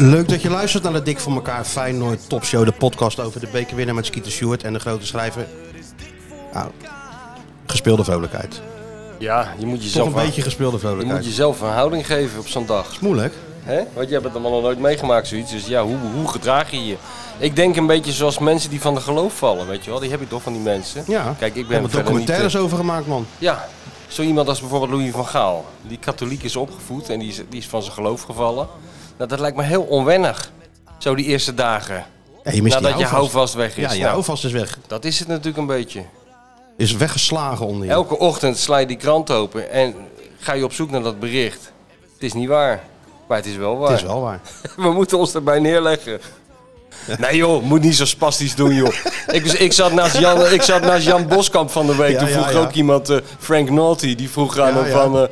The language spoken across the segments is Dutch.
Leuk dat je luistert naar de Dik voor elkaar Feyenoord Topshow. De podcast over de bekerwinnaar met Skeeter Sjoerd en de grote schrijver. Nou, gespeelde vrolijkheid. Ja, je moet jezelf Toch een beetje gespeelde vrolijkheid. Je moet jezelf een houding geven op zo'n dag. Dat is moeilijk. Hè? Want je hebt het allemaal nog nooit meegemaakt zoiets. Dus ja, hoe gedraag je je? Ik denk een beetje zoals mensen die van de geloof vallen, weet je wel. Die heb je toch van die mensen. Ja, kijk, ik ben hebben documentaires over gemaakt, man. Ja, zo iemand als bijvoorbeeld Louis van Gaal. Die katholiek is opgevoed en die is van zijn geloof gevallen. Nou, dat lijkt me heel onwennig. Zo die eerste dagen. Ja, je mist nadat je houvast weg is. Ja, je houvast is weg. Dat is het natuurlijk een beetje. Is weggeslagen onder je. Elke ochtend sla je die krant open en ga je op zoek naar dat bericht. Het is niet waar, maar het is wel waar. Het is wel waar. We moeten ons erbij neerleggen. Nee joh, moet niet zo spastisch doen joh. Ik zat naast Jan Boskamp van de week. Toen vroeg ook iemand, Frank Naughty, die vroeg aan hem van...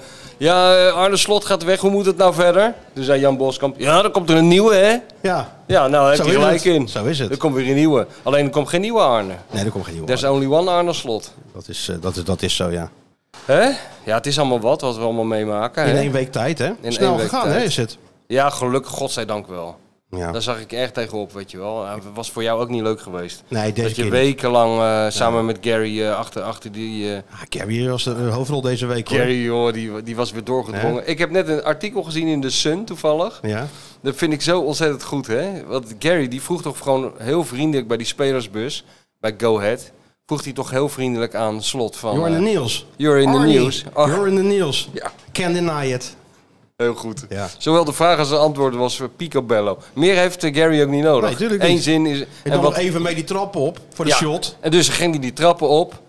Arne Slot gaat weg, hoe moet het nou verder? Toen zei Jan Boskamp, ja, dan komt er een nieuwe hè? Ja, nou heb je gelijk in. Zo is het. Er komt weer een nieuwe. Alleen er komt geen nieuwe Arne. Nee, er komt geen nieuwe There's only one Arne Slot. Dat is zo, ja. Hè? Ja, het is allemaal wat we allemaal meemaken. In 1 week tijd, hè? Snel gegaan, hè, is het? Ja, gelukkig, godzijdank wel. Ja. Daar zag ik erg tegenop, weet je wel. Het was voor jou ook niet leuk geweest. Nee, deze dat je keer wekenlang samen met Gary achter die... Gary was de hoofdrol deze week, hoor. Gary, joh, die was weer doorgedrongen. Ik heb net een artikel gezien in The Sun, toevallig. Ja. Dat vind ik zo ontzettend goed, hè. Want Gary, die vroeg toch gewoon heel vriendelijk bij die spelersbus, bij Go Ahead... vroeg hij toch heel vriendelijk aan Slot van... You're in the news. You're in the news. You're in the news. Ja. Can't deny it. Heel goed. Ja. Zowel de vraag als de antwoord was picobello. Meer heeft Gary ook niet nodig. Nee, tuurlijk niet. Eén zin is... Ik kwam nog even mee die trappen op voor de shot. En dus ging hij die trappen op.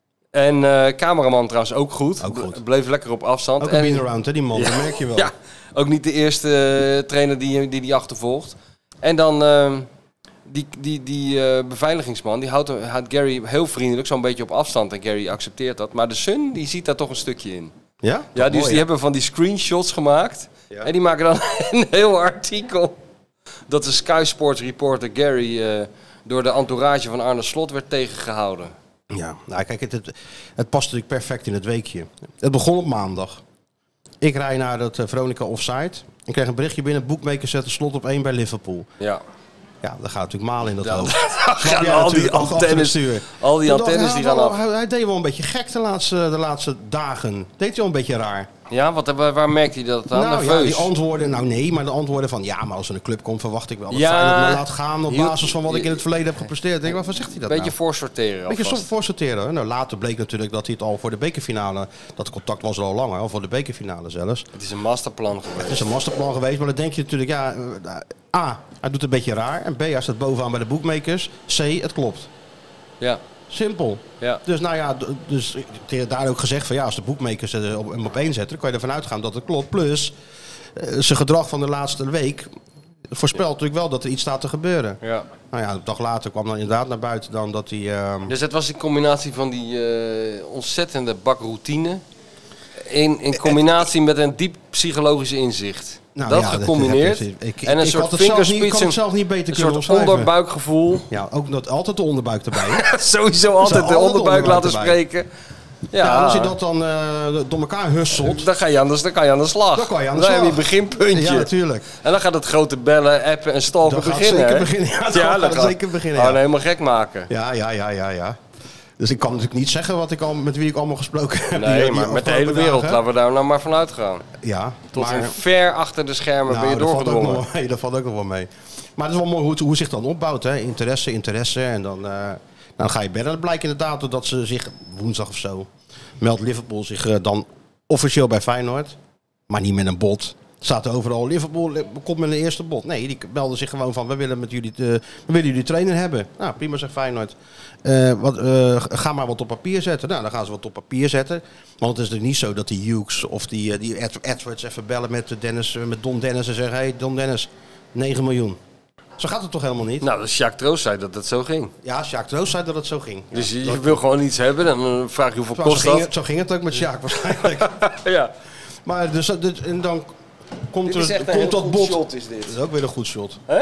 En cameraman trouwens ook goed. Ook goed. Bleef lekker op afstand. Ook een bean-around, hè, die man. Dat merk je wel. Ja, ook niet de eerste trainer die achtervolgt. En dan die beveiligingsman, die houdt Gary heel vriendelijk zo'n beetje op afstand. En Gary accepteert dat. Maar de Sun, die ziet daar toch een stukje in. Ja? Ja, dus mooi, die hebben van die screenshots gemaakt. Ja. En die maken dan een heel artikel. Dat de Sky Sports reporter Gary door de entourage van Arne Slot werd tegengehouden. Ja, nou kijk, het past natuurlijk perfect in het weekje. Het begon op maandag. Ik rijd naar het Veronica Offside. Ik kreeg een berichtje binnen. Boekmakers zetten Slot op 1 bij Liverpool. Ja. Ja, dat gaat natuurlijk malen in dat hoofd. Gaan al die antennes die gaan af. Hij deed wel een beetje gek de laatste dagen. Deed hij wel een beetje raar. Ja, waar merkt hij dat aan? Nou ja, die antwoorden, maar de antwoorden van... Ja, maar als er een club komt, verwacht ik wel dat Feyenoord me laat gaan... op basis van wat ik in het verleden heb gepresteerd. Denk, waarvan zegt hij dat beetje voorsorteren. Beetje voorsorteren. Nou, later bleek natuurlijk dat hij het al voor de bekerfinale... Dat contact was er al langer, al voor de bekerfinale zelfs. Het is een masterplan geweest. Het is een masterplan geweest, maar dan denk je natuurlijk... Ja, A, hij doet een beetje raar. En B, hij staat bovenaan bij de bookmakers. C, het klopt. Ja. Simpel. Ja. Dus nou ja, daar ook gezegd van ja, als de boekmakers hem op 1 zetten, dan kan je ervan uitgaan dat het klopt. Plus, zijn gedrag van de laatste week voorspelt natuurlijk wel dat er iets staat te gebeuren. Ja. Nou ja, een dag later kwam dan inderdaad naar buiten dan dat hij... Dus het was die combinatie van die ontzettende bak routine in combinatie met een diep psychologisch inzicht. Nou, dat gecombineerd. En een soort fingerspits, het zelf niet beter een soort onderbuikgevoel. Ja, ook altijd de onderbuik erbij. Sowieso altijd de onderbuik laten spreken. Ja, als je dat dan door elkaar husselt... Dan kan je aan de slag. Dan heb je een beginpuntje. Ja, natuurlijk. En dan gaat het grote bellen, appen en stalken beginnen. Ja, dat gaat zeker beginnen. Ja. Helemaal gek maken. Ja. Dus ik kan natuurlijk niet zeggen met wie ik allemaal gesproken heb. Nee, maar met de hele wereld. Laten we daar nou maar vanuit gaan. Ja. Tot ver achter de schermen ben je doorgedrongen. Dat valt ook nog wel mee. Maar het is wel mooi hoe zich dan opbouwt. Hè? Interesse. En dan ga je bellen. Dat blijkt inderdaad doordat ze zich woensdag of zo... meldt Liverpool zich dan officieel bij Feyenoord. Maar niet met een bod. Staat er overal, Liverpool komt met een eerste bod. Nee, die belden zich gewoon van, we willen jullie trainer hebben. Nou, prima, zegt Feyenoord. Ga maar wat op papier zetten. Nou, dan gaan ze wat op papier zetten. Want het is natuurlijk niet zo dat die Hughes of die Edwards even bellen met Don Dennis en zeggen... Hey, Don Dennis, 9 miljoen. Zo gaat het toch helemaal niet? Nou, Sjaak Troost zei dat het zo ging. Ja, Sjaak Troost zei dat het zo ging. Dus je wil gewoon iets hebben, dan vraag je hoeveel kost dat. Zo ging het ook met Sjaak waarschijnlijk. Ja. Maar en dan komt dat bot. Shot is dit. Dat is ook weer een goed shot. Hè?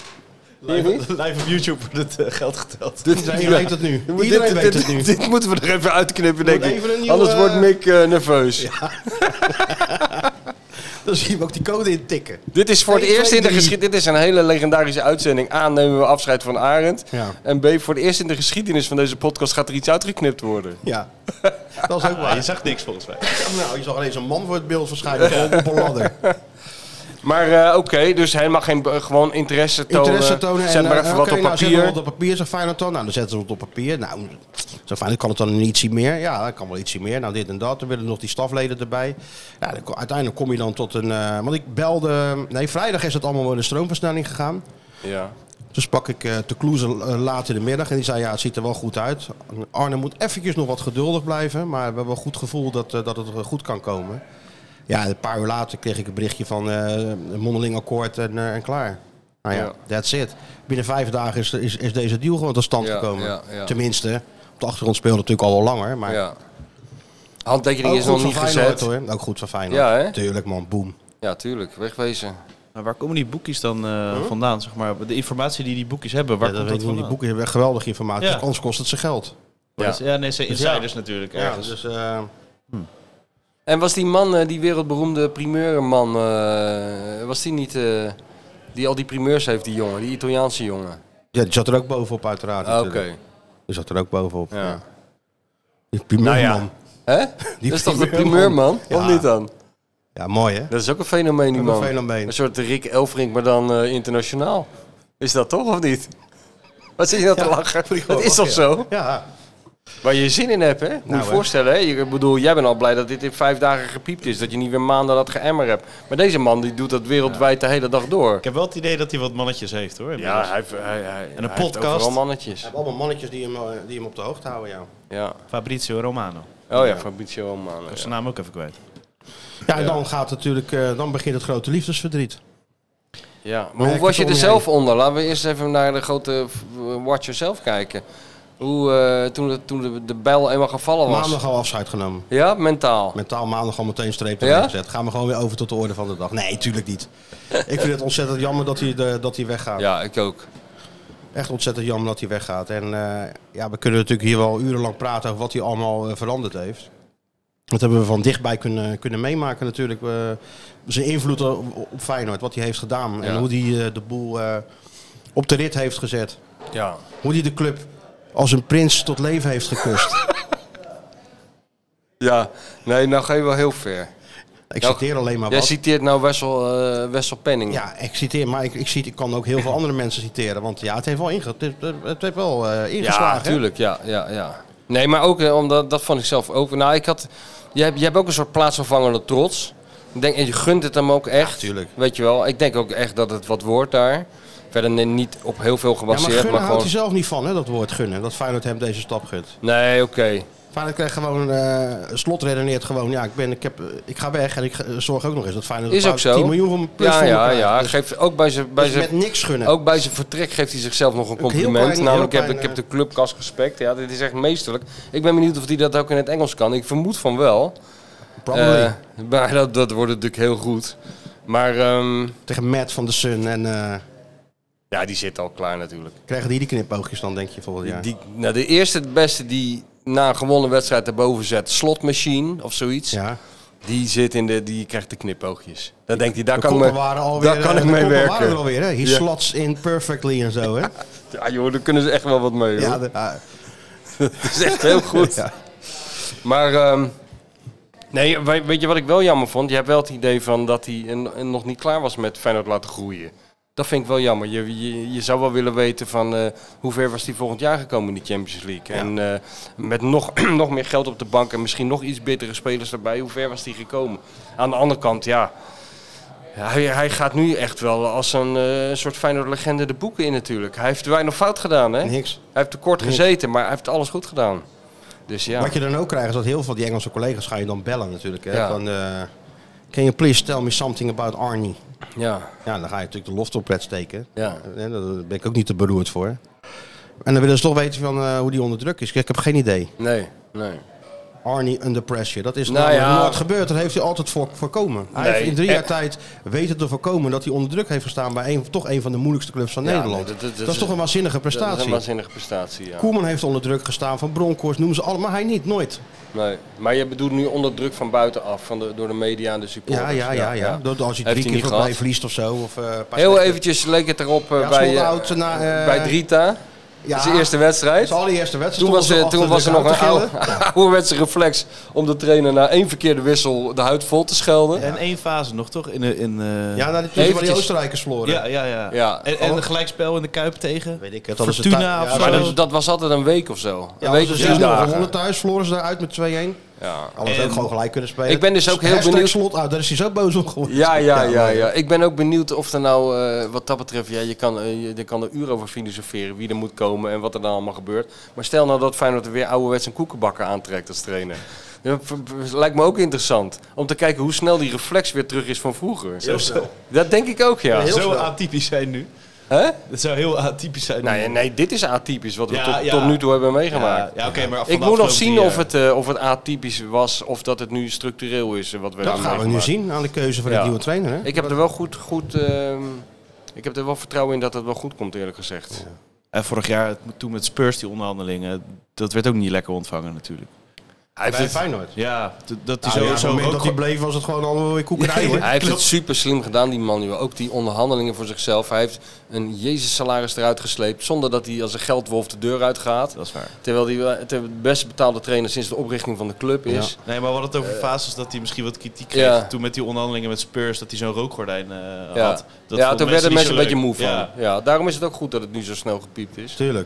Live op YouTube wordt het geld geteld. Iedereen weet het nu. Iedereen weet het nu. Dit moeten we er even uitknippen, denk ik. Anders wordt Mick nerveus. Ja. Dan zie je hem ook die code intikken. Dit is voor het eerst in de geschiedenis. Dit is een hele legendarische uitzending. A, nemen we afscheid van Arend. Ja. En B, voor het eerst in de geschiedenis van deze podcast gaat er iets uitgeknipt worden. Ja, dat is ook waar. Je zag niks volgens mij. Nou, je zag alleen zo'n man voor het beeld verschijnen op een ladder. Maar oké, dus helemaal geen gewoon interesse tonen. Interesse tonen. Zet maar even wat op Nou, papier. zet wat op papier, zegt Feyenoord dan. Nou, dan zetten ze het op papier. Nou, zo Feyenoord kan het dan ietsje meer. Ja, dat kan wel ietsje meer. Nou, dit en dat. Dan willen nog die stafleden erbij. Ja, uiteindelijk kom je dan tot een... want ik belde... Nee, vrijdag is het allemaal wel in de stroomversnelling gegaan. Ja. Dus pak ik te Kloeze laat in de middag en die zei ja, het ziet er wel goed uit. Arne moet eventjes nog wat geduldig blijven, maar we hebben wel goed gevoel dat het goed kan komen. Ja, een paar uur later kreeg ik een berichtje van een mondeling akkoord en klaar. Nou ja, that's it. Binnen 5 dagen is deze deal gewoon tot stand gekomen. Ja. Tenminste, op de achtergrond speelde natuurlijk al wel langer. Maar Ja. Handtekening is nog niet gezet. Hoor. Ook goed van Feyenoord. Ja, hè? Tuurlijk man, boom. Ja, tuurlijk. Wegwezen. Maar waar komen die boekjes dan vandaan, zeg maar? De informatie die boekjes hebben, waar Ja, komt dat dat weet ik niet. vandaan? Die boeken hebben geweldige informatie, Ja. dus anders kost het ze geld. Ja, nee, ze insiders natuurlijk Ja, ergens. dus... En was die man, die wereldberoemde primeurman, was die niet... die al die primeurs heeft, die jongen, die Italiaanse jongen? Ja, die zat er ook bovenop uiteraard. Ah, oké. natuurlijk. Die zat er ook bovenop. Ja. Ja. Die primeurman. Nou ja. Hè? Die Dat is toch de primeurman? primeurman? Ja. Of niet dan? Mooi hè? Dat is ook een fenomeen, die Ook man. een fenomeen. Een soort Rick Elfrink, maar dan internationaal. Is dat toch, of niet? Wat zit je nou te lachen? Dat is toch zo? Ja. Waar je zin in hebt, hè? Moet je Nou, je voorstellen, hè? Ik bedoel, jij bent al blij dat dit in 5 dagen gepiept is. Dat je niet weer maanden dat geëmmer hebt. Maar deze man, die doet dat wereldwijd de hele dag door. Ik heb wel het idee dat hij wat mannetjes heeft, hoor. Ja, inmiddels. hij En een heeft podcast. overal mannetjes. We hebben allemaal mannetjes die hem op de hoogte houden, ja. Ja. Fabrizio Romano. Oh ja, Fabrizio Romano. Ik was zijn naam ook even kwijt. Ja, en dan gaat natuurlijk, dan begint het grote liefdesverdriet. Ja, maar Merk hoe was het je er om je zelf onder? Laten we eerst even naar de grote watcher zelf kijken. Hoe, toen de bijl eenmaal gevallen was. Maandag al afscheid genomen. Ja, mentaal. Mentaal maandag al meteen streep Ja? erin gezet. Gaan we gewoon weer over tot de orde van de dag. Nee, tuurlijk niet. Ik vind het ontzettend jammer dat hij weggaat. Ja, ik ook. Echt ontzettend jammer dat hij weggaat. En ja, we kunnen natuurlijk hier wel urenlang praten over wat hij allemaal veranderd heeft. Dat hebben we van dichtbij kunnen meemaken natuurlijk. Zijn invloed op Feyenoord, wat hij heeft gedaan. En hoe hij de boel op de rit heeft gezet. Ja. Hoe hij de club als een prins tot leven heeft gekust. Ja, nee, nou ga je wel heel ver. Ik Nou, citeer alleen maar Jij wat. citeert nou Wessel Penning. Ja, ik citeer, maar ik kan ook heel veel andere mensen citeren. Want ja, het heeft wel, het heeft wel ingeslagen. Ja, tuurlijk. Ja. Nee, maar ook omdat dat vond ik zelf ook. Nou, je hebt ook een soort plaatsvervangende trots. Ik denk, en je gunt het hem ook echt. Ja, tuurlijk. Weet je wel. Ik denk ook echt dat het wat wordt daar. Verder niet op heel veel Ja, maar gebaseerd, gunnen maar houdt gewoon. hij zelf niet van, hè, dat woord gunnen. Dat Feyenoord hem deze stap gunt. Nee, oké. Feyenoord krijgt gewoon, Slot redeneert gewoon, ja, ik ga weg en ik zorg ook nog eens dat Feyenoord Is ook zo. 10 miljoen van plus voor me Ja. krijgt. Dus, Geeft ook bij dus zijn met niks gunnen. ook bij zijn vertrek geeft hij zichzelf nog een Ook heel compliment. klein, Namelijk, heel klein, ik heb de clubkast gespekt. Ja, dit is echt meesterlijk. Ik ben benieuwd of hij dat ook in het Engels kan. Ik vermoed van wel. Probably. Maar dat wordt natuurlijk heel goed. Maar Tegen Matt van de Sun en ja, die zit al klaar natuurlijk. krijgen die knipoogjes dan, denk je, volgend jaar. Nou, de eerste, het beste die na een gewonnen wedstrijd erboven zet, slotmachine of zoiets. Ja. Die krijgt de knipoogjes. Dan denkt hij, daar De kan koppen waren alweer, daar kan ik de mee koppen werken. waren er alweer, hè? He Ja. slots in perfectly en zo, hè? Ja joh, daar kunnen ze echt wel wat mee hoor. Ja, Dat is echt heel goed. Ja. Maar nee, weet je wat ik wel jammer vond? Je hebt wel het idee van dat hij nog niet klaar was met Feyenoord laten groeien. Dat vind ik wel jammer. Je zou wel willen weten van hoe ver was hij volgend jaar gekomen in de Champions League. Ja. En met nog meer geld op de bank en misschien nog iets betere spelers erbij. Hoe ver was hij gekomen? Aan de andere kant, ja. Hij gaat nu echt wel als een soort Feyenoord-legende de boeken in natuurlijk. Hij heeft weinig fout gedaan, hè? Niks. Hij heeft tekort gezeten, maar hij heeft alles goed gedaan. Dus ja. Wat je dan ook krijgt is dat heel veel van die Engelse collega's ga je dan bellen natuurlijk. Hè? Ja. Van, can you please tell me something about Arnie? Ja. Ja, dan ga je natuurlijk de loft op pret steken. Ja. Daar ben ik ook niet te beroerd voor. En dan willen ze toch weten van hoe die onder druk is. Ik heb geen idee. Nee. Arnie under pressure. Dat is Nou namelijk ja. nooit gebeurd. Dat heeft hij altijd voorkomen. Hij Nee. heeft in 3 jaar tijd weten te voorkomen dat hij onder druk heeft gestaan bij toch een van de moeilijkste clubs van Nederland. nee, dat is toch een waanzinnige Dat is prestatie. een waanzinnige prestatie, ja. Koeman heeft onder druk gestaan, van Bronkhorst, noem ze allemaal. Maar hij niet, nooit. Nee. Maar je bedoelt nu onder druk van buitenaf, door de media en de supporters. Ja. Als je Heeft 3 hij keer niet voorbij gehad. verliest of zo. Of, Heel eventjes leek het erop bij Drita. Ja, Dat is de eerste wedstrijd. zijn allereerste wedstrijd. Toen was er nog een ouderwetse reflex om de trainer na 1 verkeerde wissel de huid vol te schelden. En 1 fase nog, toch? Ja, nou, die Eventjes. Oostenrijkers verloren. Ja. En een gelijkspel in de Kuip tegen Weet ik het. Fortuna of zo. Maar dat was altijd een week of zo. Een week of 10 ze dagen. gewonnen thuis, verloren ze daaruit met 2-1. Ja. Alles En ook gewoon gelijk kunnen spelen. Ik ben dus ook heel Hashtag benieuwd. Slot uit, daar is hij zo boos op geworden. Ja. Ik ben ook benieuwd of er nou, wat dat betreft, je kan er uren over filosoferen wie er moet komen en wat er dan allemaal gebeurt. Maar stel nou dat Feyenoord er weer ouderwets een koekenbakker aantrekt als trainer. Dat lijkt me ook interessant. Om te kijken hoe snel die reflex weer terug is van vroeger. Dat denk ik ook, ja. Heel Zo snel. atypisch zijn nu. Hè? Dat zou heel atypisch zijn. Nee, dit is atypisch wat we Ja, tot nu toe hebben meegemaakt. Ja, oké, maar van Ik de moet nog afgelopen zien 3 jaar. of het atypisch was of dat het nu structureel is wat we Dat hebben gaan we nu meegemaakt. zien aan de keuze van de Ja. nieuwe trainer. Hè? Ik heb er wel ik heb er wel vertrouwen in dat het wel goed komt, eerlijk gezegd. En vorig jaar, toen met Spurs, die onderhandelingen, dat werd ook niet lekker ontvangen natuurlijk. Hij Bij heeft het, Feyenoord. Ja, dat Nou, hij op het moment ook dat hij bleef was het gewoon allemaal weer koekenij. hoor. hij heeft het super slim gedaan, die man. Joh. Ook die onderhandelingen voor zichzelf. Hij heeft een Jezus-salaris eruit gesleept zonder dat hij als een geldwolf de deur uitgaat. Dat is waar. Terwijl hij de best betaalde trainer sinds de oprichting van de club is. Nee, maar we hadden het over fases dat hij misschien wat kritiek kreeg. Ja. Toen met die onderhandelingen met Spurs, dat hij zo'n rookgordijn Ja, had. Dat ja vonden toen werden niet mensen zo een beetje leuk. moe van. Ja. Ja, daarom is het ook goed dat het nu zo snel gepiept is. Tuurlijk.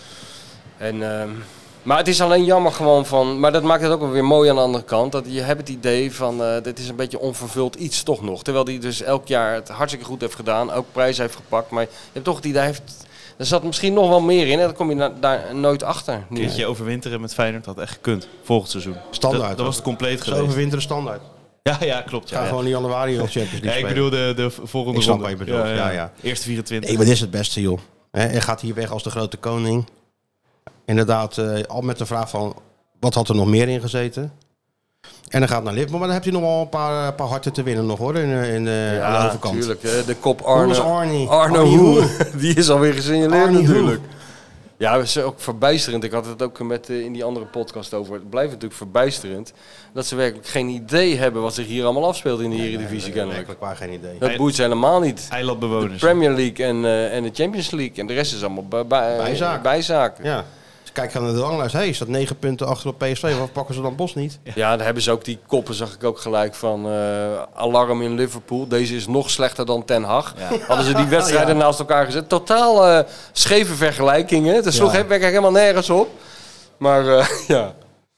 En, maar het is alleen jammer gewoon van... Maar dat maakt het ook wel weer mooi aan de andere kant. Dat je hebt het idee van... dit is een beetje onvervuld iets toch nog. Terwijl hij dus elk jaar het hartstikke goed heeft gedaan. Ook prijs heeft gepakt. Maar je hebt toch het idee... Er zat misschien nog wel meer in. En dan kom je daar nooit achter. Een Nu. keertje overwinteren met Feyenoord had echt gekund. Volgend seizoen. Standaard. Dat was het compleet Zo geweest. overwinteren standaard. Ja, klopt. Ga Ja. gewoon in januari al Champions League Ja, ik spelen. bedoel de volgende Ik snap ronde. wat je bedoelt, ja. Eerste 24. Nee, maar dit is het beste, joh. Hij gaat hier weg als de grote koning. Inderdaad, al met de vraag van... Wat had er nog meer in gezeten? En dan gaat naar Liverpool. Maar dan heb je nog wel een paar harten te winnen nog, hoor. Aan de overkant. Natuurlijk. De kop Hoe is Arno. Arnie? Arno Arnie Hoe. Die is alweer gesignaleerd Arnie natuurlijk. Ja, dat is ook verbijsterend. Ik had het ook met in die andere podcast over. Het blijft natuurlijk verbijsterend. Dat ze werkelijk geen idee hebben wat zich hier allemaal afspeelt in de Eredivisie kennelijk. Werkelijk waar geen idee. Dat boeit ze helemaal niet. De Eilandbewoners. Premier League en de Champions League. En de rest is allemaal Bijzaak. bijzaken. Ja. Dus kijk gaan naar de ranglijst. Hey, staat 9 punten achter op PSV. Waarom pakken ze dan Bos niet? Ja, daar hebben ze ook die koppen, zag ik ook gelijk, van alarm in Liverpool. Deze is nog slechter dan Ten Hag. Ja. Hadden ze die wedstrijden naast elkaar gezet. Totaal scheve vergelijkingen. Het sloeg werkelijk helemaal nergens op. Maar ja.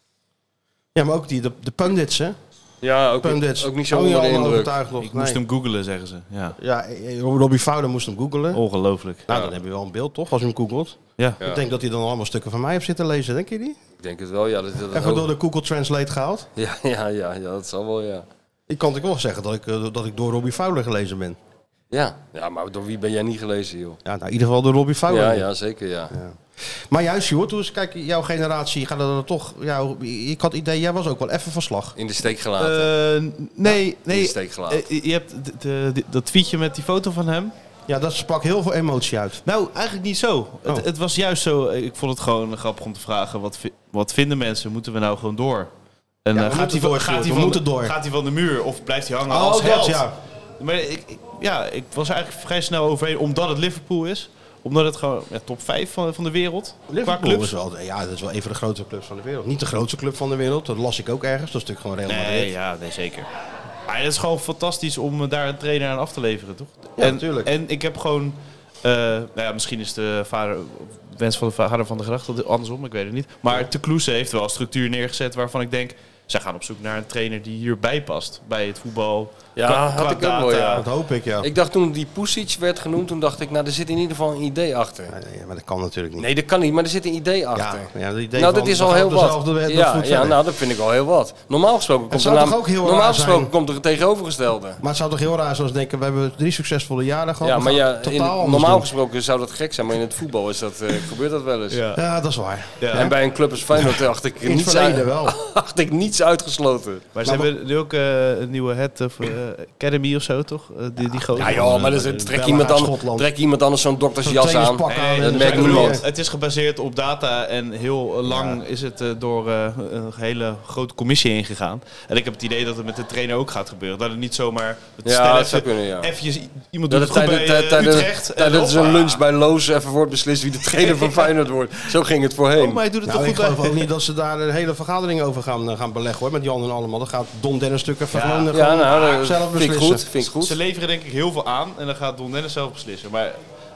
Ja, maar ook de pundits, hè? Ja, Pundits. ook niet zo Ook onder de allemaal indruk. overtuigd nog. Ik moest hem googlen, zeggen ze. Ja. Ja, Robbie Fowler moest hem googelen. Ongelooflijk. Nou, dan heb je wel een beeld, toch? Als je hem googelt. Ja. Ja. Ik denk dat hij dan allemaal stukken van mij heeft zitten lezen. Denk je die? Ik denk het wel, ja. Dat Even door de Google Translate gehaald. Ja, dat zal wel, ja. Ik kan natuurlijk wel zeggen dat ik door Robbie Fowler gelezen ben. Ja, maar door wie ben jij niet gelezen, joh? Ja, nou, in ieder geval door Robbie Fowler. Ja, zeker, ja. Maar juist, joh, toen eens, kijk, jouw generatie gaat er toch... ik had het idee, jij was ook wel even van slag. In de steek gelaten. Nee. in de steek gelaten. Je hebt dat tweetje met die foto van hem. Ja, dat sprak heel veel emotie uit. Nou, eigenlijk niet zo. Oh. Het was juist zo. Ik vond het gewoon grappig om te vragen. Wat vinden mensen? Moeten we nou gewoon door? En Ja, we moeten door, we moeten door. Gaat hij van de muur of blijft hij hangen Oh, als dat, held? ja. Maar ik was er eigenlijk vrij snel overheen. Omdat het Liverpool is. Omdat het gewoon top 5 van de wereld. Qua Liverpool clubs. is wel, dat is wel een van de grootste clubs van de wereld. Niet de grootste club van de wereld, dat las ik ook ergens. Dat is natuurlijk gewoon Real Madrid. Nee, zeker. Maar het is gewoon fantastisch om daar een trainer aan af te leveren, toch? Ja, natuurlijk. En ik heb gewoon... misschien is de wens van de vader van de gedachte andersom, ik weet het niet. Maar Te Kloese heeft wel een structuur neergezet waarvan ik denk... zij gaan op zoek naar een trainer die hierbij past. Bij het voetbal, Ja, had ik ook wel, ja. Dat hoop ik, ja. Ik dacht toen die Pusic werd genoemd, toen dacht ik, nou, er zit in ieder geval een idee achter. Nee, maar dat kan natuurlijk niet. Nee, dat kan niet, maar er zit een idee achter. Ja, het idee Nou, van, dat is al heel wat. Ja, nou, dat vind ik al heel wat. Normaal gesproken komt er het tegenovergestelde. Maar het zou toch heel raar zijn als denken, we hebben 3 succesvolle jaren gehad. Ja, maar ja, totaal normaal gesproken zou dat gek zijn, maar in het voetbal is dat, gebeurt dat wel eens. Ja, dat is waar. Ja. En bij een club als Feyenoord acht ik niets uitgesloten. Maar ze hebben nu ook een nieuwe head of academy of zo, toch? Die grote. Ja joh, maar trek iemand anders zo'n doktersjas aan. Dat merkt niemand. Het is gebaseerd op data en heel lang is het door een hele grote commissie heen gegaan. En ik heb het idee dat het met de trainer ook gaat gebeuren. Dat het niet zomaar eventjes iemand doet het goed bij Utrecht. Tijdens een lunch bij Loos even wordt beslist wie de trainer van Feyenoord wordt. Zo ging het voorheen. Oh, maar hij doet het toch goed. Ik geloof ook niet dat ze daar een hele vergadering over gaan beleggen hoor, met Jan en allemaal. Dan gaat Don Dennis stukken gewoon zelf beslissen. Vind ik goed. Ze leveren denk ik heel veel aan en dan gaat Don Dennis zelf beslissen. Maar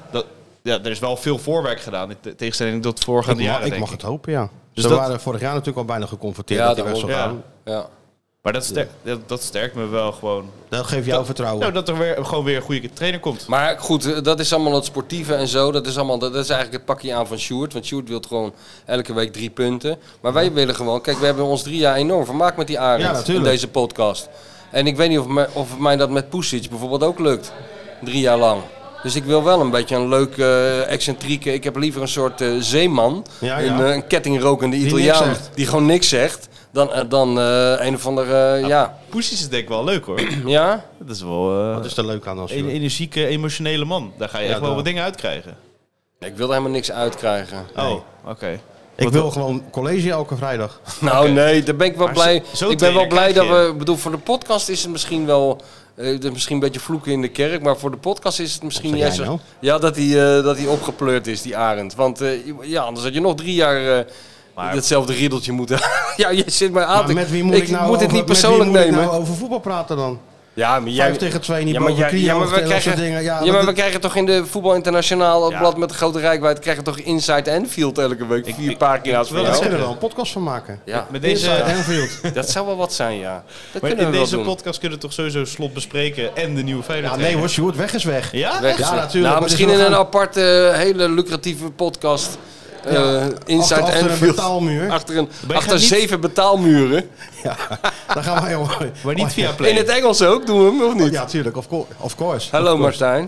er is wel veel voorwerk gedaan in tegenstelling tot voorgaande jaren. Ik mag het hopen, ja. Dus ze waren vorig jaar natuurlijk al bijna geconfronteerd dat die weg zou gaan. Ja. Maar dat sterkt me wel gewoon. Dat geeft jou vertrouwen. Nou, dat er gewoon weer een goede trainer komt. Maar goed, dat is allemaal het sportieve en zo. Dat is eigenlijk het pakje aan van Sjoerd. Want Sjoerd wil gewoon elke week 3 punten. Maar wij willen gewoon... Kijk, we hebben ons 3 jaar enorm vermaakt met die Arend in deze podcast. En ik weet niet of mij dat met Pusic bijvoorbeeld ook lukt. 3 jaar lang. Dus ik wil wel een beetje een leuke, excentrieke... Ik heb liever een soort zeeman. Een kettingrokende Italiaan die gewoon niks zegt. Dan een of andere, Pusic is denk ik wel leuk hoor. Ja? Dat is wel... Wat is er leuk aan als een energieke, emotionele man. Daar ga je echt wel wat dingen uitkrijgen. Ik wil er helemaal niks uitkrijgen. Nee. Oh, oké. Ik wil gewoon college elke vrijdag. Nou nee, daar ben ik wel blij. Ik ben wel blij dat we... bedoel, voor de podcast is het misschien wel... misschien een beetje vloeken in de kerk, maar voor de podcast is het misschien juist zo... Ja, dat hij opgepleurd is, die Arend. Want anders had je nog 3 jaar... hetzelfde riedeltje moeten. Ja, je zit mij aan te... Met wie moet ik nou moet het niet persoonlijk nemen. Nou over voetbal praten dan? Ja, maar jij... 5 tegen 2, niet boven kniehoogte en dat soort dingen. Maar we krijgen toch in de Voetbal Internationaal, het blad met de grote reikwijd, krijgen toch Inside Anfield elke week 4 pagina's van jou. Daar kunnen we wel een podcast van maken. Ja. Met deze Anfield. Dat zou wel wat zijn, ja. Dat maar kunnen in we deze wel doen. podcast kunnen we toch sowieso Slot bespreken en de nieuwe Feyenoord. Ja, nee hoor, Sjoerd, weg is weg. Ja? Ja, natuurlijk. Nou, misschien in een aparte, hele lucratieve podcast... Inside achter Anfield. een betaalmuur. Achter 7 betaalmuren. Ja, daar gaan wij jongen. Maar niet via Play. In het Engels ook, doen we hem of niet? Ja, tuurlijk, of course. Hallo Martijn.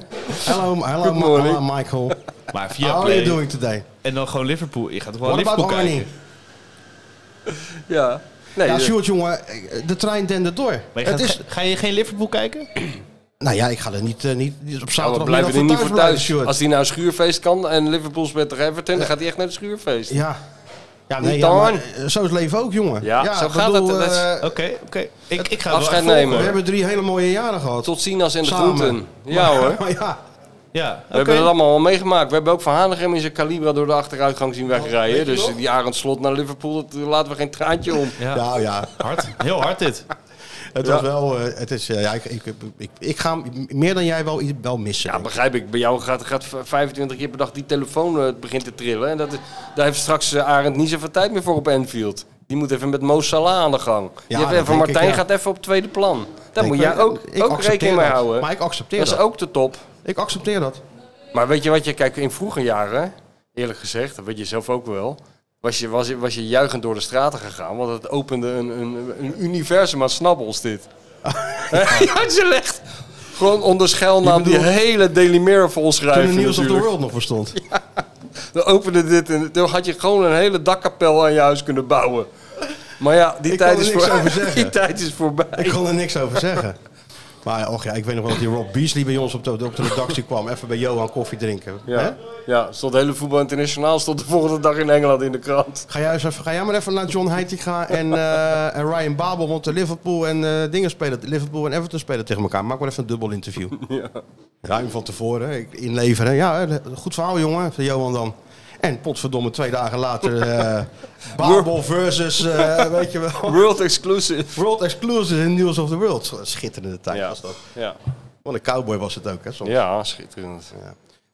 Hello Michael. Maar via How Play. are you doing today? En dan gewoon Liverpool. Je gaat toch wel What Liverpool about kijken? Ja. Nee, Ja, Sjoerd jongen, de trein dende door. Maar ga je geen Liverpool kijken? Nou ja, ik ga er niet op zaterdag blijven er niet voor thuis. Sjoerd. Als hij naar een schuurfeest kan en Liverpool speelt tegen Everton, dan gaat hij echt naar het schuurfeest. Ja, nee, maar zo is het leven ook, jongen. Ja, zo gaat het. Oké. Ik ga afscheid wel nemen. We hebben 3 hele mooie jaren gehad. Tot ziens en de Samen. groenten. Ja hoor. Ja, We hebben het allemaal al meegemaakt. We hebben ook Van Hanegem in zijn Calibra door de achteruitgang zien wegrijden. Dus die Arend Slot naar Liverpool, dat laten we geen traantje om. Ja. Hard. Heel hard dit. Het was wel... ik ga meer dan jij wel missen. Ja, begrijp ik. Bij jou gaat 25 keer per dag die telefoon begint te trillen. En daar heeft straks Arend niet zoveel tijd meer voor op Anfield. Die moet even met Mo Salah aan de gang. Martijn gaat even op tweede plan. Daar moet jij ook rekening mee houden. Maar ik accepteer dat. Dat is ook de top. Ik accepteer dat. Maar weet je wat je... Kijk, in vroege jaren, eerlijk gezegd, dat weet je zelf ook wel... Was je juichend door de straten gegaan. Want het opende een universum aan snabbels, dit. Ja, ze legt gewoon onder schuilnaam die hele Daily Mirror volschrijven. Toen de News natuurlijk. of the World nog bestond. Ja, dan opende dit en dan had je gewoon een hele dakkapel aan je huis kunnen bouwen. Maar ja, die tijd is voorbij. Ik kon er niks over zeggen. Maar ik weet nog wel dat die Rob Beasley bij ons op de redactie kwam. Even bij Johan koffie drinken. Ja, stond de hele Voetbal Internationaal stond de volgende dag in Engeland in de krant. Ga jij maar even naar John Heitinga en Ryan Babel. Want Liverpool en Liverpool en Everton spelen tegen elkaar. Maak maar even een dubbel interview. Ja. Ruim van tevoren. Inleveren. Ja, goed verhaal jongen, zei Johan dan. En potverdomme 2 dagen later Babel versus, weet je wel. World exclusive. World exclusive in News of the World. Schitterende tijd was dat. Ja. Wat een cowboy was het ook, hè? Soms. Ja, schitterend. Ja.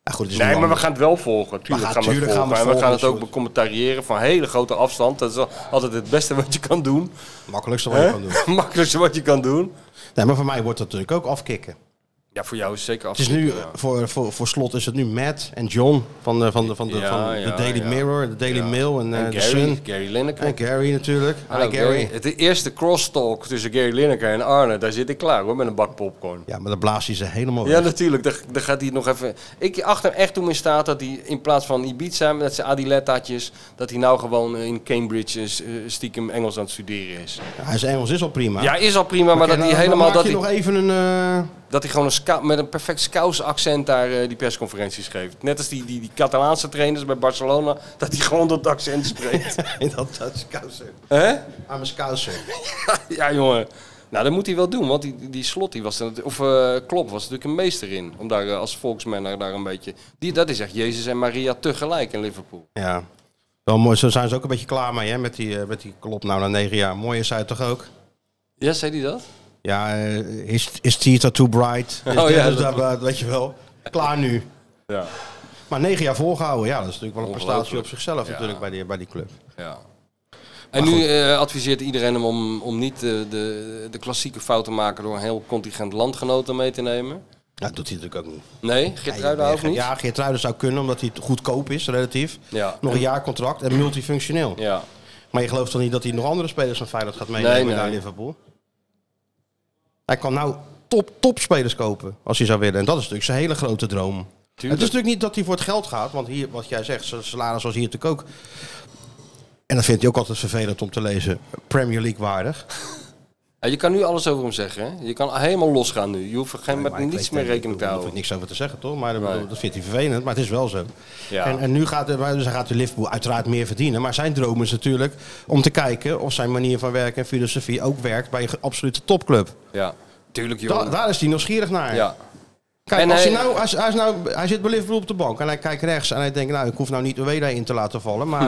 Ja, goed, nee, maar we gaan het wel volgen. Tuurlijk gaan we het volgen. En we gaan het ook becommentariëren van hele grote afstand. Dat is altijd het beste wat je kan doen. Makkelijkste wat je kan doen. Makkelijkste wat je kan doen. Nee, maar voor mij wordt dat natuurlijk ook afkicken. Ja, voor jou is het zeker afkicken. Het is nu, voor Slot is het nu Matt en John van de Daily Mirror, de Daily Mail en Gary, The Sun. Gary Lineker. En Gary natuurlijk. Hallo, Gary. Het eerste crosstalk tussen Gary Lineker en Arne, daar zit ik klaar hoor, met een bak popcorn. Ja, maar dan blaast hij ze helemaal weg. Ja, natuurlijk. Daar gaat hij nog even... Ik achter hem echt toe in staat dat hij in plaats van Ibiza met zijn Adilettaatjes, dat hij nou gewoon in Cambridge stiekem Engels aan het studeren is. Ja, zijn Engels is al prima. Ja, is al prima, maar dat hij helemaal... Dat hij nog even een... Dat hij gewoon met een perfect Scouse accent daar die persconferenties geeft. Net als die Catalaanse trainers bij Barcelona, dat hij gewoon dat accent spreekt. dat Scouser. Hè? I'm a Scouser. Ja, jongen. Nou, dat moet hij wel doen, want die Slot, die was Klopp was natuurlijk een meester in. Om daar als volksman daar een beetje... Dat is echt Jezus en Maria tegelijk in Liverpool. Ja. Wel mooi, zo zijn ze ook een beetje klaar mee, hè, met die Klopp nou na 9 jaar. Mooi is hij toch ook? Ja, zei hij dat? Ja, is Theta too bright? Weet je wel. Klaar nu. Ja. Maar 9 jaar volgehouden, ja, dat is natuurlijk wel een prestatie op zichzelf natuurlijk bij die club. Ja. En nu adviseert iedereen hem om niet de klassieke fout te maken door een heel contingent landgenoten mee te nemen. Ja, dat doet hij natuurlijk ook niet. Nee, Geertruiden ook niet? Ja, Geertruiden zou kunnen, omdat hij goedkoop is, relatief. Ja. Nog een jaar contract en multifunctioneel. Ja. Maar je gelooft toch niet dat hij nog andere spelers van Feyenoord gaat meenemen naar Liverpool? Hij kan nou topspelers kopen, als hij zou willen. En dat is natuurlijk zijn hele grote droom. Tuurlijk. Het is natuurlijk niet dat hij voor het geld gaat, want hier, wat jij zegt, zijn salaris was hier natuurlijk ook... En dat vindt hij ook altijd vervelend om te lezen. Premier League waardig. Ja, je kan nu alles over hem zeggen. Hè? Je kan helemaal losgaan nu. Je hoeft er met niets meer rekening te houden. Daar hoef ik niks over te zeggen, toch? Maar dat vindt hij vervelend, maar het is wel zo. Ja. En nu gaat de Liverpool uiteraard meer verdienen. Maar zijn droom is natuurlijk om te kijken of zijn manier van werken en filosofie ook werkt bij een absolute topclub. Ja, tuurlijk joh. Daar is hij nieuwsgierig naar. Ja. Kijk, en hij zit bij Liverpool op de bank en hij kijkt rechts en hij denkt, nou, ik hoef nou niet Ueda in te laten vallen, maar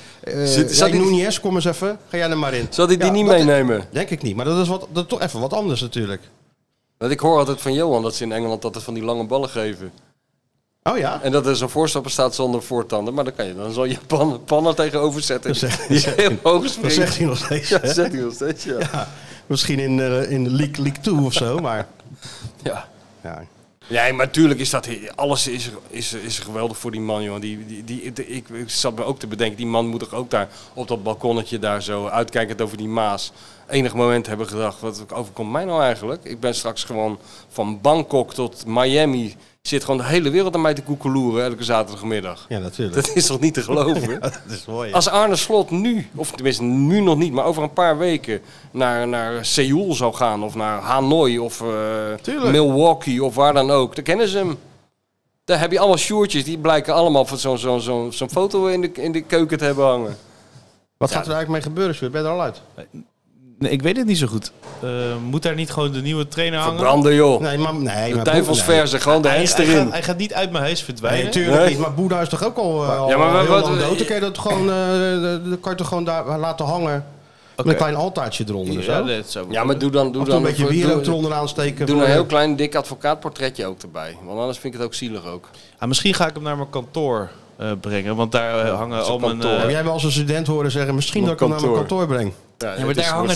Núñez, kom eens even, ga jij er maar in. Zal hij die niet meenemen? Denk ik niet, maar dat is toch even wat anders natuurlijk. Want ik hoor altijd van Johan dat ze in Engeland altijd van die lange ballen geven. Oh ja? En dat er zo'n voorstapper staat zonder voortanden, maar dan kan je dan zo je pannen tegenover zetten. Die heel hoog springt. Dat zegt hij nog steeds. Ja, dat zegt hij nog steeds, ja. Misschien in League 2 of zo, maar... Ja. Nee, maar natuurlijk is dat... Alles is geweldig voor die man, jongen. Ik zat me ook te bedenken, die man moet toch ook daar op dat balkonnetje daar zo uitkijkend over die Maas enig moment hebben gedacht, wat overkomt mij nou eigenlijk? Ik ben straks gewoon van Bangkok tot Miami, zit gewoon de hele wereld aan mij te koekeloeren elke zaterdagmiddag. Ja, natuurlijk. Dat is toch niet te geloven? Ja, dat is mooi. Ja. Als Arne Slot nu, of tenminste nu nog niet, maar over een paar weken naar Seoul zou gaan, of naar Hanoi, of Milwaukee, of waar dan ook, dan kennen ze hem. Daar heb je allemaal sjoertjes, die blijken allemaal van zo'n foto in de keuken te hebben hangen. Wat gaat er eigenlijk mee gebeuren, Sjoerd? Ben je er al uit? Nee, ik weet het niet zo goed. Moet daar niet gewoon de nieuwe trainer hangen? Verbranden, joh. Nee, de duivelsverse, gewoon de hens erin. Hij gaat niet uit mijn huis verdwijnen. Nee, natuurlijk niet. Maar Boeddha is toch ook al heel lang dood? Dan kan je dat gewoon, kan je toch gewoon daar laten hangen. Met een klein altaartje eronder en zo. Ja, maar doe dan een beetje wierook eronder aansteken. Doe een heel klein dik advocaatportretje ook erbij. Want anders vind ik het ook zielig ook. Misschien ga ik hem naar mijn kantoor brengen. Want daar hangen al mijn... Heb jij wel als een student horen zeggen, misschien dat ik hem naar mijn kantoor breng? Ja, maar daar hangen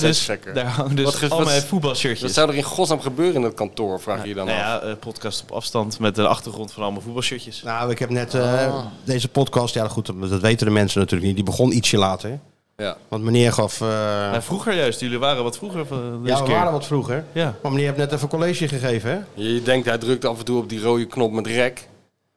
dus al mijn voetbalshirtjes. Wat zou er in godsnaam gebeuren in dat kantoor, vraag je je dan af? Ja, podcast op afstand met de achtergrond van allemaal voetbalshirtjes. Nou, ik heb net deze podcast, ja goed, dat weten de mensen natuurlijk niet, die begon ietsje later. Ja. Want meneer gaf... vroeger juist, jullie waren wat vroeger. Ja, we waren wat vroeger. Ja. Maar meneer heeft net even college gegeven, hè? Je denkt, hij drukt af en toe op die rode knop met rek.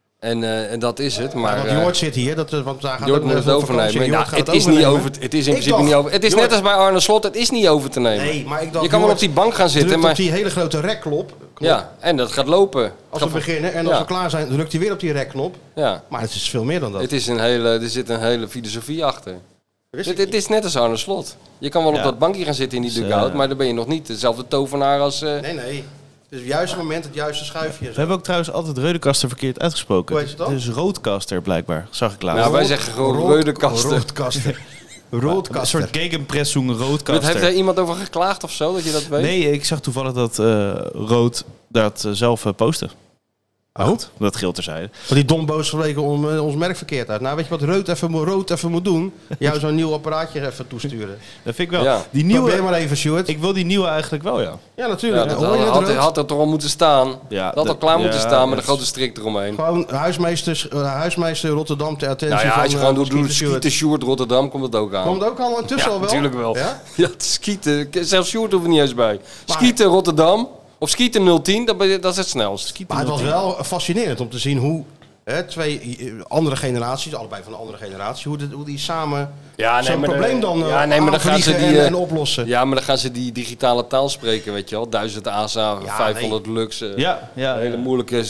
En dat is het. Maar want Jort zit hier, want daar gaat Jort moet het overnemen. Het is niet over. Het is in principe niet over. Het is net als bij Arne Slot, het is niet over te nemen. Nee, maar ik dacht, je kan wel op die bank gaan zitten, maar op die hele grote rekknop. Ja, en dat gaat lopen. Als we beginnen en als we klaar zijn, drukt hij weer op die rekknop. Ja. Maar het is veel meer dan dat. Er zit een hele filosofie achter. Het is net als Arne Slot. Je kan wel op dat bankje gaan zitten in die dugout, maar dan ben je nog niet dezelfde tovenaar als... Nee. Het is het juiste moment, het juiste schuifje. We hebben ook trouwens altijd Reudecaster verkeerd uitgesproken. Hoe heet het dan? Het is Roodcaster blijkbaar, zag ik laatst. Nou, wij zeggen gewoon Reudecaster. Roodcaster. Een soort gegenpressing Roodcaster. Heeft er iemand over geklaagd of zo, dat je dat weet? Nee, ik zag toevallig dat Rood dat zelf postte. Goed, dat geldt terzijde. Want die domboos verleken ons merk verkeerd uit. Nou, weet je wat Rood even moet doen? Jou zo'n nieuw apparaatje even toesturen. Dat vind ik wel. Ja. Die nieuwe... Probeer maar even, Stuart. Ik wil die nieuwe eigenlijk wel, ja. Ja, natuurlijk. Ja, had er toch al moeten staan. Ja, dat had al klaar moeten staan met een grote strik eromheen. Gewoon huismeester Rotterdam ter attentie van... Nou ja, als je gewoon doet skieten Sjoerd Rotterdam, komt het ook aan. Komt het ook al intussen al wel? Natuurlijk wel. Ja, skieten. Zelfs Sjoerd hoeft er niet eens bij. Skieten Rotterdam... Of Skieten 010, dat is het snelst. Maar het was wel fascinerend om te zien hoe twee andere generaties, allebei van een andere generatie, hoe die samen zo'n probleem dan maar dan gaan ze en oplossen. Ja, maar dan gaan ze die digitale taal spreken, weet je wel. 1000 ASA, 500 Lux. Hele moeilijke...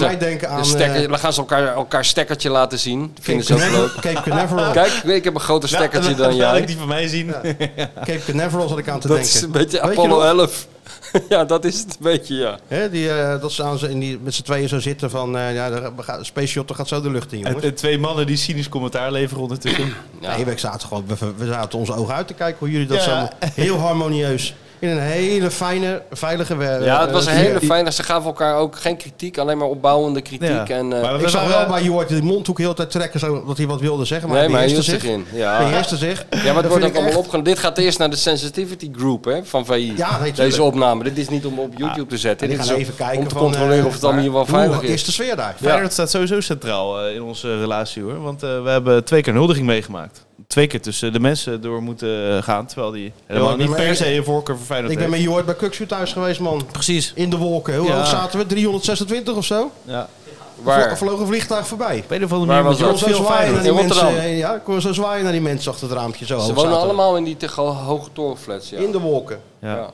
Dan gaan ze elkaar stekkertje laten zien. Vinden ze ook leuk. Cape Canaveral. Kijk, ik heb een groter stekkertje dan jij. Laat ik die van mij zien. Cape Canaveral zat ik aan te denken. Dat is een beetje Apollo 11. Ja, dat is het een beetje, ja. Dat ze met z'n tweeën zo zitten van... Space Shuttle gaat zo de lucht in, jongens. En twee mannen die cynisch commentaar leveren ondertussen. Nee, we zaten onze ogen uit te kijken hoe jullie dat zo heel harmonieus... In een hele fijne, veilige wereld. Ja, het was een hele fijne... Ze gaven elkaar ook geen kritiek, alleen maar opbouwende kritiek. Ja. En, ik zag wel bij Jort de mondhoek heel de tijd trekken, zodat hij wat wilde zeggen. Maar hij hield zich in. Ja, maar het wordt ook allemaal opgenomen. Dit gaat eerst naar de Sensitivity Group van VI. Ja, deze opname. Dit is niet om op YouTube te zetten. Dit is even kijken om te controleren of het allemaal hier wel veilig is. Is de sfeer daar? Feyenoord staat sowieso centraal in onze relatie, hoor. Want we hebben 2 keer een huldiging meegemaakt. 2 keer tussen de mensen door moeten gaan, terwijl die helemaal niet per se een voorkeur voor Feyenoord heeft. Ik ben met Jort bij Kukshoe thuis geweest, man. Precies. In de wolken. Hoe hoog zaten we? 326 of zo? Ja. Waar? Vloog een vliegtuig voorbij. Op een of andere manier was veel zwaaien in Rotterdam. Ik kon zo zwaaien naar die mensen achter het raampje. Zo ze wonen allemaal in die hoge torenflats. Ja. In de wolken. Ja.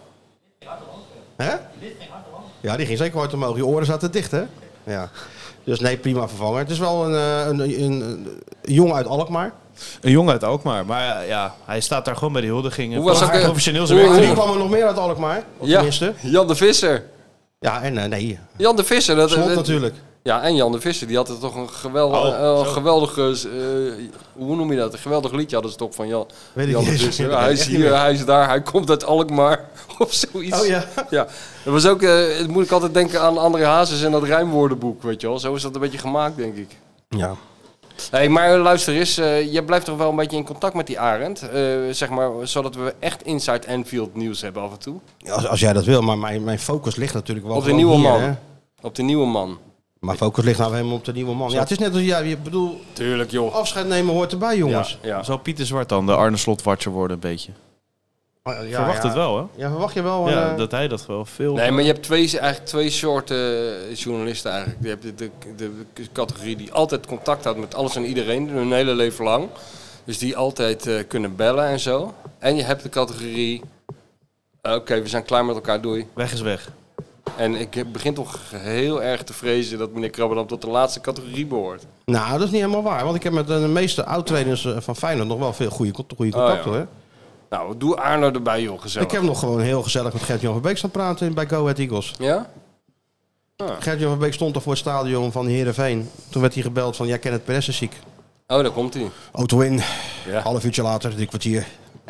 Hè? Ja, die ging zeker hard omhoog. Je oren zaten dicht, hè? Ja. Dus nee, prima vervanger. Het is wel een jongen uit Alkmaar. Een jongen uit Alkmaar. Maar ja, hij staat daar gewoon bij de huldiging. Hoe was dat professioneel zijn werk? Wie kwam er nog meer uit Alkmaar? Tenminste. Jan de Visser. Ja, en nee. Jan de Visser. Slot natuurlijk. Ja, en Jan de Visser. Die had er toch een geweldige... hoe noem je dat? Een geweldig liedje hadden ze toch van Jan de Visser. Hij is hier, hij is daar. Hij komt uit Alkmaar. Of zoiets. Oh ja. Ja. Dat was ook... moet ik altijd denken aan André Hazes en dat rijmwoordenboek. Weet je wel. Zo is dat een beetje gemaakt, denk ik. Ja. Hey, maar luister eens, je blijft toch wel een beetje in contact met die Arend, zeg maar, zodat we echt Inside Anfield nieuws hebben af en toe? Als jij dat wil, maar mijn focus ligt natuurlijk wel op de nieuwe hier, man. Hè? Op de nieuwe man. Maar focus ligt nou helemaal op de nieuwe man. Ja, het is net als je bedoelt. Tuurlijk, joh. Afscheid nemen hoort erbij, jongens. Ja. Zal Pieter Zwart dan de Arne Slot-watcher worden, een beetje? Verwacht het wel, hè? Ja, verwacht je wel. Dat hij dat wel veel... Nee, maar je hebt eigenlijk twee soorten journalisten eigenlijk. Je hebt de categorie die altijd contact houdt met alles en iedereen, hun hele leven lang. Dus die altijd kunnen bellen en zo. En je hebt de categorie... Oké, we zijn klaar met elkaar, doei. Weg is weg. En ik begin toch heel erg te vrezen dat meneer Krabberdam tot de laatste categorie behoort. Nou, dat is niet helemaal waar. Want ik heb met de meeste oud-trainers van Feyenoord nog wel veel goede contacten, hoor. Nou, doe Arno erbij, joh, gezellig. Ik heb nog gewoon heel gezellig met Gert-Jan van Beek staan praten bij Go Ahead Eagles. Ja? Gert-Jan van Beek stond er voor het stadion van Heerenveen. Toen werd hij gebeld van, Kenneth Perez is ziek. Oh, daar komt hij. Auto in, half uurtje later, 3 kwartier.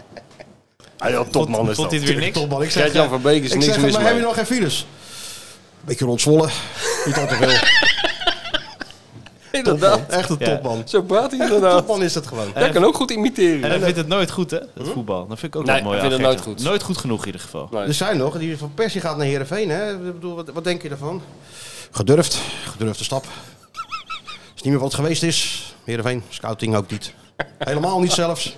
Ja, topman is dat. Vond dit weer niks? Topman. Gert-Jan van Beek is niks mis mee. Maar heb je nog geen files? Beetje rondzwollen, niet al te veel. Inderdaad. Echt een topman. Zo praat hij inderdaad. Topman is het gewoon. Hij kan ook goed imiteren. En hij vindt het nooit goed, hè? Het voetbal. Dat vind ik ook wel mooi. Hij vindt het nooit goed. Nooit goed genoeg in ieder geval. Nee. Er zijn nog, die van Persie gaat naar Heerenveen, hè? Ik bedoel, wat denk je ervan? Gedurfde stap. Is niet meer wat het geweest is. Heerenveen, scouting ook niet. Helemaal niet zelfs.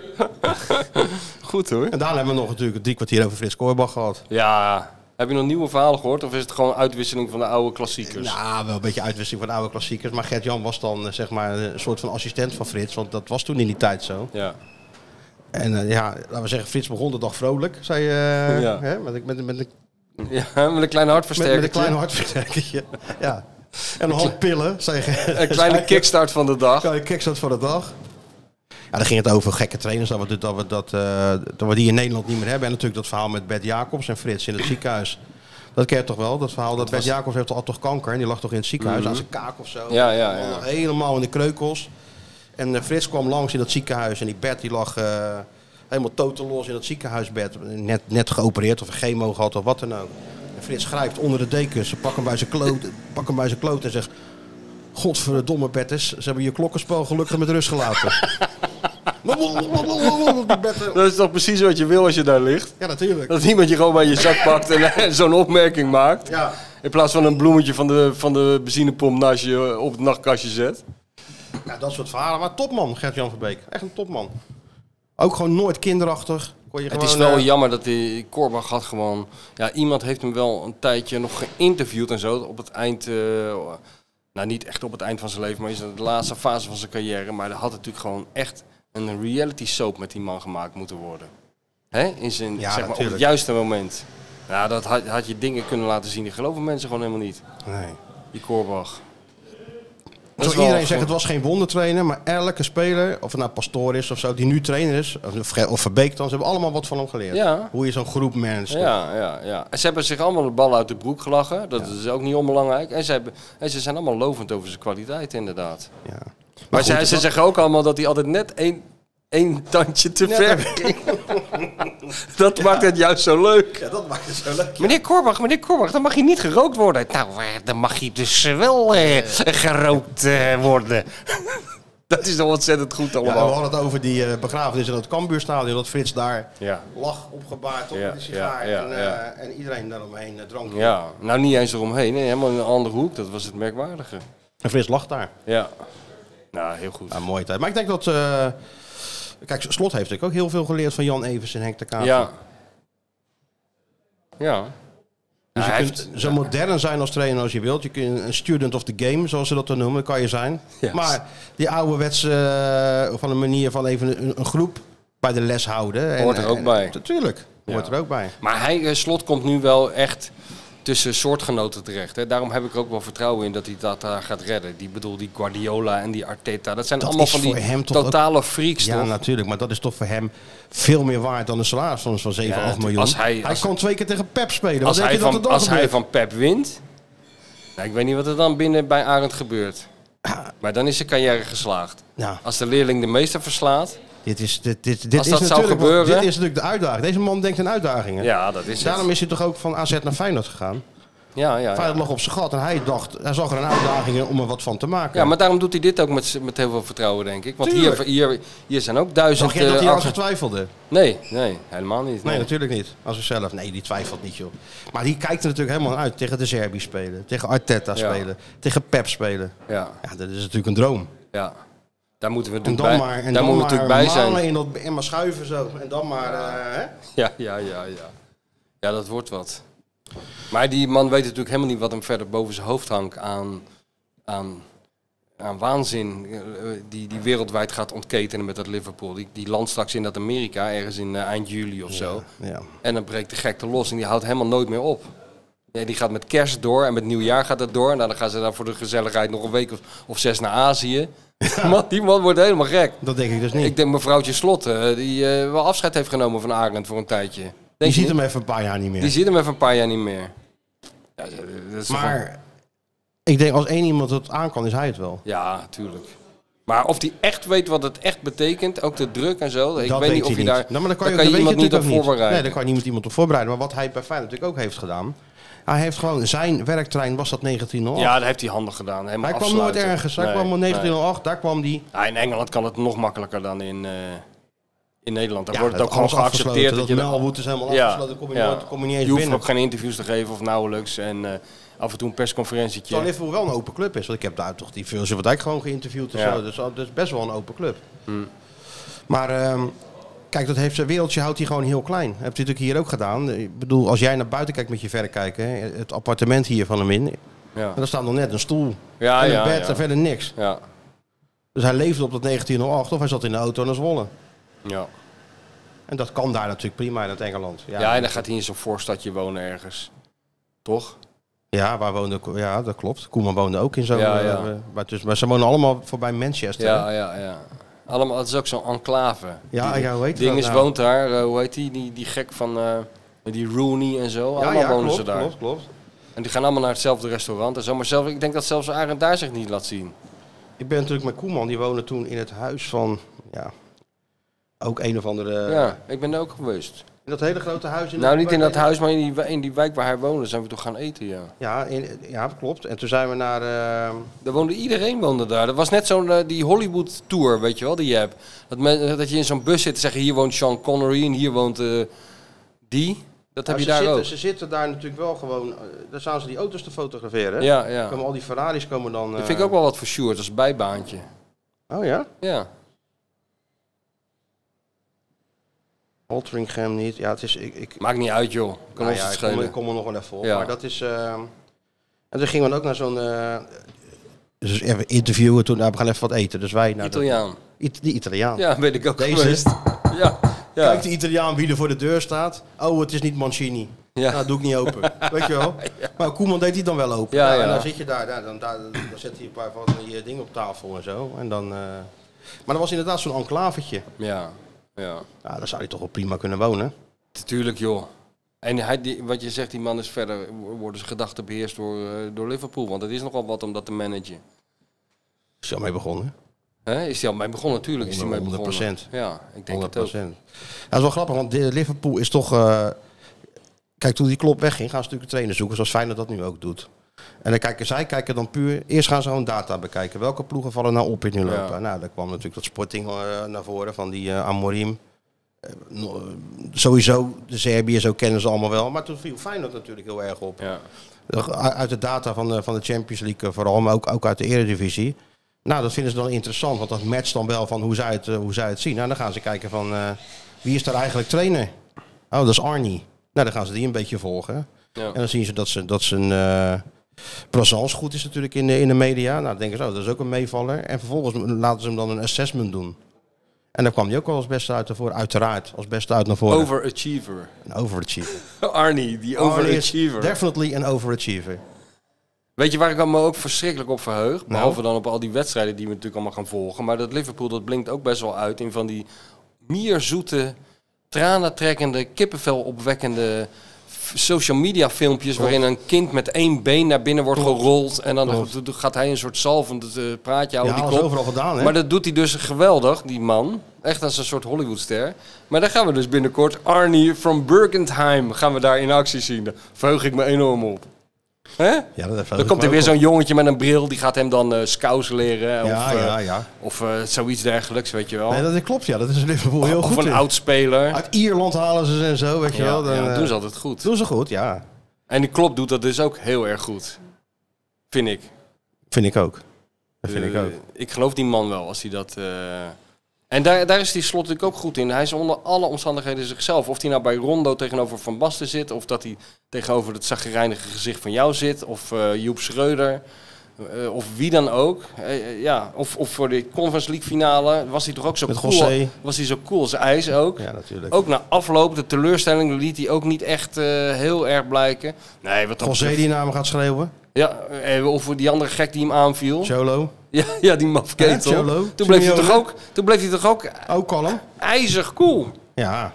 Goed hoor. En daarna hebben we nog natuurlijk 3 kwartier over Frits Korbach gehad. Ja. Heb je nog nieuwe verhalen gehoord of is het gewoon uitwisseling van de oude klassiekers? Ja, wel een beetje uitwisseling van de oude klassiekers. Maar Gert-Jan was dan zeg maar een soort van assistent van Frits. Want dat was toen in die tijd zo. Ja. En laten we zeggen, Frits begon de dag vrolijk. Zei hè, met een klein hartversterker. Met een klein hartversterkertje. Ja. En een hand pillen. Een kleine kickstart van de dag. Ja, een kickstart van de dag. Ja, dan ging het over gekke trainers, dat we die in Nederland niet meer hebben. En natuurlijk dat verhaal met Bert Jacobs en Frits in het ziekenhuis. Dat ken je toch wel? Dat verhaal dat Bert Jacobs had toch kanker en die lag toch in het ziekenhuis aan zijn kaak of zo. Ja. Helemaal in de kreukels. En Frits kwam langs in dat ziekenhuis en die Bert die lag helemaal totaal los in dat ziekenhuisbed. Net geopereerd of een chemo gehad of wat dan ook. Frits grijpt onder de dekens. Ze pakken hem bij zijn kloot en zegt... Godverdomme, Bertus. Ze hebben je klokkenspel gelukkig met rust gelaten. Dat is toch precies wat je wil als je daar ligt? Ja, natuurlijk. Dat iemand je gewoon bij je zak pakt en zo'n opmerking maakt. Ja. In plaats van een bloemetje van de benzinepomp naast je op het nachtkastje zet. Ja, dat soort verhalen. Maar topman, Gert-Jan Verbeek. Echt een topman. Ook gewoon nooit kinderachtig. Het is wel jammer dat die Korbach had gewoon... Ja, iemand heeft hem wel een tijdje nog geïnterviewd en zo. Op het eind... nou, niet echt op het eind van zijn leven, maar in de laatste fase van zijn carrière. Maar er had natuurlijk gewoon echt een reality soap met die man gemaakt moeten worden. Hè? In zijn, ja, zeg maar, op het juiste moment. Nou, dat had je dingen kunnen laten zien. Die geloven mensen gewoon helemaal niet. Nee. Die Korbach. Zoals iedereen zegt, het was geen wondertrainer, maar elke speler, of het nou Pastoor is of zo, die nu trainer is, of Verbeek dan, ze hebben allemaal wat van hem geleerd. Ja. Hoe je zo'n groep managt. Ja. En ze hebben zich allemaal de bal uit de broek gelachen, dat is ook niet onbelangrijk. En ze zijn allemaal lovend over zijn kwaliteit, inderdaad. Ja. Maar goed, ze zeggen ook allemaal dat hij altijd net één tandje te ver ging. Dat maakt het juist zo leuk. Ja, dat maakt het zo leuk. Ja. Meneer Korbach, dan mag je niet gerookt worden. Nou, dan mag je dus wel gerookt worden. Dat is toch ontzettend goed allemaal. Ja, we hadden het over die begrafenis in het Cambuurstadion. Dat Frits daar lag opgebaard op de sigaar. En iedereen daaromheen dronk. Ja, nou niet eens eromheen. Nee, helemaal in een andere hoek. Dat was het merkwaardige. En Frits lag daar. Ja. Nou, heel goed. Ja, mooie tijd. Maar ik denk dat... Kijk, Slot heeft natuurlijk ook heel veel geleerd van Jan Evers en Henk de Kaat. Ja. Dus je kunt zo modern zijn als trainer als je wilt. Je kunt een student of the game, zoals ze dat dan noemen, kan je zijn. Yes. Maar die ouderwetse van een manier van even een groep bij de les houden. Hoort er ook bij. Natuurlijk, hoort er ook bij. Maar Slot komt nu wel echt tussen soortgenoten terecht. Hè. Daarom heb ik ook wel vertrouwen in dat hij dat gaat redden. Die Guardiola en die Arteta. Dat zijn allemaal van die totale freaks, ja, toch? natuurlijk. Maar dat is toch voor hem veel meer waard dan een salaris van 7, 8 miljoen. Hij kon 2 keer tegen Pep spelen. Als hij van Pep wint... Nou, ik weet niet wat er dan binnen bij Arend gebeurt. Maar dan is zijn carrière geslaagd. Ja. Als de leerling de meester verslaat... Dit is natuurlijk de uitdaging. Deze man denkt aan uitdagingen. Ja, dat is Daarom is hij toch ook van AZ naar Feyenoord gegaan. Feyenoord lag op zijn gat en hij zag er een uitdaging in om er wat van te maken. Ja, maar daarom doet hij dit ook met heel veel vertrouwen, denk ik. Want hier zijn ook 1000... Dacht je dat hij al getwijfelde? Nee, helemaal niet. Nee, natuurlijk niet. Als zichzelf. Nee, die twijfelt niet, joh. Maar die kijkt er natuurlijk helemaal uit. Tegen de Serbi spelen. Tegen Arteta spelen. Tegen Pep spelen. Ja, dat is natuurlijk een droom. Ja. Daar moeten we natuurlijk bij zijn. En maar schuiven zo. En dan maar... Ja, dat wordt wat. Maar die man weet natuurlijk helemaal niet wat hem verder boven zijn hoofd hangt aan waanzin. Die wereldwijd gaat ontketenen met dat Liverpool. Die landt straks in dat Amerika, ergens in eind juli of zo. Ja. En dan breekt de gekte los en die houdt helemaal nooit meer op. Ja, die gaat met kerst door en met nieuwjaar gaat het door. Nou, dan gaan ze dan voor de gezelligheid nog een week of 6 naar Azië. Ja. Die man wordt helemaal gek. Dat denk ik dus niet. Ik denk mevrouwtje Slot, die wel afscheid heeft genomen van Arend voor een tijdje. Die ziet hem even een paar jaar niet meer. Ja, dat is maar ik denk als één iemand het aan kan, is hij het wel. Ja, tuurlijk. Maar of hij echt weet wat het echt betekent, ook de druk en zo. Ik weet niet of je daar... Nou, maar dan kan je iemand niet op voorbereiden. Nee, daar kan je niet iemand op voorbereiden. Maar wat hij bij Feyenoord natuurlijk ook heeft gedaan... Hij heeft gewoon zijn werktrein, was dat 1908? Ja, dat heeft hij handig gedaan. Hij kwam nooit ergens. Hij kwam in 1908, daar kwam hij... Ja, in Engeland kan het nog makkelijker dan in Nederland. Daar wordt het ook gewoon geaccepteerd. Dat je Melwood is helemaal afgesloten, kom je niet eens binnen. Je hoeft ook geen interviews te geven of nauwelijks. En af en toe een persconferentietje. Terwijl Liverpool wel een open club is. Want ik heb daar toch die Virgil van Dijk gewoon geïnterviewd. En zo. Dus dat is best wel een open club. Maar... Kijk, dat heeft zijn wereldje houdt hij gewoon heel klein. Dat heeft hij natuurlijk hier ook gedaan. Ik bedoel, als jij naar buiten kijkt met je verrekijker, het appartement hier van hem in, daar staat nog net een stoel en een bed en verder niks. Ja. Dus hij leefde op dat 1908 of hij zat in de auto naar Zwolle. Ja. En dat kan daar natuurlijk prima in het Engeland. Ja, en dan gaat hij in zo'n voorstadje wonen ergens. Toch? Ja, ja, dat klopt. Koeman woonde ook in zo'n... Maar ze wonen allemaal voorbij Manchester. Ja. Allemaal, het is ook zo'n enclave. Ja, hoe heet dat? Dinges woont daar, hoe heet die gek van die Rooney en zo. Allemaal wonen ze daar. Klopt. En die gaan allemaal naar hetzelfde restaurant en zo. Maar ik denk dat zelfs Arend daar zich niet laat zien. Ik ben natuurlijk met Koeman, die woonde toen in het huis van, ook een of andere... Ja, ik ben er ook geweest. In dat hele grote huis? Niet in dat huis, maar in die wijk waar hij woonde zijn we toch gaan eten, ja. Ja, klopt. En toen zijn we naar... Iedereen woonde daar. Dat was net zo'n die Hollywood tour, weet je wel, die je hebt. Dat je in zo'n bus zit en zeggen, hier woont Sean Connery en hier woont die. Dat heb je daar ook. Ze zitten daar natuurlijk wel gewoon... Daar staan ze die auto's te fotograferen. Ja. Komen al die Ferraris komen dan... Dat vind ik ook wel wat voor Sjoerd, als bijbaantje. Oh ja? Ja. Altrincham niet. Ja, het is... Maakt niet uit, joh. Kan ons het schelen. Ik kom er nog wel even op. Ja. Maar dat is... En toen gingen we ook naar zo'n... dus even interviewen toen. Nou, we gaan even wat eten. Dus wij naar Italiaan. Die Italiaan. Ja, weet ik ook. Deze. Geweest. Ja. Kijk, de Italiaan wie er voor de deur staat. Oh, het is niet Mancini. Ja. Nou, doe ik niet open. Weet je wel? Ja. Maar Koeman deed hij dan wel open. Ja. En dan zit je daar. Dan zet hij een paar van die dingen op tafel en zo. En dan... Maar dat was inderdaad zo'n enclavetje. Ja. Daar zou hij toch wel prima kunnen wonen. Tuurlijk, joh. En wat je zegt, die man is verder... Worden zijn gedachten beheerst door Liverpool. Want het is nogal wat om dat te managen. Is hij al mee begonnen? Is hij al mee begonnen? Natuurlijk is hij mee begonnen. 100%. Ja, ik denk 100%. Het ook. Ja, dat is wel grappig, want Liverpool is toch... Kijk, toen die Klopp wegging, gaan ze natuurlijk een trainer zoeken. Zoals Feyenoord dat nu ook doet. En dan zij kijken dan puur... Eerst gaan ze gewoon data bekijken. Welke ploegen vallen nou op in hun lopen? Ja. Nou, daar kwam natuurlijk dat Sporting naar voren van die Amorim. Sowieso, de Serbiërs ook kennen ze allemaal wel. Maar toen viel Feyenoord natuurlijk heel erg op. Ja. Uit de data van de Champions League vooral, maar ook uit de Eredivisie. Nou, dat vinden ze dan interessant, want dat matcht dan wel van hoe zij het zien. Nou, dan gaan ze kijken van wie is daar eigenlijk trainer? Oh, dat is Arnie. Nou, dan gaan ze die een beetje volgen. Ja. En dan zien ze dat zijn présence goed is natuurlijk in de media. Nou, dan denken ze, dat is ook een meevaller. En vervolgens laten ze hem dan een assessment doen. En dan kwam hij ook wel als beste uit naar voren. Uiteraard, als beste uit naar voren. Overachiever. Een overachiever. Arnie, die overachiever. Definitely een overachiever. Weet je waar ik me ook verschrikkelijk op verheug? Behalve dan op al die wedstrijden die we natuurlijk allemaal gaan volgen. Maar dat Liverpool, dat blinkt ook best wel uit in van die mierzoete, tranentrekkende, kippenvel opwekkende social media filmpjes waarin een kind met één been naar binnen wordt gerold en dan gaat hij een soort zalvend praatje houden. Ja, dat is overal gedaan, hè? Maar dat doet hij dus geweldig, die man. Echt als een soort Hollywoodster. Maar dan gaan we dus binnenkort Arnie from Bergentheim gaan we daar in actie zien. Daar verheug ik me enorm op. Hè? Ja, dan komt er weer zo'n jongetje met een bril, die gaat hem dan scouts leren. Ja. Of zoiets dergelijks, weet je wel. Nee, dat klopt, ja. Dat is Liverpool heel goed. Of een oud-speler. Uit Ierland halen ze en zo, weet je wel. Dan, dat doen ze altijd goed. Doen ze goed, ja. En die Klopp doet dat dus ook heel erg goed. Vind ik. Vind ik ook. Dat vind ik ook. Ik geloof die man wel, als hij dat... En daar is die Slot natuurlijk ook goed in. Hij is onder alle omstandigheden zichzelf. Of hij nou bij Rondo tegenover Van Basten zit, of dat hij tegenover het chagrijnige gezicht van jou zit, of Joep Schreuder, of wie dan ook. Of voor de Conference League finale was hij toch ook zo met cool. José. Was hij zo cool als ijs ook. Ja, natuurlijk. Ook na afloop, de teleurstelling liet hij ook niet echt heel erg blijken. Nee, wat José die namen gaat schreeuwen. Ja, of die andere gek die hem aanviel. Cholo. Ja, die mafketel. Toen bleef hij toch ook kalm. ijzig cool. Ja.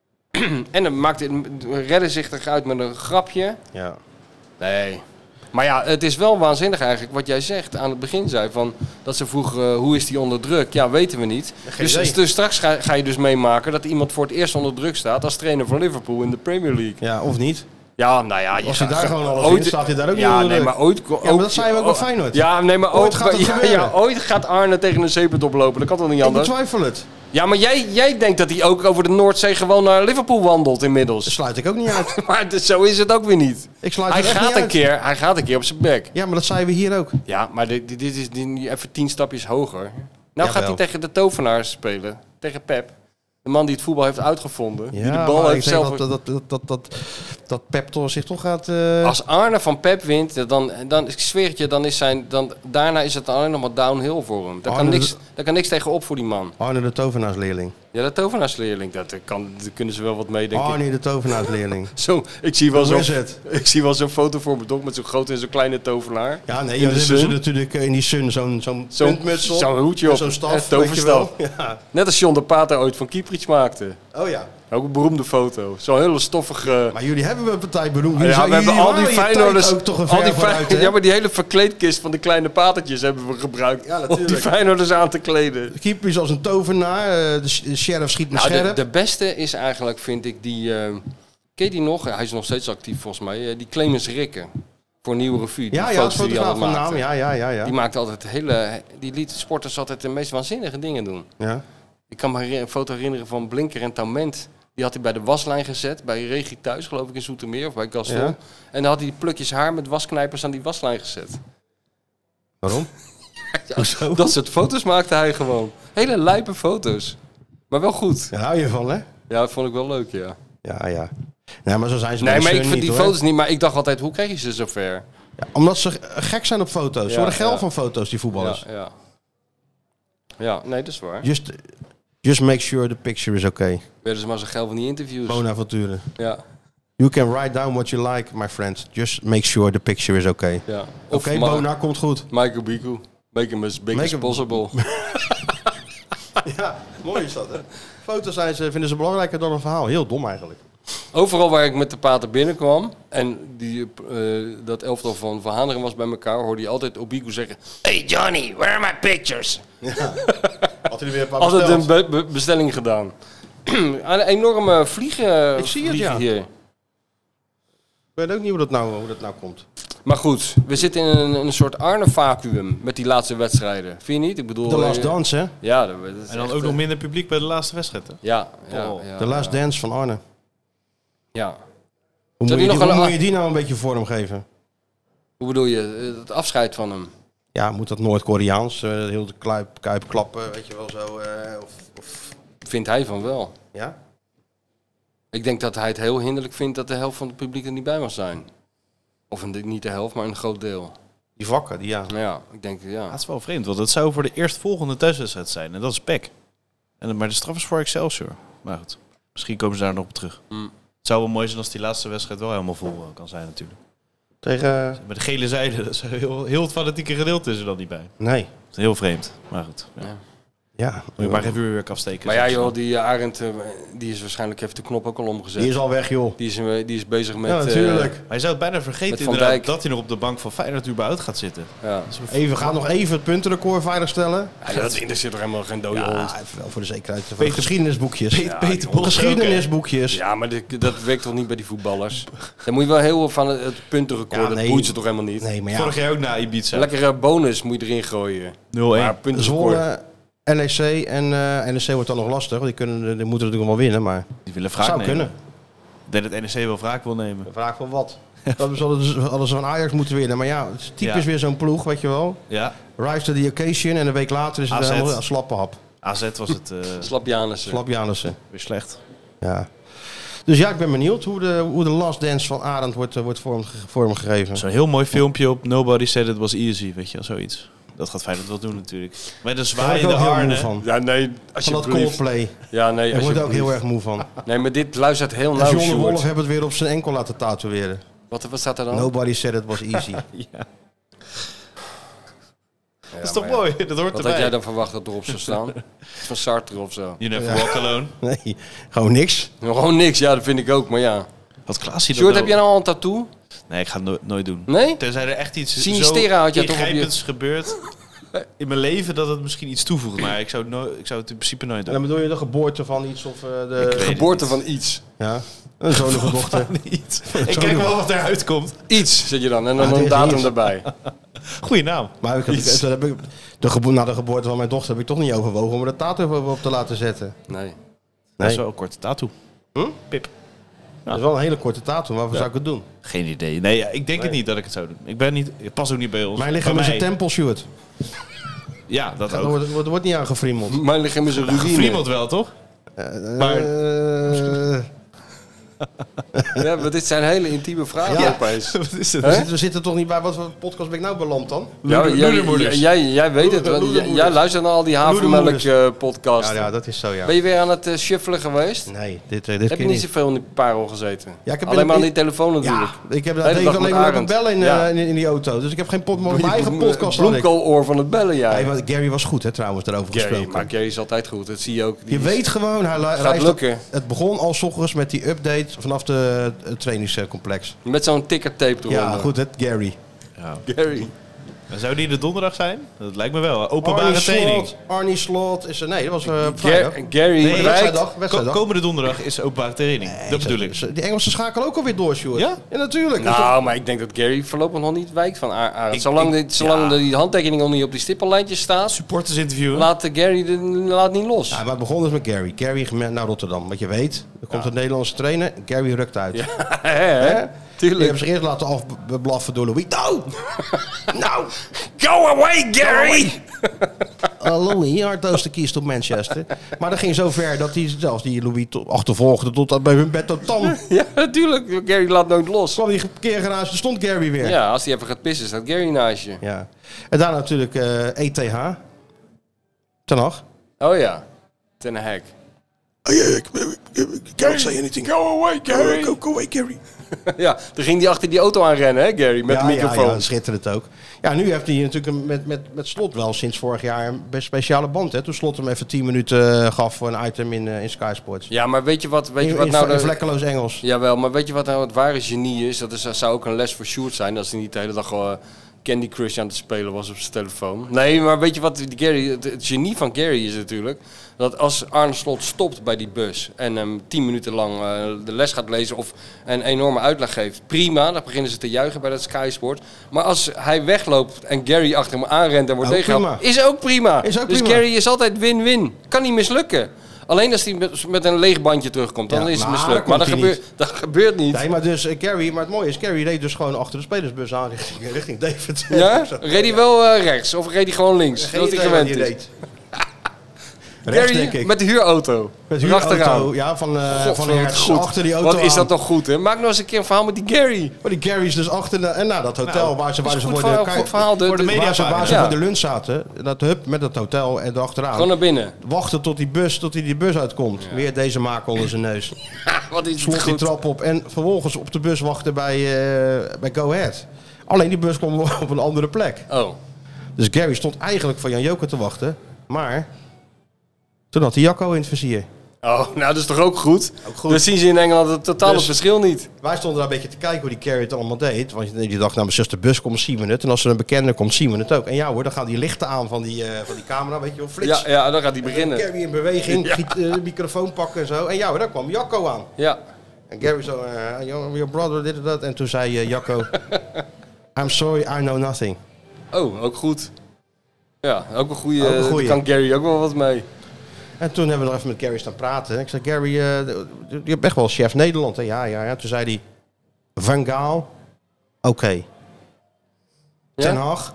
En dan redde zich eruit met een grapje. Ja. Nee. Maar ja, het is wel waanzinnig eigenlijk wat jij zegt aan het begin zei. Van, dat ze vroegen, hoe is die onder druk? Ja, weten we niet. Dus straks ga je dus meemaken dat iemand voor het eerst onder druk staat als trainer van Liverpool in de Premier League. Ja, of niet? Ja, nou ja. Als hij daar gewoon alles in staat, hij daar ook niet onder druk. Maar ooit... Ja, maar dat zei we ook wel Feyenoord. Ja, nee, maar ooit gaat het gebeuren. ooit gaat Arne tegen een zeepert oplopen. Dat kan toch niet anders? Ik betwijfel het. Ja, maar jij denkt dat hij ook over de Noordzee gewoon naar Liverpool wandelt inmiddels. Dat sluit ik ook niet uit. Maar zo is het ook weer niet. Ik sluit het echt niet uit. Hij gaat een keer op zijn bek. Ja, maar dat zeiden we hier ook. Ja, maar dit is even 10 stapjes hoger. Nou gaat hij tegen de tovenaars spelen. Tegen Pep. De man die het voetbal heeft uitgevonden. Ja, die de bal heeft zelf... Dat Pep toch zich toch gaat... Als Arne van Pep wint, dan ik zweer het je, daarna is het alleen nog maar downhill voor hem. Daar kan niks tegenop voor die man. Arne de tovenaarsleerling. Ja, de tovenaarsleerling, daar kunnen ze wel wat mee denken. Arne de tovenaarsleerling. Ik zie wel zo'n foto voor me toch met zo'n grote en zo'n kleine tovenaar. Ja, nee, dan hebben ze natuurlijk in die sun zo'n puntmuts op. Zo'n hoedje op. Zo'n staf. Toverstaf. Ja. Net als John de Pater ooit van Kieprits maakte. Oh ja. Ook een beroemde foto. Zo'n hele stoffige... Maar jullie hebben een partij beroemd. We hebben al die Feyenoorders... ook toch een ver vooruit, ja, maar die hele verkleedkist van de kleine patertjes hebben we gebruikt. Om die Feyenoorders aan te kleden. De keeper is als een tovenaar. De sheriff schiet met scherp. De beste is eigenlijk, vind ik, die... ken je die nog? Hij is nog steeds actief volgens mij. Die Clemens Rikke. Voor Nieuwe Revue. Ja, dat is fotograaf van naam. Ja. Die maakt altijd die liet sporters altijd de meest waanzinnige dingen doen. Ja. Ik kan me een foto herinneren van Blinker en Taument. Die had hij bij de waslijn gezet. Bij Regie thuis, geloof ik, in Zoetermeer. Of bij Gaston. Ja. En dan had hij plukjes haar met wasknijpers aan die waslijn gezet. Waarom? Dat soort foto's maakte hij gewoon. Hele lijpe foto's. Maar wel goed. Daar hou je van, hè? Ja, dat vond ik wel leuk, ja. Ja. Nee, maar zo zijn ze maar ik vind die foto's niet. Maar ik dacht altijd, hoe krijg je ze zover? Ja, omdat ze gek zijn op foto's. Ze worden geil van foto's, die voetballers. Ja, nee, dat is waar. Just make sure the picture is okay. Werden ze maar zo geil van die interviews. Bonaventure. Ja. You can write down what you like, my friend. Just make sure the picture is okay. Ja. Oké, Bona, komt goed. Michael Biku. Make him as big as possible. Ja, mooi is dat, hè? Foto's vinden ze belangrijker dan een verhaal. Heel dom eigenlijk. Overal waar ik met de pater binnenkwam en dat elftal van Haneren was bij elkaar, hoorde je altijd Obiku zeggen: "Hey Johnny, where are my pictures?" Ja. Had hij weer een paar altijd een bestelling gedaan. Een enorme vliegen. Ik zie het, ja. Hier. Ik weet ook niet hoe dat nou komt. Maar goed, we zitten in een soort Arne-vacuüm met die laatste wedstrijden. Vind je niet? Ik bedoel, de Last Dance, hè? Ja. Dat is en dan echt, ook nog minder publiek bij de laatste wedstrijd, hè? Ja. De Last Dance van Arne. Ja. Hoe moet je die nou een beetje vorm geven? Hoe bedoel je? Het afscheid van hem? Ja, moet dat Noord-Koreaans? Heel de kuip klappen, weet je wel zo? Of... Vindt hij van wel. Ja? Ik denk dat hij het heel hinderlijk vindt dat de helft van het publiek er niet bij mag zijn. Of niet de helft, maar een groot deel. Die vakken, ja. Ja, ik denk ja. Dat is wel vreemd, want het zou voor de eerstvolgende thuiswedstrijd zijn. En dat is PEC. Maar de straf is voor Excelsior. Maar goed, misschien komen ze daar nog op terug. Het zou wel mooi zijn als die laatste wedstrijd wel helemaal vol kan zijn natuurlijk. Tegen... Met de gele zijde, dat is heel het fanatieke gedeelte is er dan niet bij. Nee. Dat is heel vreemd, maar goed. Ja. Moet je maar even weer afsteken. Maar ja joh, die Arend, die is waarschijnlijk, heeft de knop ook al omgezet. Die is al weg joh. Die is bezig met... Ja, natuurlijk. Maar je zou het bijna vergeten inderdaad, dat hij nog op de bank van Feyenoord überhaupt gaat zitten. Ja. Gaat nog even het puntenrecord veiligstellen. Ja, dat interesseert toch helemaal geen dode hond. Wel voor de zekerheid. Voor de geschiedenisboekjes. Geschiedenisboekjes. Ja, maar dat werkt toch niet bij die voetballers? Dan moet je wel heel van het puntenrecord, dat boeit ze toch helemaal niet? Nee, maar vorig jaar ook na Ibiza. Lekkere bonus moet je erin gooien. 0-1. Zwolle, NEC en NEC wordt dan nog lastig. Want die moeten natuurlijk wel winnen, maar... Die willen wraak nemen. Kunnen. Ik denk dat NEC wel wraak wil nemen. Wraak van wat? Dat hadden ze van Ajax moeten winnen. Maar ja, het is typisch weer zo'n ploeg, weet je wel. Ja. Rise to the occasion en een week later is het helemaal een slappe hap. AZ was het... Slapjanissen. Weer slecht. Ja. Dus ja, ik ben benieuwd hoe de Last Dance van Arend wordt vormgegeven. Zo'n heel mooi filmpje op Nobody Said It Was Easy, weet je wel, zoiets. Dat gaat Feyenoord wel doen natuurlijk. Met een zwaaiende Arne. Van. Ja, nee, van dat Coldplay. Ja, nee, daar word ik ook heel erg moe van. Nee, maar dit luistert heel nauw. John de Wolf heeft het weer op zijn enkel laten tatoeëren. Wat staat er dan? Nobody Said It Was Easy. Ja. Dat is toch mooi? Dat hoort erbij. Wat had jij dan verwacht dat erop zou staan? Van Sartre of zo? You never walk alone. Nee, gewoon niks. Gewoon niks, ja, dat vind ik ook, maar ja. Wat Klaasje Sjoerd, heb jij nou al een tattoo? Nee, ik ga het nooit doen. Nee? Tenzij er echt iets Sinistera had je toch ingrijpends gebeurd in mijn leven dat het misschien iets toevoegt. Maar ik zou het in principe nooit doen. En dan bedoel je de geboorte van iets of de geboorte van iets? Ja. Een zoon of een dochter. Ik kijk wel wat eruit komt. Iets, zet je dan. En dan een datum erbij. Goeie naam. Maar de geboorte van mijn dochter heb ik toch niet overwogen om er de tattoo op te laten zetten. Nee. Dat is wel een korte tattoo. Pip. Dat is wel een hele korte tattoo. Waarvoor zou ik het doen? Geen idee. Nee, ik denk het niet dat ik het zou doen. Ik pas ook niet bij ons. Mijn lichaam is een tempel, Sjoerd. Ja, dat ook. Er wordt niet aan gefriemeld. Mijn lichaam is een ruïne. Gefriemeld wel, toch? Maar... Ja, maar dit zijn hele intieme vragen opeens. Wat is het? We zitten toch niet bij wat voor podcast ben ik nou beland dan? Jij weet het. Jij luistert naar al die havermelk-podcasts. Ja, dat is zo, ja. Ben je weer aan het shuffelen geweest? Nee, dit heb je niet zoveel in die parel gezeten? Ja, ik heb alleen maar aan die telefoon natuurlijk. Ja, ik heb alleen maar het bellen in die auto. Dus ik heb geen mijn eigen podcast. Bloemkooloor van het bellen, ja. Nee, Gary was goed, hè, trouwens, daarover gesproken. Maar Gary is altijd goed, dat zie je ook. Je weet gewoon, gaat lukken. Het begon al 's ochtends met die update vanaf het trainingscomplex. Met zo'n tickertape eronder. Ja, goed, het Gary. Ja. Gary. Zou die de donderdag zijn? Dat lijkt me wel. Openbare training. Arnie Slot is er. Nee, dat was vrijdag. Gary wedstrijddag. Komende donderdag is openbare training. Nee, dat bedoel ik. Die Engelsen schakelen ook alweer door, Sjoerd. Ja? Ja, natuurlijk. Nou, maar ik denk dat Gary voorlopig nog niet wijkt van Arend. Zolang die handtekening nog niet op die stippellijntjes staat. Supporters interviewen. Laat Gary niet los. Ja, maar het begon dus met Gary. Gary naar Rotterdam. Want je weet, er komt een Nederlandse trainer. Gary rukt uit. Ja, hè? Tuurlijk. Die hebben zich eerst laten afblaffen door Louis. Nou! Go away, Gary! Louis, hardoosten kiest op Manchester. Maar dat ging zo ver dat hij zelfs die Louis achtervolgde tot bij hun bed tot tam. Ja, natuurlijk. Gary laat nooit los. Kwam die parkeergarage, stond Gary weer. Ja, als hij even gaat pissen, staat Gary naast je. Ja. En daarna natuurlijk ETH. Ten Hag. Oh ja, Ten Hag. Can't say anything. Go away, Gary. Go away, Gary. Ja, toen ging hij achter die auto aanrennen, hè, Gary, met de microfoon. Ja, schitterend ook. Ja, nu heeft hij natuurlijk met Slot wel sinds vorig jaar een best speciale band. Hè? Toen Slot hem even 10 minuten gaf voor een item in Sky Sports. Ja, maar weet je wat nou... In vlekkeloos Engels. Jawel, maar weet je wat nou het ware genie is? Dat zou ook een les voor Sjoerd zijn, als hij niet de hele dag Candy Crush aan het spelen was op zijn telefoon. Nee, maar weet je wat het genie van Gary is natuurlijk? Dat als Arne Slot stopt bij die bus en hem 10 minuten lang de les gaat lezen of een enorme uitleg geeft, prima, dan beginnen ze te juichen bij dat Sky Sport. Maar als hij wegloopt en Gary achter hem aanrent en wordt tegengehouden, is ook prima. Dus Gary is altijd win-win. Kan niet mislukken. Alleen als hij met een leeg bandje terugkomt, dan is het mislukt. Maar dat gebeurt niet. Nee, maar dus Gary, maar het mooie is, Gary reed dus gewoon achter de spelersbus aan richting Deventer. Ja? Reed hij wel rechts of reed hij gewoon links? Dat hij gewend is. Rechts, denk ik. Met de huurauto. Met de huurauto, ja, van Hertz achter die auto. Wat is dat toch goed, hè? Maak nou eens een keer een verhaal met die Gary. Maar die Gary is dus achter dat hotel waar ze voor de media voor de lunch zaten. Dat hub met dat hotel en erachteraan. Gewoon naar binnen. Wachten tot hij die bus uitkomt. Ja. Weer deze maak onder zijn neus. Wat is Slot die trap op en vervolgens op de bus wachten bij Go Ahead. Alleen die bus kwam op een andere plek. Oh. Dus Gary stond eigenlijk van Jan Joker te wachten. Maar toen had hij Jacco in het vizier. Oh, nou dat is toch ook goed? Dat zien ze in Engeland het totale verschil niet. Wij stonden daar een beetje te kijken hoe die Gary het allemaal deed. Want je dacht, nou, mijn zuster bus komt, zien we het. En als er een bekende komt, zien we het ook. En ja hoor, dan gaan die lichten aan van die camera, weet je wel, flits. Ja, dan gaat hij beginnen. Gary in beweging, giet de microfoon pakken en zo. En ja hoor, daar kwam Jacco aan. Ja. En Gary zo, your brother dit en dat. En toen zei Jacco, I'm sorry, I know nothing. Oh, ook goed. Ja, ook een goede. Daar kan Gary ook wel wat mee. En toen hebben we nog even met Gary staan praten. Ik zei, Gary, je hebt echt wel chef Nederland. Hè? Ja. Toen zei hij, Van Gaal, oké. Ten Hag,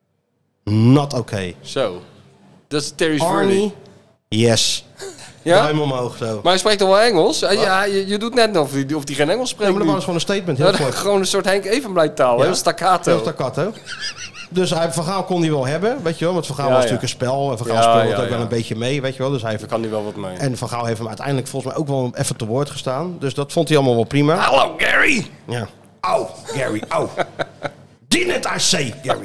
not oké. Zo. Dat is Terry's Arnie, yes. Ja? Duim omhoog zo. Maar hij spreekt toch wel Engels? Ja, je doet net of hij geen Engels spreekt. Ja, maar dat was gewoon een statement. Heel gewoon een soort Henk Evenblij taal. Heel staccato. Heel staccato. Dus Van Gaal kon hij wel hebben, weet je wel. Want Van Gaal was natuurlijk een spel. En Van Gaal speelde ook wel een beetje mee, weet je wel. Dus hij kan hij wel wat mee. En Van Gaal heeft hem uiteindelijk volgens mij ook wel even te woord gestaan. Dus dat vond hij allemaal wel prima. Hallo, Gary! Ja. Au, Gary, au. Didn't I say, Gary?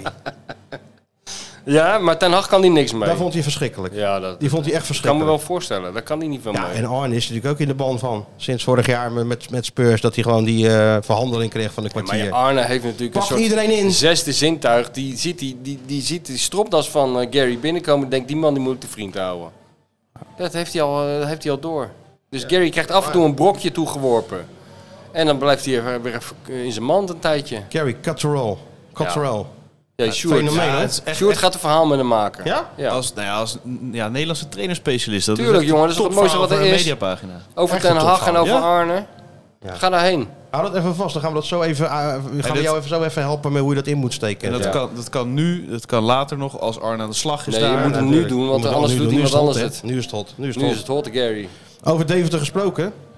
Ja, maar Ten Hag kan hij niks mee. Daar vond hij verschrikkelijk. Ja, die vond hij echt verschrikkelijk. Ik kan me wel voorstellen, daar kan hij niet van mee. En Arne is natuurlijk ook in de ban van. Sinds vorig jaar met Spurs, dat hij gewoon die verhandeling kreeg van de kwartier. Maar Arne heeft natuurlijk een soort iedereen in. Zesde zintuig. Die ziet die stropdas van Gary binnenkomen en denkt, die man die moet ik de vriend houden. Dat heeft hij al door. Dus Gary krijgt af en toe een brokje toegeworpen. En dan blijft hij weer in zijn mand een tijdje. Gary, cut the roll. Ja, Sjoerd gaat een verhaal met hem maken. Ja? Als Nederlandse trainerspecialist. Tuurlijk, jongen, dat is het mooiste wat er is. Mediapagina. Over Ten Hag en over Arne. Ja. Ga daarheen. Hou dat even vast, dan gaan we dat zo even. We jou zo even helpen met hoe je dat in moet steken. En dat kan nu, dat kan later nog als Arne aan de slag is. Nee, je moet het nu doen, want anders doet iemand anders het. Nu is het hot. Nu is het hot, Gary. Over Deventer gesproken.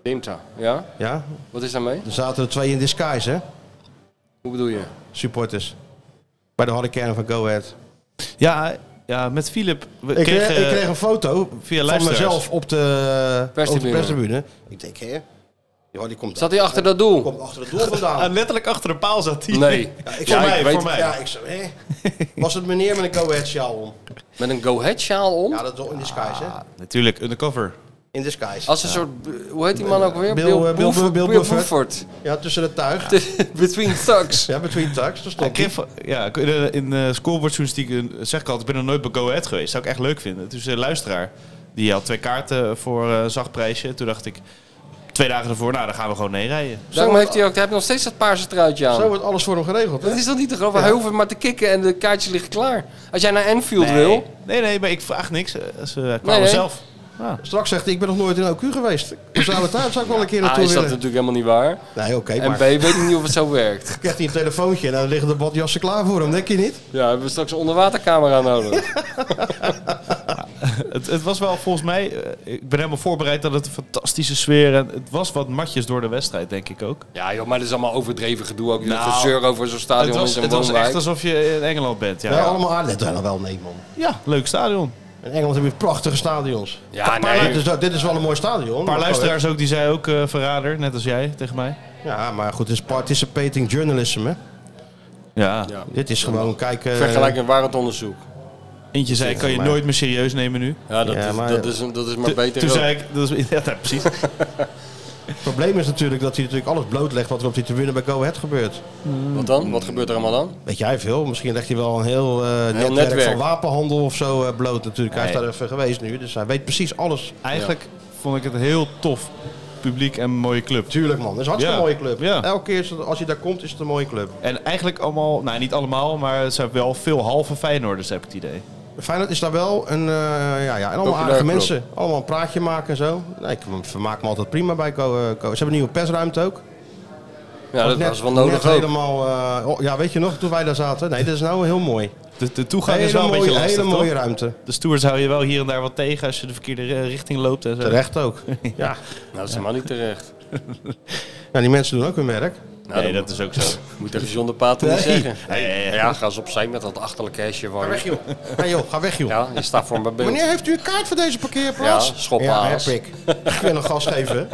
Ginta, ja? Ja. Wat is daarmee? Er zaten er 2 in disguise, hè? Hoe bedoel je? Supporters. Bij de harde kern van Go Ahead. Ja, met Philip. Ik kreeg een foto van mezelf op de perstribune. Ik denk, hè? Ja, die komt zat hij achter dat doel? Komt achter het doel vandaan. Letterlijk achter de paal zat hij. Nee. Ja, voor mij. Ja, ik zo, hè? Was het meneer met een Go Ahead sjaal om? Met een Go Ahead sjaal om? Ja, dat is wel in disguise, hè? Natuurlijk, undercover. In disguise. Als een soort, hoe heet die man ook weer? Bill Bufford. Ja, tussen de tuig. Between thugs. Ja, between thugs. Dat stond in scoreboardjournalistiek zeg ik altijd, ik ben nog nooit bij Go Ahead geweest. Zou ik echt leuk vinden. Dus een luisteraar, die had 2 kaarten voor een zacht prijsje. Toen dacht ik, 2 dagen ervoor, nou, dan gaan we gewoon heen rijden. Zo heeft hij ook, hij heeft nog steeds dat paarse truitje aan. Zo wordt alles voor hem geregeld. Dat is toch niet te geloven? Hij hoeft maar te kicken en de kaartjes liggen klaar. Als jij naar Anfield wil... Nee, maar ik vraag niks. Ze kwamen zelf. Ah. Straks zegt hij, ik ben nog nooit in OQ geweest. Dus zou ik wel een keer naartoe is dat willen. natuurlijk helemaal niet waar. Nee, oké. En B, weet ik niet of het zo werkt. Krijgt hij een telefoontje en dan liggen de badjassen klaar voor hem, denk je niet? Ja, hebben we straks een onderwatercamera nodig. Het was wel volgens mij, ik ben helemaal voorbereid dat het een fantastische sfeer en het was wat matjes door de wedstrijd, denk ik ook. Ja joh, maar dat is allemaal overdreven gedoe ook. Dat gezeur over zo'n stadion in zo'n Het was echt alsof je in Engeland bent. Ja, allemaal aardig. Dat wel, nee man. Ja, leuk stadion. In Engeland heb je prachtige stadions. Ja, nee. Dit is wel een mooi stadion. Een paar luisteraars ook, die zei ook verrader, net als jij tegen mij. Ja, maar goed, het is participating journalism, hè? Ja. Dit is gewoon kijken... Vergelijkend waarend onderzoek. Eentje zei, kan je nooit meer serieus nemen nu? Ja, dat is maar beter. Toen zei ik, ja, precies. Het probleem is natuurlijk dat hij natuurlijk alles blootlegt wat er op die tribune bij Go Ahead gebeurt. Wat dan? Wat gebeurt er allemaal dan? Weet jij veel? Misschien legt hij wel een heel netwerk van wapenhandel of zo bloot natuurlijk. Hij is daar even geweest nu, dus hij weet precies alles. Eigenlijk vond ik het een heel tof publiek en een mooie club. Tuurlijk man, het is een hartstikke mooie club. Ja. Elke keer als je daar komt is het een mooie club. En eigenlijk allemaal, nou niet allemaal, maar het zijn wel veel halve Feyenoorders, heb ik het idee. Feyenoord is daar wel en allemaal aardige mensen. Allemaal een praatje maken en zo. Nee, ik vermaak me altijd prima bij Ze hebben een nieuwe persruimte ook. Ja, dat was wel nodig ook. Helemaal, ja, weet je nog, toen wij daar zaten? Nee, dat is nou heel mooi. De toegang is wel een beetje lastig, hele mooie toch? ruimte. De stewards hou je wel hier en daar wat tegen als je de verkeerde richting loopt. En zo. Terecht ook. Ja. Nou, dat is helemaal niet terecht. Ja, die mensen doen ook hun werk. Nou, nee, dat is ook zo. Moet tegen John de Pater niet zeggen. Ja, ga eens opzij met dat achterlijke hesje. Ga weg, joh. Hey, joh. Ga weg, joh. Ja, je staat voor mijn beeld. Meneer, heeft u een kaart voor deze parkeerplaats? Ja, schoppaas. Ja, heb ik. Ik wil een gas geven.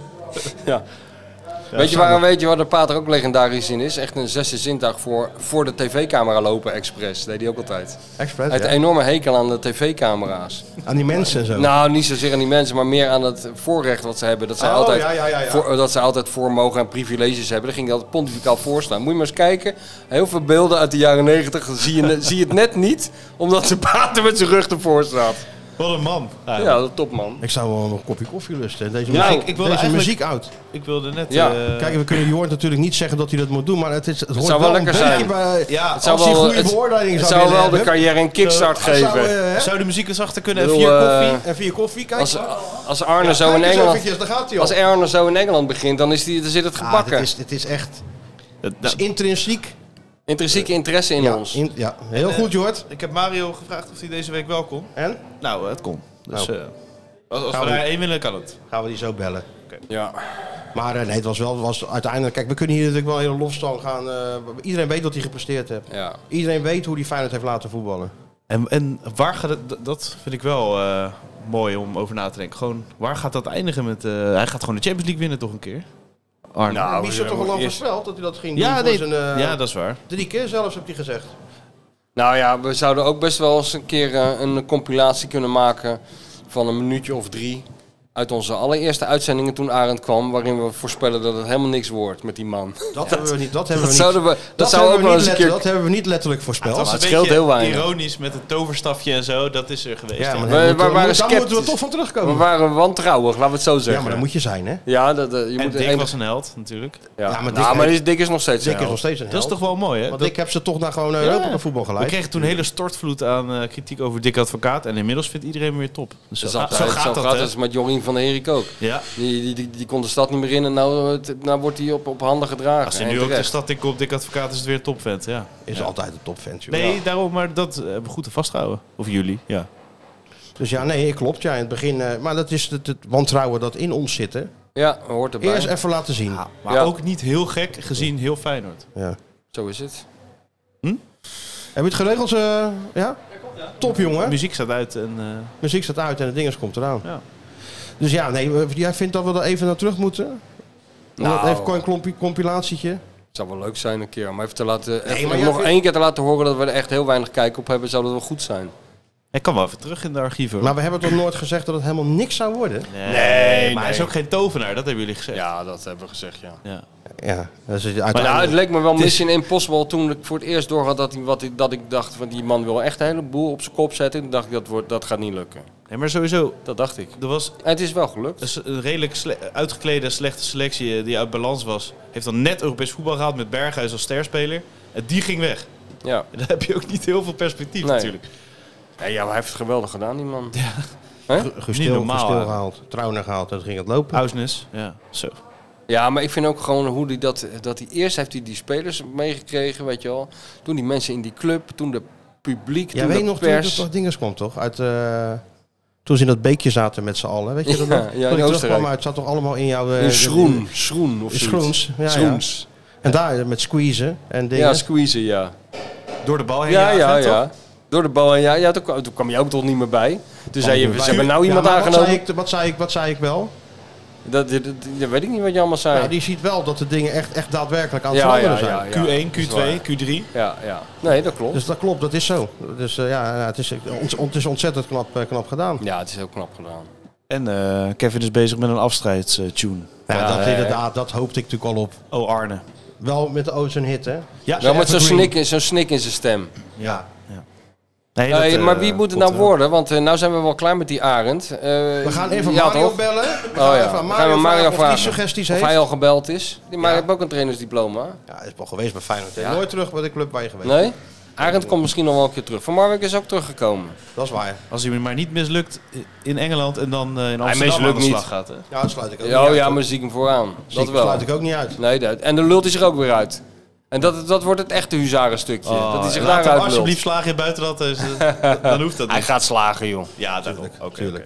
Ja. Weet je waar de Pater ook legendarisch in is? Echt een 6e zintuig voor de tv-camera lopen expres. Dat deed hij ook altijd. Expres, hij heeft een enorme hekel aan de tv-camera's. Aan die mensen en zo? Nou, niet zozeer aan die mensen, maar meer aan het voorrecht wat ze hebben. Dat zij, dat zij altijd voor mogen en privileges hebben. Daar ging hij altijd pontificaal voor staan. Moet je maar eens kijken. Heel veel beelden uit de jaren 90 zie je het net niet, omdat de Pater met zijn rug ervoor staat. Wat een man. Ja, dat topman. Ik zou wel een kopje koffie lusten. Deze muziek uit. Ik wilde net... Ja. Kijk, we kunnen Jort natuurlijk niet zeggen dat hij dat moet doen, maar het hoort zou wel lekker zijn. Het zou wel een goede beoordeling zou hebben. Het zou wel de carrière een kickstart geven. Zou de muziek eens achter kunnen en 4 koffie? Kijk. Als Arne zo in Engeland... Als Arne zo in Engeland begint, dan zit het gebakken. Het is echt... Het is intrinsiek. Intrinsieke interesse in ons. Ja, heel goed, Jort. Ik heb Mario gevraagd of hij deze week wel kon. En? Nou, het kon. Dus als we daar 1 willen, kan het. Gaan we die zo bellen. Okay. Ja. Maar nee, het was uiteindelijk... Kijk, we kunnen hier natuurlijk wel een hele lofstand gaan. Iedereen weet wat hij gepresteerd heeft. Ja. Iedereen weet hoe hij Feyenoord heeft laten voetballen. En waar gaat het... Dat vind ik wel mooi om over na te denken. Gewoon, waar gaat dat eindigen met... hij gaat gewoon de Champions League winnen toch een keer? Arne. Nou, wie is er toch al lang voorspeld dat hij dat ging doen? Ja, dat is waar. 3 keer zelfs, heb hij gezegd. Nou ja, we zouden ook best wel eens een keer een compilatie kunnen maken van een minuutje of 3 uit onze allereerste uitzendingen toen Arend kwam, waarin we voorspellen dat het helemaal niks wordt met die man. Dat hebben we niet. Dat hebben we niet letterlijk voorspeld. Het was het scheelt heel weinig. Ironisch met het toverstafje en zo, dat is er geweest. Ja, maar daar moeten we toch van terugkomen. We waren wantrouwig, laten we het zo zeggen. Ja, maar dat moet je zijn, hè? Ja, Dick was een held, natuurlijk. Ja, maar Dick is nog steeds een held. Dat is toch wel mooi, hè? Want Dick heb ze toch naar gewoon Europa voetbal geleid. We kregen toen een hele stortvloed aan kritiek over Dick Advocaat. En inmiddels vindt iedereen me weer top. Dus zo gaat dat. Dat is met Jorien van der Herik ook. Ja. Die kon de stad niet meer in en nou wordt hij op handen gedragen. Als hij nu ook de stad in komt, Dick Advocaat is het weer een topvent. Ja. Is altijd een topvent. Nee, daarom, maar dat hebben we goed te vasthouden. Of jullie, ja. Dus ja, nee, klopt. Ja, in het begin, maar dat is het wantrouwen dat in ons zit. Hè? Ja, hoort erbij. Eerst even laten zien. Ja, maar ook niet heel gek gezien heel Feyenoord. Ja. Zo is het. Heb je het geregeld? Ja? Top, jongen. Muziek staat uit. Muziek staat uit en het ding komt eraan. Ja. Dus ja, nee, jij vindt dat we er even naar terug moeten? Nou, even een compilatietje. Het zou wel leuk zijn een keer. Maar even te laten, nog één keer te laten horen dat we er echt heel weinig kijk op hebben, zou dat wel goed zijn. Ik kan wel even terug in de archieven. Maar we hebben toch nooit gezegd dat het helemaal niks zou worden? Nee, maar hij is ook geen tovenaar, dat hebben jullie gezegd. Ja, dat hebben we gezegd, ja. Dus maar het leek me wel Mission Impossible toen ik voor het eerst doorhad dat ik dacht van die man wil echt een heleboel op zijn kop zetten. Toen dacht ik dat gaat niet lukken. Nee, maar sowieso. Dat dacht ik. En het is wel gelukt. Een redelijk uitgeklede slechte selectie die uit balans was. Heeft dan net Europees voetbal gehaald met Berghuis als sterspeler. En die ging weg. Ja. En dan heb je ook niet heel veel perspectief natuurlijk. Ja, maar hij heeft het geweldig gedaan, die man. Ja. Gustil gehaald, Trauner gehaald en dan ging het lopen. Ausnes, ja, zo. Ja, maar ik vind ook gewoon hoe hij dat hij eerst heeft hij die spelers meegekregen, weet je wel. Toen die mensen in die club, toen de publiek, toen de pers. Toen er toch dinges kwam, toch? Toen ze in dat beekje zaten met z'n allen, weet je dat nog? Ja, toen ik terugkwam uit, zat toch allemaal in jouw... in Schroen of Schroens. Ja, Schroens. Ja. En daar met squeezen en dingen. Ja, squeezen, ja. Door de bal heen ja. Door de bal heen, ja. Toen kwam je ook toch niet meer bij. Toen zei je, ze hebben nou iemand aangenomen. Wat zei ik wel? Dat weet ik niet wat je allemaal zei. Nou, die ziet wel dat de dingen echt daadwerkelijk aan het veranderen zijn. Q1, Q2, Q3. Ja. Nee, dat klopt. Dus dat klopt, dat is zo. Dus het is ontzettend knap gedaan. Ja, het is heel knap gedaan. En Kevin is bezig met een afscheidstune. Ja, dat inderdaad, dat hoopte ik natuurlijk al op. Oh, Arne. Wel met de Ozone hit, hè? Ja, wel met zo'n snik in zijn stem. Ja. Nee, maar wie moet het nou worden? Want nou zijn we wel klaar met die Arend. We gaan even Mario bellen. We gaan Mario vragen of suggesties heeft. Of hij al gebeld is. Maar hij heeft ook een trainersdiploma. Ja, hij is wel geweest bij Feyenoord. Ja. Nooit terug bij de club waar je geweest. Nee? Arend komt misschien nog wel een keer terug. Van Marwijk is ook teruggekomen. Dat is waar. Als hij maar niet mislukt in Engeland en dan in Amsterdam aan de slag gaat. Hè? Ja, dat sluit ik ook niet uit. Ja, maar zie ik hem vooraan. Dat wel. sluit ik ook niet uit. Nee, en dan lult hij zich ook weer uit. En dat wordt het echte huzarenstukje. Dat hij zich daaruit lult. Alsjeblieft slaag je buitenland, dan hoeft dat niet. Hij gaat slagen, joh. Ja, natuurlijk. Tuurlijk.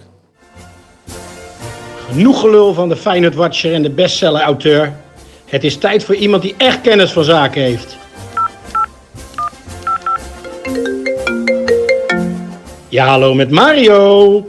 Genoeg gelul van de Feyenoord Watcher en de bestseller-auteur. Het is tijd voor iemand die echt kennis van zaken heeft. Ja, hallo met Mario.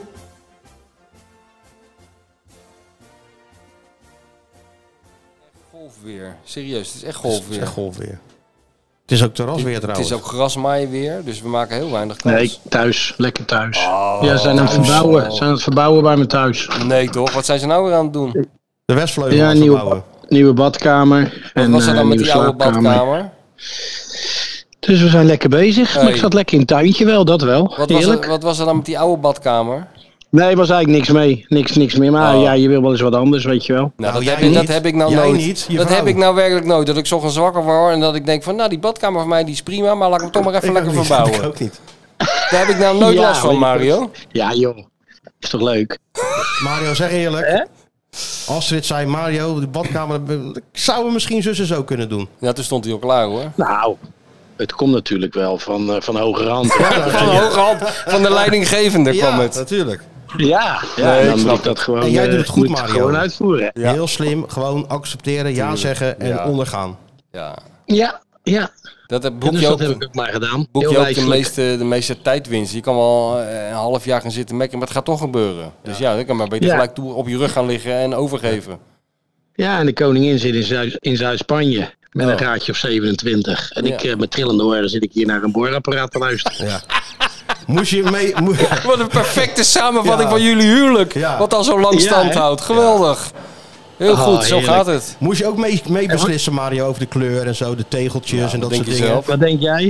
Golfweer. Serieus, het is echt golfweer. Het is echt golfweer. Het is ook terrasweer trouwens. Het is ook grasmaaien weer, dus we maken heel weinig kans. Nee, thuis. Lekker thuis. Ja, ze zijn aan het verbouwen bij me thuis. Nee toch? Wat zijn ze nou weer aan het doen? De westvleugel aan het verbouwen. Nieuwe badkamer. Wat was er dan met die oude badkamer? Dus we zijn lekker bezig. Maar ik zat lekker in het tuintje wel, dat wel. Wat was er dan met die oude badkamer? Nee, was eigenlijk niks mee. Niks meer. Maar ja, je wil wel eens wat anders, weet je wel. Nou, dat heb ik nou nooit. Dat heb ik nou werkelijk nooit. Dat ik 's ochtends wakker word en dat ik denk van, nou, die badkamer van mij die is prima, maar laat ik hem toch maar even lekker verbouwen. Ik ook niet. Daar heb ik nou nooit last van, Mario. Ja, joh. Is toch leuk? Mario, zeg eerlijk. Astrid zei, Mario, de badkamer zouden we misschien zus en zo kunnen doen. Ja, toen stond hij al klaar, hoor. Nou, het komt natuurlijk wel van hoge hand. Van hoge hand, van de leidinggevende kwam het. Ja, natuurlijk. Ja, nee, dan moet ik dat gewoon, en jij doet het goed, Mario. Gewoon uitvoeren. Ja. Heel slim, gewoon accepteren, ja zeggen en ondergaan. Ja. Dat heb dus dat heb ik ook maar gedaan. Boek je ook de meeste tijdwinst. Je kan wel een half jaar gaan zitten mekken, maar het gaat toch gebeuren. Dus dan kan maar beter gelijk op je rug gaan liggen en overgeven. Ja, en de koningin zit in Zuid-Spanje met een graadje of 27. En ik met trillende oren zit ik hier naar een boorapparaat te luisteren. Ja. Moest je mee... Wat een perfecte samenvatting van jullie huwelijk. Ja. Wat al zo lang stand houdt. Geweldig. Heel goed, zo gaat het. Moest je ook mee beslissen, Mario, over de kleur en zo, de tegeltjes en dat soort dingen? Wat denk jij?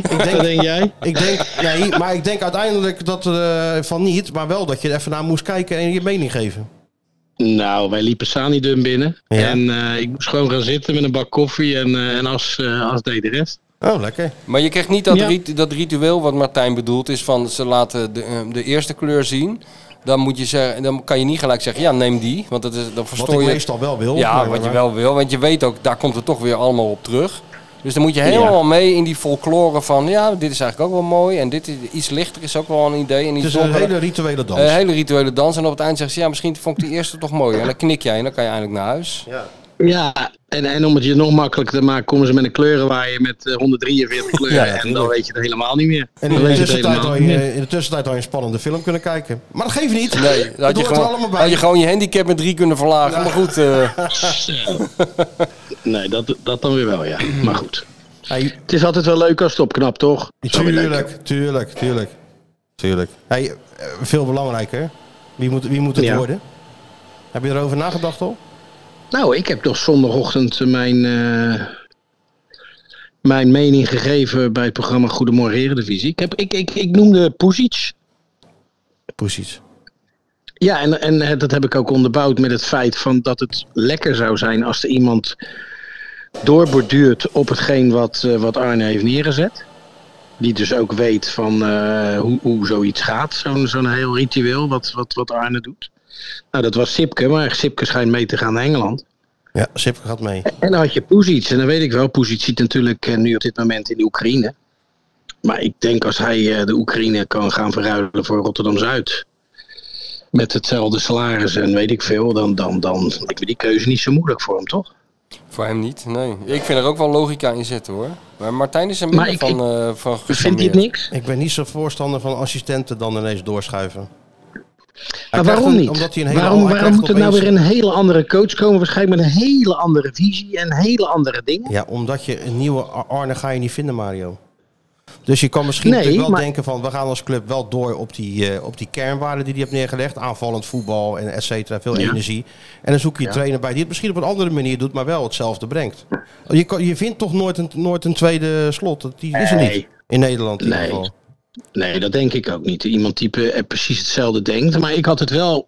Ik denk uiteindelijk dat van niet, maar wel dat je er even naar moest kijken en je mening geven. Nou, wij liepen Sanidum binnen en ik moest gewoon gaan zitten met een bak koffie en As deed de rest. Oh, lekker. Maar je krijgt niet dat ritueel wat Martijn bedoelt is van ze laten de eerste kleur zien. Dan moet je zeggen, dan kan je niet gelijk zeggen, ja, neem die. Want dan verstoor je. Wat ik meestal wel wil. Ja, wat je wel wil. Want je weet ook, daar komt het toch weer allemaal op terug. Dus dan moet je helemaal mee in die folklore van... Ja, dit is eigenlijk ook wel mooi. En dit is, iets lichter is ook wel een idee. En het is een hele rituele dans. Een hele rituele dans. En op het eind zegt ze... Ja, misschien vond ik die eerste toch mooi. En dan knik jij en dan kan je eindelijk naar huis. Ja, en om het je nog makkelijker te maken... komen ze met een kleurenwaaier met 143 kleuren. Ja, en dan weet je het helemaal niet meer. En in de tussentijd had je een spannende film kunnen kijken. Maar dat geeft niet. Nee, dat had je gewoon je handicap met 3 kunnen verlagen. Ja. Maar goed. Nee, dat dan weer wel, ja. Maar goed. Het is altijd wel leuk als het opknapt, toch? Tuurlijk. Hey, veel belangrijker. Wie moet het worden? Heb je erover nagedacht al? Nou, ik heb toch zondagochtend mijn mening gegeven bij het programma Goedemorgen Eredivisie. Ik noemde Pusic. Ja, en dat heb ik ook onderbouwd met het feit van dat het lekker zou zijn als er iemand doorborduurt op hetgeen wat Arne heeft neergezet. Die dus ook weet van hoe zoiets gaat, zo'n heel ritueel wat Arne doet. Nou, dat was Sipke, maar Sipke schijnt mee te gaan naar Engeland. Ja, Sipke gaat mee. En dan had je Pusic, en dan weet ik wel, Pusic zit natuurlijk nu op dit moment in de Oekraïne. Maar ik denk als hij de Oekraïne kan gaan verruilen voor Rotterdam-Zuid, met hetzelfde salaris en weet ik veel, dan lijkt me die keuze niet zo moeilijk voor hem, toch? Voor hem niet, nee. Ik vind er ook wel logica in zitten, hoor. Maar Martijn is er minder van vindt hij het niks? Ik ben niet zo voorstander van assistenten dan ineens doorschuiven. Maar waarom niet? Waarom moet er nou weer een hele andere coach komen? Waarschijnlijk met een hele andere visie en hele andere dingen. Ja, omdat je een nieuwe Arne ga je niet vinden, Mario. Dus je kan misschien natuurlijk wel denken van... we gaan als club wel door op die kernwaarden die hij heeft neergelegd. Aanvallend voetbal en et cetera, veel energie. En dan zoek je trainer bij die het misschien op een andere manier doet... maar wel hetzelfde brengt. Je vindt toch nooit een tweede Slot? Die is er niet in Nederland in ieder geval. Nee, dat denk ik ook niet. Iemand die precies hetzelfde denkt. Maar ik had het wel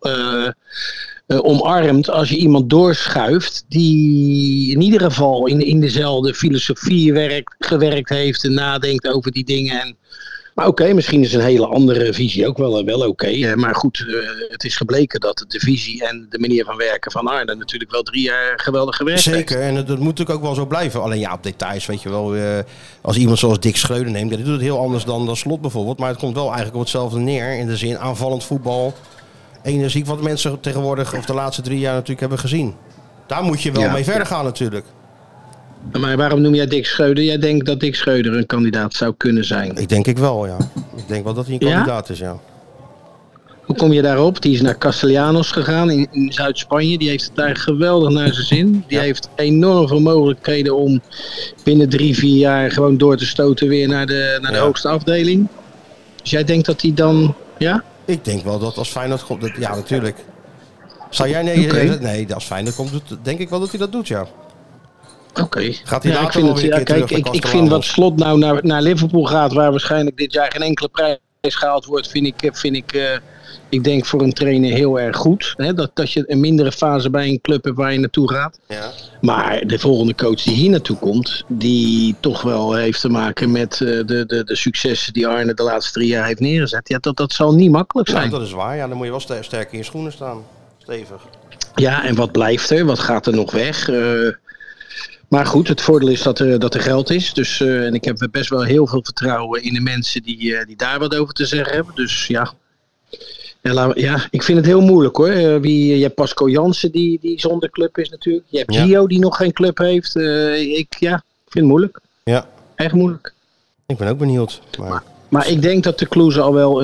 omarmd als je iemand doorschuift... die in ieder geval in dezelfde filosofie gewerkt heeft... en nadenkt over die dingen. Maar oké, misschien is een hele andere visie ook wel oké. Maar goed, het is gebleken dat de visie en de manier van werken van Arne... natuurlijk wel 3 jaar geweldig gewerkt heeft. Zeker, en dat moet natuurlijk ook wel zo blijven. Alleen ja, op details, weet je wel... als iemand zoals Dick Schreuder neemt... die doet het heel anders dan Slot bijvoorbeeld. Maar het komt wel eigenlijk op hetzelfde neer. In de zin aanvallend voetbal... energiek wat mensen tegenwoordig of de laatste 3 jaar natuurlijk hebben gezien. Daar moet je wel mee verder gaan natuurlijk. Maar waarom noem jij Dick Schreuder? Jij denkt dat Dick Schreuder een kandidaat zou kunnen zijn? Ik denk wel, ja. Ik denk wel dat hij een kandidaat is, ja. Hoe kom je daarop? Die is naar Castellanos gegaan in Zuid-Spanje. Die heeft het daar geweldig naar zijn zin. Die heeft enorm veel mogelijkheden om binnen 3-4 jaar gewoon door te stoten weer naar de hoogste afdeling. Dus jij denkt dat hij dan... Ja? Ik denk wel dat als Feyenoord komt... Ja, natuurlijk. Zou jij nee, als Feyenoord komt, denk ik wel dat hij dat doet, ja. Oké. Gaat hij later wel weer een keer terug? Ik vind wat Slot nou naar Liverpool gaat, waar waarschijnlijk dit jaar geen enkele prijs gehaald wordt, vind ik denk voor een trainer heel erg goed. Hè? Dat je een mindere fase bij een club hebt waar je naartoe gaat. Ja. Maar de volgende coach die hier naartoe komt, die toch wel heeft te maken met de successen die Arne de laatste 3 jaar heeft neergezet. Ja, dat zal niet makkelijk zijn. Ja, dat is waar. Ja, dan moet je wel sterk in je schoenen staan. Stevig. Ja, en wat blijft er? Wat gaat er nog weg? Maar goed, het voordeel is dat er geld is. Dus, en ik heb best wel heel veel vertrouwen in de mensen die daar wat over te zeggen hebben. Dus ja. Ja, ik vind het heel moeilijk hoor. Je hebt Pasco Jansen die zonder club is natuurlijk. Je hebt Gio die nog geen club heeft. Ik vind het moeilijk. Ja. Echt moeilijk. Ik ben ook benieuwd. Maar ik denk dat de Kloeze al wel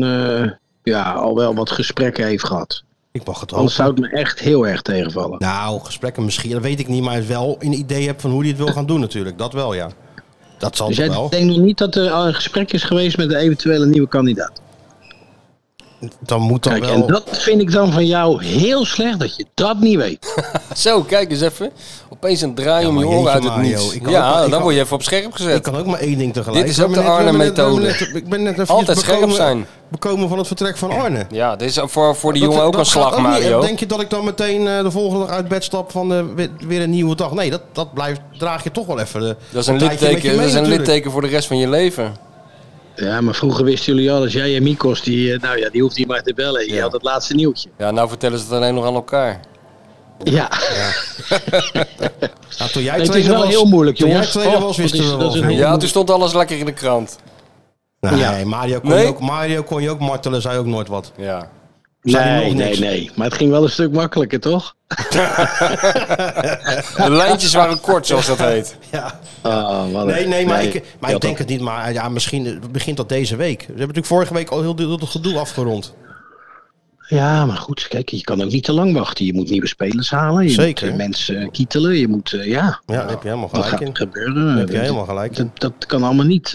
al wel wat gesprekken heeft gehad. Ik mag het ook. Anders zou het me echt heel erg tegenvallen. Nou, gesprekken misschien, dat weet ik niet. Maar wel een idee heb van hoe hij het wil gaan doen natuurlijk. Dat wel, ja. Dat zal dus toch wel. Ik denk nog niet dat er al een gesprek is geweest met een eventuele nieuwe kandidaat. Dan moet dan kijk, wel... En dat vind ik dan van jou heel slecht dat je dat niet weet. Zo, kijk eens even. Opeens een draai om je oren uit het niets. Dan word je even op scherp gezet. Ik kan ook maar 1 ding tegelijk. Dit is ook de Arne-methode. Ik ben net even altijd scherp zijn. Bekomen van het vertrek van Arne. Ja, dit is voor die jongen ook een slag, Mario. Denk je dat ik dan meteen de volgende dag uit bed stap van weer een nieuwe dag? Nee, dat draag je toch wel even. Dat is een litteken voor de rest van je leven. Ja, maar vroeger wisten jullie al, als jij en Mikos, die hoeft hier maar te bellen. Je had het laatste nieuwtje. Ja, nou vertellen ze het alleen nog aan elkaar. Ja. Nou, toen jij het is wel heel moeilijk, jongens. Toen jij tweede was, wisten we wel. Ja, toen stond alles lekker in de krant. Nee, Mario kon je ook martelen, zei ook nooit wat. Ja. Nee. Maar het ging wel een stuk makkelijker, toch? De lijntjes waren kort, zoals dat heet. Ja. Maar ik denk het niet. Maar ja, misschien begint dat deze week. We hebben natuurlijk vorige week al heel het gedoe afgerond. Ja, maar goed, kijk, je kan ook niet te lang wachten. Je moet nieuwe spelers halen. Je moet mensen kietelen. Je moet, Ja, daar heb je helemaal gelijk in. Wat gaat gebeuren? Daar heb je helemaal gelijk in. Dat kan allemaal niet.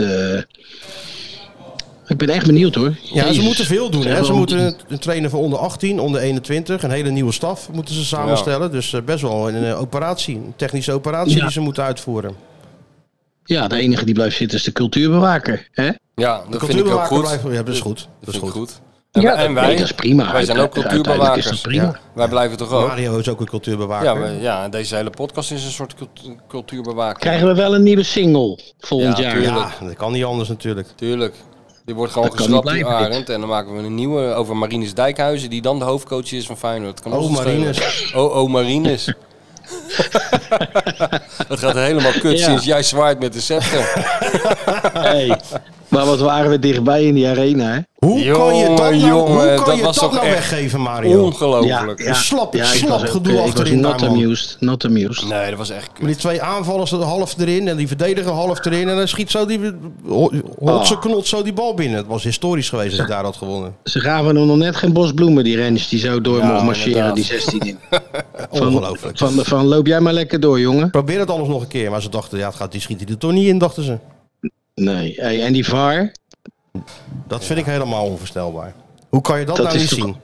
Ik ben echt benieuwd, hoor. Ja, Jezus. Ze moeten veel doen. Hè? Ze moeten een trainer voor onder 18, onder 21. Een hele nieuwe staf moeten ze samenstellen. Ja. Dus best wel een operatie. Een technische operatie die ze moeten uitvoeren. Ja, de enige die blijft zitten is de cultuurbewaker. Hè? Ja, dat vind ik ook goed. Ja, dat is goed. Dat is goed. En wij, dat is prima. Wij zijn ook cultuurbewakers. Ja. Wij blijven toch ook. Mario is ook een cultuurbewaker. Ja, deze hele podcast is een soort cultuurbewaker. Krijgen we wel een nieuwe single volgend jaar? Ja, dat kan niet anders natuurlijk. Tuurlijk. Die wordt gewoon geschrapt, die Arend. En dan maken we een nieuwe over Marinus Dijkhuizen, die dan de hoofdcoach is van Feyenoord. Marinus. Marinus. Het gaat helemaal kut sinds jij zwaait met de scepter. Hey, maar wat waren we dichtbij in die arena, hè? Hoe kan je dat nou weggeven, Mario? Ongelooflijk. Ja. Slap gedoe achterin. Not amused. Nee, dat was echt kut. Maar die twee aanvallers half erin en die verdediger half erin. En dan schiet zo die knot zo die bal binnen. Het was historisch geweest als ik daar had gewonnen. Ze gaven hem nog net geen bos bloemen, die renners die zo door mocht marcheren, die 16 in. Ongelooflijk. Van loop jij maar lekker door, jongen. Probeer het alles nog een keer. Maar ze dachten, die schiet hij er toch niet in, dachten ze. Nee, hey, en die VAR? Dat vind ik helemaal onvoorstelbaar. Hoe kan je dat nou niet zien?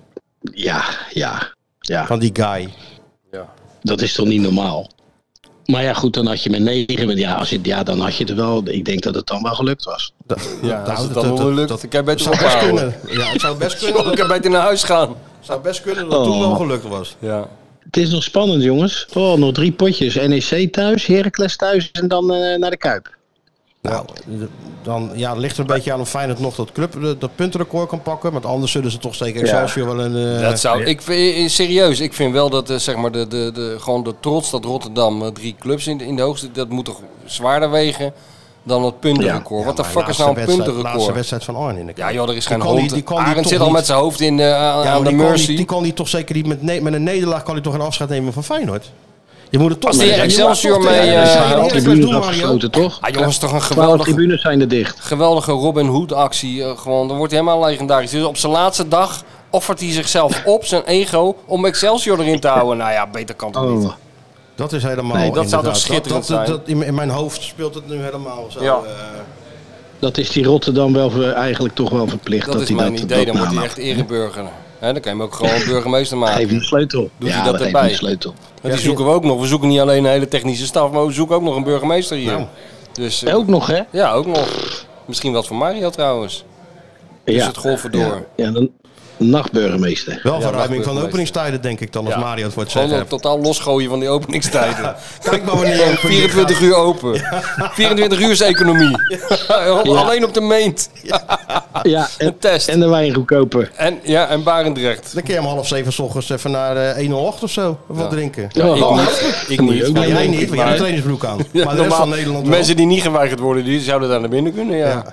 Ja. Van die guy. Ja. Dat is toch niet normaal? Maar ja, goed, dan had je met 9. Dan had je het wel. Ik denk dat het dan wel gelukt was. Als het dan wel gelukt. Ik heb beter ophouden. Ja, het zou best kunnen. Ik heb beter naar huis gaan. Het zou best kunnen dat het toen wel gelukt was. Ja. Het is nog spannend, jongens. Nog 3 potjes. NEC thuis, Heracles thuis en dan naar de Kuip. Nou, dan ligt er een beetje aan of Feyenoord nog dat club dat puntenrecord kan pakken. Maar anders zullen ze toch zeker Excelsior wel een... Dat zou... serieus, ik vind wel dat zeg maar gewoon de trots dat Rotterdam 3 clubs in de hoogste... Dat moet toch zwaarder wegen dan het puntenrecord. Ja, wat de fuck is nou een puntenrecord? De laatste wedstrijd van Arne in de Kuip. Ja joh, er is geen hond. Arend zit al met zijn hoofd aan de Mercy. Die kan hij toch zeker niet met een nederlaag kan hij toch een afscheid nemen van Feyenoord? Je moet het toch... Als die Excelsior mee... alle tribunes afgesloten, toch? Ah jongens, toch een geweldige... tribunes zijn er dicht. Geweldige Robin Hood actie. Gewoon, dan wordt hij helemaal legendarisch. Dus op zijn laatste dag offert hij zichzelf op, zijn ego, om Excelsior erin te houden. Nou ja, beter kan toch niet. Dat is helemaal... Nee, dat zou toch schitterend zijn? In mijn hoofd speelt het nu helemaal zo... Ja. Dat is die Rotterdam wel eigenlijk toch wel verplicht. Dat is mijn idee, dan wordt hij echt ereburger. Dan kan je hem ook gewoon burgemeester maken. Geef hem de sleutel. Doet hij dat erbij? Sleutel. Die zoeken we ook nog. We zoeken niet alleen een hele technische staf, maar we zoeken ook nog een burgemeester hier. Nou. Dus, ook nog, hè? Ja, ook nog. Misschien wat voor Mario trouwens. Dus het golven door. Ja, dan nachtburgemeester. Wel verruiming van de openingstijden, denk ik dan, als Mario het voor het zeggen heeft. Totaal losgooien van die openingstijden. Kijk maar wanneer 24 uur open. 24 uur is economie. Alleen op de meent. Een test. En de wijn goedkoper. En Barendrecht. Dan kun je om 6:30 's ochtends even naar 108 of zo wat drinken. Ik niet. Maar jij niet, want jij hebt een trainingsbroek aan. Maar de rest van Nederland wel. Mensen die niet geweigerd worden, die zouden daar naar binnen kunnen, ja.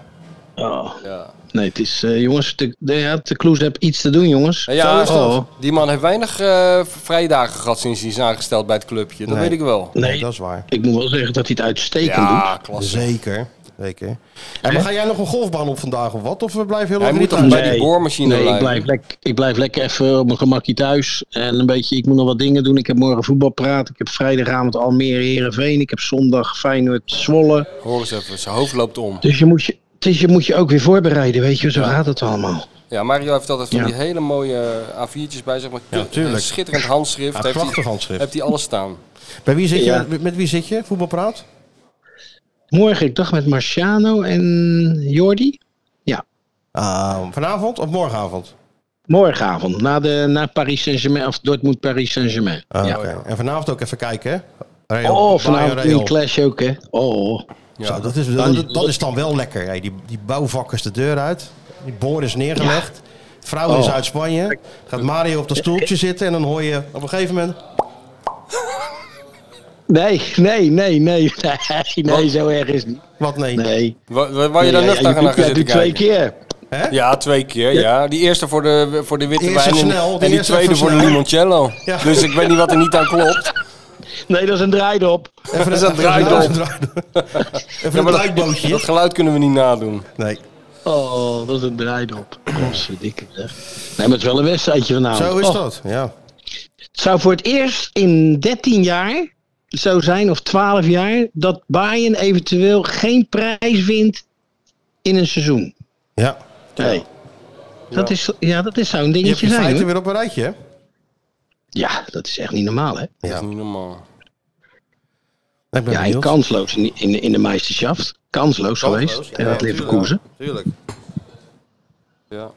Nee, het is, jongens, de Kloes heeft iets te doen, jongens. Ja, die man heeft weinig vrije dagen gehad sinds hij is aangesteld bij het clubje. Dat weet ik wel. Nee, dat is waar. Ik moet wel zeggen dat hij het uitstekend doet. Ja, klasse. Zeker. En maar ga jij nog een golfbaan op vandaag of wat? Of we blijven heel lang niet thuis? Bij die boormachine blijven? Ik blijf lekker even op mijn gemakje thuis. En een beetje, ik moet nog wat dingen doen. Ik heb morgen voetbalpraat. Ik heb vrijdagavond Almere Heerenveen. Ik heb zondag Feyenoord Zwolle. Hoor eens even, zijn hoofd loopt om. Dus je moet je ook weer voorbereiden, weet je. Zo gaat het allemaal. Ja, Mario heeft altijd van die hele mooie A4'tjes bij, zeg maar. Ja, tuurlijk. Schitterend handschrift. Prachtig handschrift. Heeft hij alles staan. Bij wie zit je? Met wie zit je? Voetbalpraat? Morgen, ik dacht met Marciano en Jordi. Ja. Vanavond of morgenavond? Morgenavond, na Paris Saint-Germain, of Dortmund Paris Saint-Germain. Okay. En vanavond ook even kijken, hè? Vanavond in Clash ook, hè? Ja, dat is dan wel lekker. Hey, die bouwvakkers de deur uit. Die boor is neergelegd. Vrouw is uit Spanje. Gaat Mario op dat stoeltje zitten en dan hoor je op een gegeven moment... Nee, zo erg is het niet. Wat nee? Nee. Waar je dan nuchter naar gaan zitten kijken? 2 keer. Hè? Ja, 2 keer, ja. Die eerste voor de witte wijn en die tweede voor de limoncello. Ja. Dus ik weet niet wat er niet aan klopt. Nee, dat is een draaidop. Even een draaidop. Even een draaibootje. Dat geluid kunnen we niet nadoen. Nee. Oh, dat is een draaidop. Godverdikke zeg. Nee, maar het is wel een wedstrijdje vanavond. Zo is dat, ja. Het zou voor het eerst in 13 jaar zo zijn, of 12 jaar, dat Bayern eventueel geen prijs wint in een seizoen. Ja. Nee. Dat is zo'n dingetje zijn. Je hebt feiten weer op een rijtje, hè? Ja, dat is echt niet normaal, hè? Dat is niet normaal. En kansloos in de Meisterschaft. Kansloos geweest tegen het Leverkusen. Tuurlijk. Ja.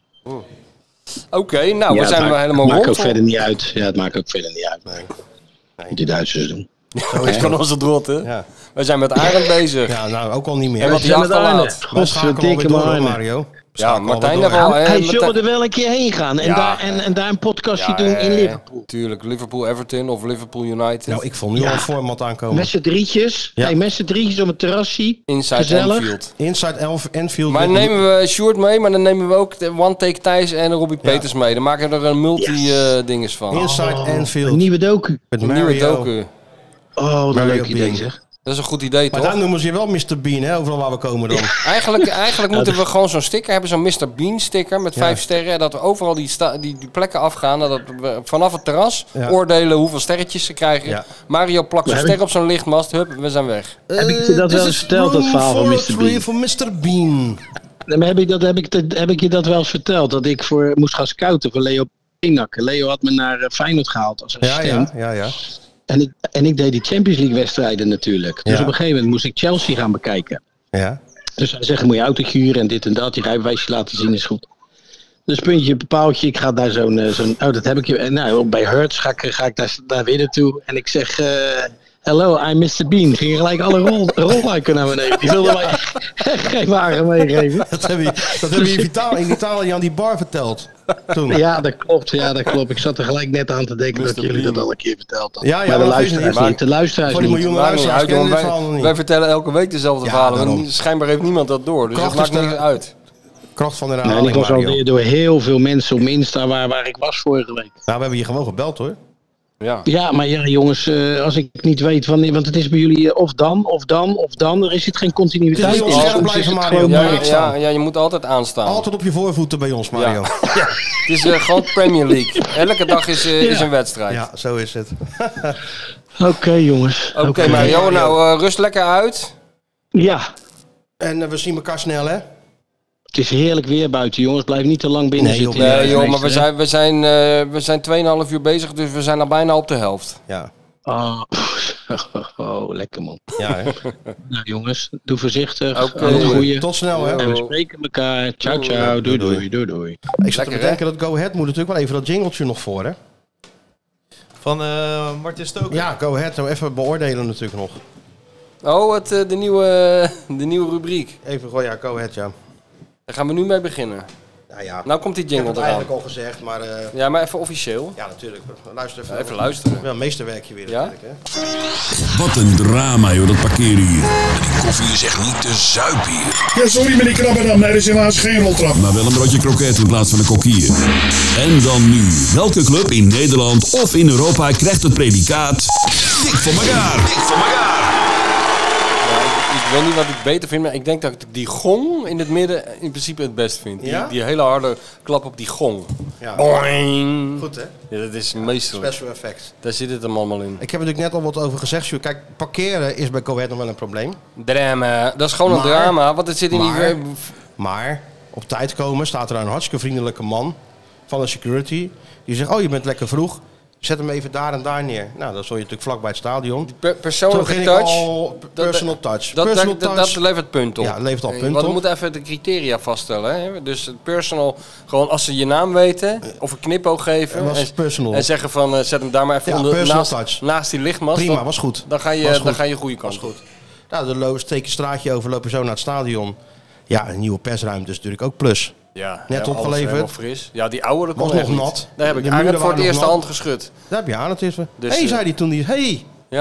Oké, nou, we zijn wel helemaal rond. Het maakt ook verder niet uit. Ja, het maakt ook verder niet uit. Nee. Die Duitsers doen. Zo is van onze drot, hè? Ja. We zijn met Arend bezig. Ja, nou, ook al niet meer. En wat hij achterlaat. Godverdikke Mario. Ja, Martijn heeft al... Hij zullen er wel een keer heen gaan en daar een podcastje doen in Liverpool. Tuurlijk, Liverpool-Everton of Liverpool-United. Nou, ik vond nu al een format aankomen. Met z'n drietjes. Ja. Hey, met z'n drietjes op een terrasje. Inside Anfield. Inside Anfield. Maar dan nemen we Sjoerd mee, maar dan nemen we ook de One Take Thijs en Robbie Peters mee. Dan maken we er een multi-dinges van. Inside Anfield. Een nieuwe docu. Een nieuwe docu. Oh, wat een leuk idee zeg. Dat is een goed idee, toch? Maar daar noemen ze je wel Mr. Bean, hè? Overal waar we komen dan. Eigenlijk moeten we gewoon zo'n sticker hebben, zo'n Mr. Bean sticker met 5 sterren. Dat we overal die plekken afgaan. Dat we vanaf het terras oordelen hoeveel sterretjes ze krijgen. Ja. Mario plakt zo'n ster op zo'n lichtmast. Hup, we zijn weg. Heb ik je dat wel eens verteld, dat verhaal van Mr. Bean? Voor Mr. Bean. Heb ik je dat wel eens verteld? Dat ik moest gaan scouten voor Leo Peenakker. Leo had me naar Feyenoord gehaald als assistent. Ja. En ik deed die Champions League wedstrijden natuurlijk. Dus op een gegeven moment moest ik Chelsea gaan bekijken. Ja. Dus hij zegt, moet je auto huren en dit en dat. Je rijbewijsje laten zien is goed. Dus puntje, paaltje, ik ga daar dat heb ik. Nou, bij Hertz ga ik daar weer naartoe. En ik zeg, hello, I'm Mr. Bean. Ging gelijk alle rolluiken naar beneden. Die wilde mij echt geen wagen meegeven. Dat heb je in Italië aan die bar verteld. Toen. Ja, dat klopt. Ik zat er gelijk net aan te denken dat jullie dat al een keer verteld hadden. Ja, maar de luisteraars niet. De luisteraars voor die miljoenen luisteraars kennen dit verhaal nog niet. Wij vertellen elke week dezelfde verhalen. Schijnbaar heeft niemand dat door. Dus dat maakt niet uit. Kracht van de herhaling. Ik was alweer door heel veel mensen op Insta waar ik was vorige week. Nou, we hebben je gewoon gebeld hoor. Ja, maar jongens, als ik niet weet wanneer, want het is bij jullie of dan, er is geen continuïteit. Het is scherp blijven, Mario. Ja, je moet altijd aanstaan. Altijd op je voorvoeten bij ons, Mario. Ja. Het is gewoon Premier League. Elke dag is een wedstrijd. Ja, zo is het. Oké, jongens. Oké, Mario, nou rust lekker uit. Ja. En we zien elkaar snel, hè? Het is heerlijk weer buiten, jongens. Blijf niet te lang binnen zitten. Nee, joh, maar we zijn 2,5 uur bezig, dus we zijn al bijna op de helft. Ja. Oh, lekker man. Ja, hè? Nou jongens, doe voorzichtig. Okay. Tot snel, hè? En we spreken elkaar. Ciao. Doei. Ik zat te denken dat Go Ahead moet natuurlijk wel even dat jingletje nog voor, hè? Van Martin Stoker. Ja, Go Ahead. Nou, even beoordelen natuurlijk nog. Oh, de nieuwe rubriek. Even, Go Ahead, ja. Daar gaan we nu mee beginnen. Nou komt die jingle eraan. Ik heb het eigenlijk al gezegd, maar... Ja, maar even officieel. Ja, natuurlijk. Luister even. Even luisteren. Wel een meesterwerkje weer natuurlijk, hè. Wat een drama, joh, dat parkeren hier. En die koffie is echt niet te zuip hier. Ja, sorry meneer Krabberdam, er is helaas geen roltrap. Maar wel een broodje kroket in plaats van een kokkier. En dan nu. Welke club in Nederland of in Europa krijgt het predicaat dik voor elkaar? Dik voor elkaar. Ik weet niet wat ik beter vind, maar ik denk dat ik die gong in het midden in principe het best vind. Die hele harde klap op die gong. Ja. Boing. Goed, hè? Ja, dat is meestal. Special effect. Daar zit het hem allemaal in. Ik heb er natuurlijk net al wat over gezegd. Kijk, parkeren is bij Go Ahead nog wel een probleem. Drama. Dat is gewoon een drama, want het zit in die... Maar op tijd komen staat er een hartstikke vriendelijke man van de security. Die zegt, oh je bent lekker vroeg. Zet hem even daar en daar neer. Nou, dan zul je natuurlijk vlak bij het stadion. Persoonlijke touch. Personal touch. Dat levert punt op. Ja, levert al punt op. Want we moeten even de criteria vaststellen. Hè? Dus het personal, gewoon als ze je naam weten, of een knipoog geven. En zeggen van, zet hem daar maar even onder, naast die lichtmast. Prima, was goed. Dan ga je goede kant. Was goed. Nou, dan steek je een straatje over, lopen zo naar het stadion. Ja, een nieuwe persruimte is natuurlijk ook plus. Ja, net opgeleverd. Fris. Ja, die oude was nog nat. Daar heb ik eigenlijk voor het eerste hand geschud. Daar heb je aan het is. Dus, hey, zei hij toen. Hey. Ja.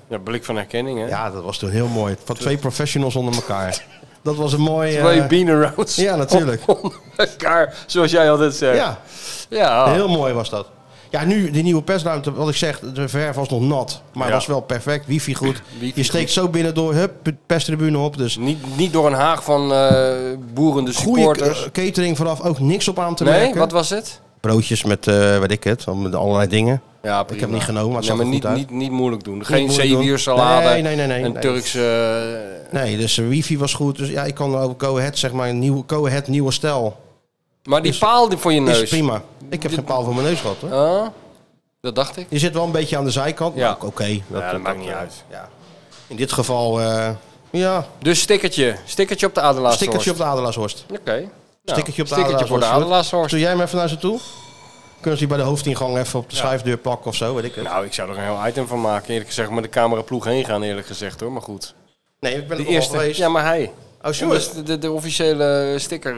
Ja, blik van herkenning, hè? Ja, dat was toen heel mooi. Van 2 professionals onder elkaar. Dat was een mooi... 2 bean-arounds. Ja, natuurlijk. Onder elkaar, zoals jij altijd zegt. Ja, heel mooi was dat. Ja, nu, die nieuwe persruimte, wat ik zeg, de verf was nog nat. Maar was wel perfect, wifi goed. Je steekt zo binnen door, hup, perstribune op. Dus niet door een haag van boerende supporters. Goede catering vooraf, ook niks op aan te merken. Nee, wat was het? Broodjes met, weet ik het, met allerlei dingen. Ja, prima. Ik heb niet genomen, maar het zag maar er goed uit. niet moeilijk doen. Geen zeewiersalade. Nee. Een Turkse... Nee, dus wifi was goed. Dus ja, ik kan over Go Ahead, zeg maar, nieuwe stijl. Maar die paal voor je neus... Is prima. Ik heb geen paal voor mijn neus gehad, hoor. Dat dacht ik. Je zit wel een beetje aan de zijkant. Ja. Oké. Dat maakt niet uit. Ja. In dit geval, ja. Dus stickertje op de Adelaarshorst. Stickertje op de Adelaarshorst. Oké. Stickertje voor de Adelaarshorst. Stuur jij hem even naar ze toe? Kunnen ze die bij de hoofdingang even op de schuifdeur plakken of zo, weet ik het. Nou, ik zou er een heel item van maken. Eerlijk gezegd, met de cameraploeg heen gaan, eerlijk gezegd, hoor. Maar goed. Nee, ik ben de er eerste al geweest. Ja, maar hij. Oh, Sjoerd. Dus de officiële sticker...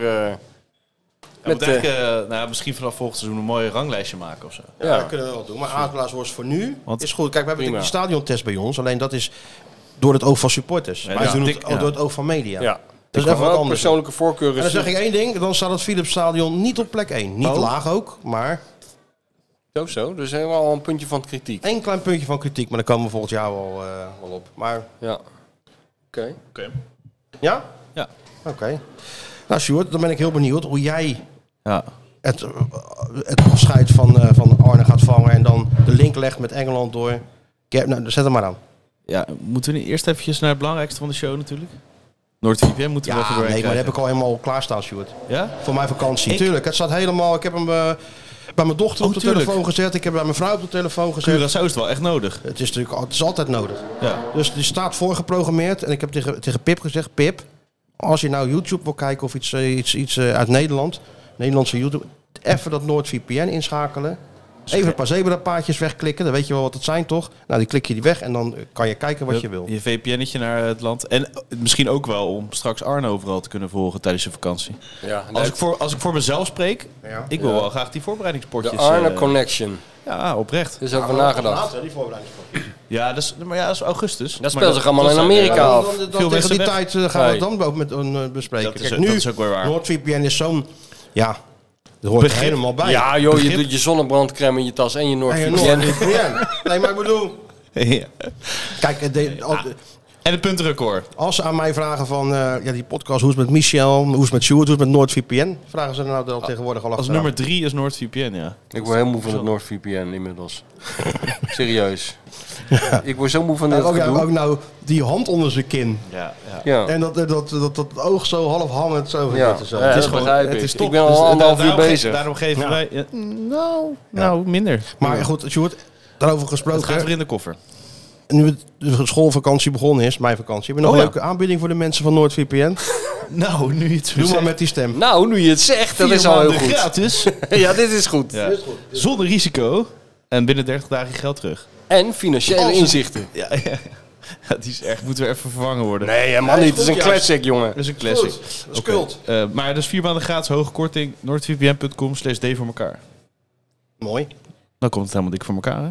misschien vanaf volgend seizoen een mooi ranglijstje maken of zo. Ja, dat kunnen we wel doen. Maar Adelaarshorst voor nu is goed. Kijk, we hebben die stadiontest bij ons. Alleen dat is door het oog van supporters. Wij doen het door het oog van media. Ja. Dat is even wat anders. Persoonlijke voorkeuren. En dan zeg ik één ding. Dan staat het Philipsstadion niet op plek 1. Niet laag ook, maar... Zo. Dus helemaal al een puntje van kritiek. Eén klein puntje van kritiek, maar daar komen we volgend jaar wel op. Maar... Ja. Oké. Ja? Ja. Oké. Nou, Sjoerd, dan ben ik heel benieuwd hoe jij het afscheid van Arne gaat vangen en dan de link legt met Engeland door. Nou, zet hem maar aan. Ja, moeten we nu eerst eventjes naar het belangrijkste van de show natuurlijk? NoordVPN moeten we even doorheen. Nee, maar dat heb ik al helemaal klaarstaan, Sjoerd. Ja? Voor mijn vakantie. Tuurlijk, het staat helemaal... Ik heb hem bij mijn dochter op de telefoon gezet. Ik heb bij mijn vrouw op de telefoon gezet. Dat is het wel echt nodig. Het is altijd nodig. Ja. Dus die staat voorgeprogrammeerd. En ik heb tegen Pip gezegd... Pip, als je nou YouTube wil kijken of iets uit Nederland... Nederlandse YouTube... Even dat NoordVPN inschakelen. Even een paar zebrapaadjes wegklikken. Dan weet je wel wat het zijn, toch? Nou, die klik je die weg en dan kan je kijken wat je wil. Je VPN'tje naar het land. En misschien ook wel om straks Arne overal te kunnen volgen tijdens je vakantie. Ja, als ik voor mezelf spreek, ik wil wel graag die voorbereidingspotjes. De Arne Connection. Ja, oprecht. Er is over nagedacht. Die voorbereidingspotjes. Ja, dat is augustus. Dat speelt zich allemaal in Amerika af. Dan tegen die tijd gaan we het dan ook met bespreken. Dat is ook weer waar. NoordVPN is zo'n... Ja... Dat hoort er helemaal bij. Ja, joh, je doet je zonnebrandcrème in je tas en je NoordVPN. Nee, maar ik bedoel... Ja. Kijk, en het puntenrecord. Als ze aan mij vragen van die podcast, hoe is het met Michel, hoe is het met Sjoerd, hoe is het met NoordVPN? Vragen ze er nou tegenwoordig al als achteraan. nummer 3 is NoordVPN, ja. Ik word heel moe van het NoordVPN inmiddels. Serieus. Ja. Ik word zo moe van dit gedoe. Ook nou die hand onder zijn kin. Ja. En dat oog zo half hangend zo. Ja, zo. Het is gewoon, het is top. Ik ben al 1,5 uur bezig. Daarom geven wij... Nou, minder. Maar goed, Sjoerd, daarover gesproken. Het gaat weer in de koffer. Nu de schoolvakantie begonnen is, mijn vakantie. Heb je nog een leuke aanbieding voor de mensen van NoordVPN? Nou, nu iets. Doe maar met die stem. Nou, nu je het zegt, dat is al heel goed. Gratis. Ja, dit is goed. Ja. Zonder risico. En binnen 30 dagen je geld terug. En financiële inzichten. Ja, die is echt, moeten we even vervangen worden. Nee, helemaal niet. Het is een classic, jongen. Dat is een classic. Dat is cult. Maar dus 4 maanden gratis, hoge korting. NoordVPN.com/D voor elkaar. Mooi. Dan komt het helemaal dik voor elkaar, hè?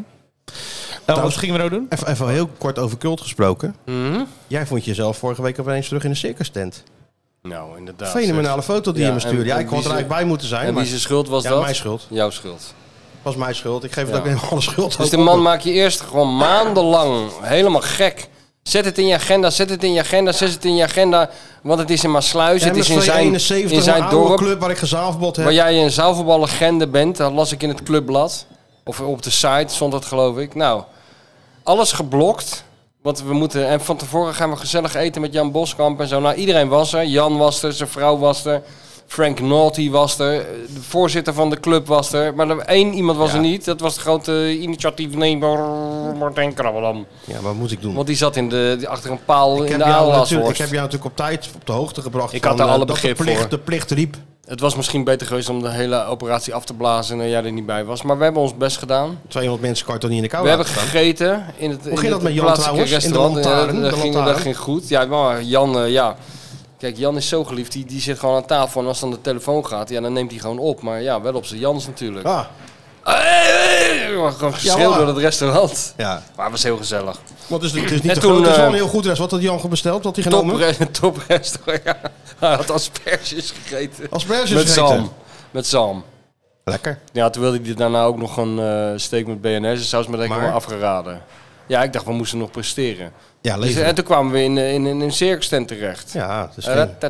Wat gingen we nou doen? Even heel kort over cult gesproken. Jij vond jezelf vorige week opeens terug in een circus tent. Nou, inderdaad. Fenomenale foto die je me stuurde. Ja, ik had er eigenlijk bij moeten zijn. En wie zijn schuld was dat? Mijn schuld. Jouw schuld. Was mijn schuld. Ik geef het ook helemaal alle schuld. Dus de man maak je eerst gewoon maandenlang helemaal gek. Zet het in je agenda, zet het in je agenda, zet het in je agenda. Want het is in Maasluis, het is in zijn dorp. Club waar ik gezaalvoetbal heb. Waar jij een zaalvoetballegende bent, dat las ik in het clubblad. Of op de site stond dat, geloof ik. Nou, alles geblokt. Want we moeten... En van tevoren gaan we gezellig eten met Jan Boskamp en zo. Nou, iedereen was er. Jan was er, zijn vrouw was er. Frank Naughty was er. De voorzitter van de club was er. Maar één iemand was er niet. Dat was de grote initiatiefnemer Martijn Krabbelam. Ja, wat moet ik doen? Want die zat achter een paal in de Adelaarshorst. Ik heb jou natuurlijk op tijd op de hoogte gebracht. Ik had daar alle begrip voor. De plicht riep. Het was misschien beter geweest om de hele operatie af te blazen en jij er niet bij was. Maar we hebben ons best gedaan. 200 mensen kan je toch niet in de kou We hebben gegeten in het Hoe ging dat met Jan trouwens? Restaurant. In de Dat ging goed. Ja, maar Jan, Kijk, Jan is zo geliefd. Die zit gewoon aan tafel en als dan de telefoon gaat, dan neemt hij gewoon op. Maar ja, wel op zijn Jans natuurlijk. Ah. Hey, Gewoon geschreeuwd door het restaurant. Ja. Maar het was heel gezellig. Want het is niet te groot. Het is wel een heel goed restaurant. Wat had Jan besteld? Wat had hij genomen? Top restaurant, ja. Hij had asperges gegeten. Asperges gegeten? Met zalm. Lekker. Ja, toen wilde hij daarna ook nog een steak met BNS. Saus, maar dat heb ik wel afgeraden. Ja, ik dacht, we moesten nog presteren. Ja, dus, en toen kwamen we in een circus tent terecht. Ja, dus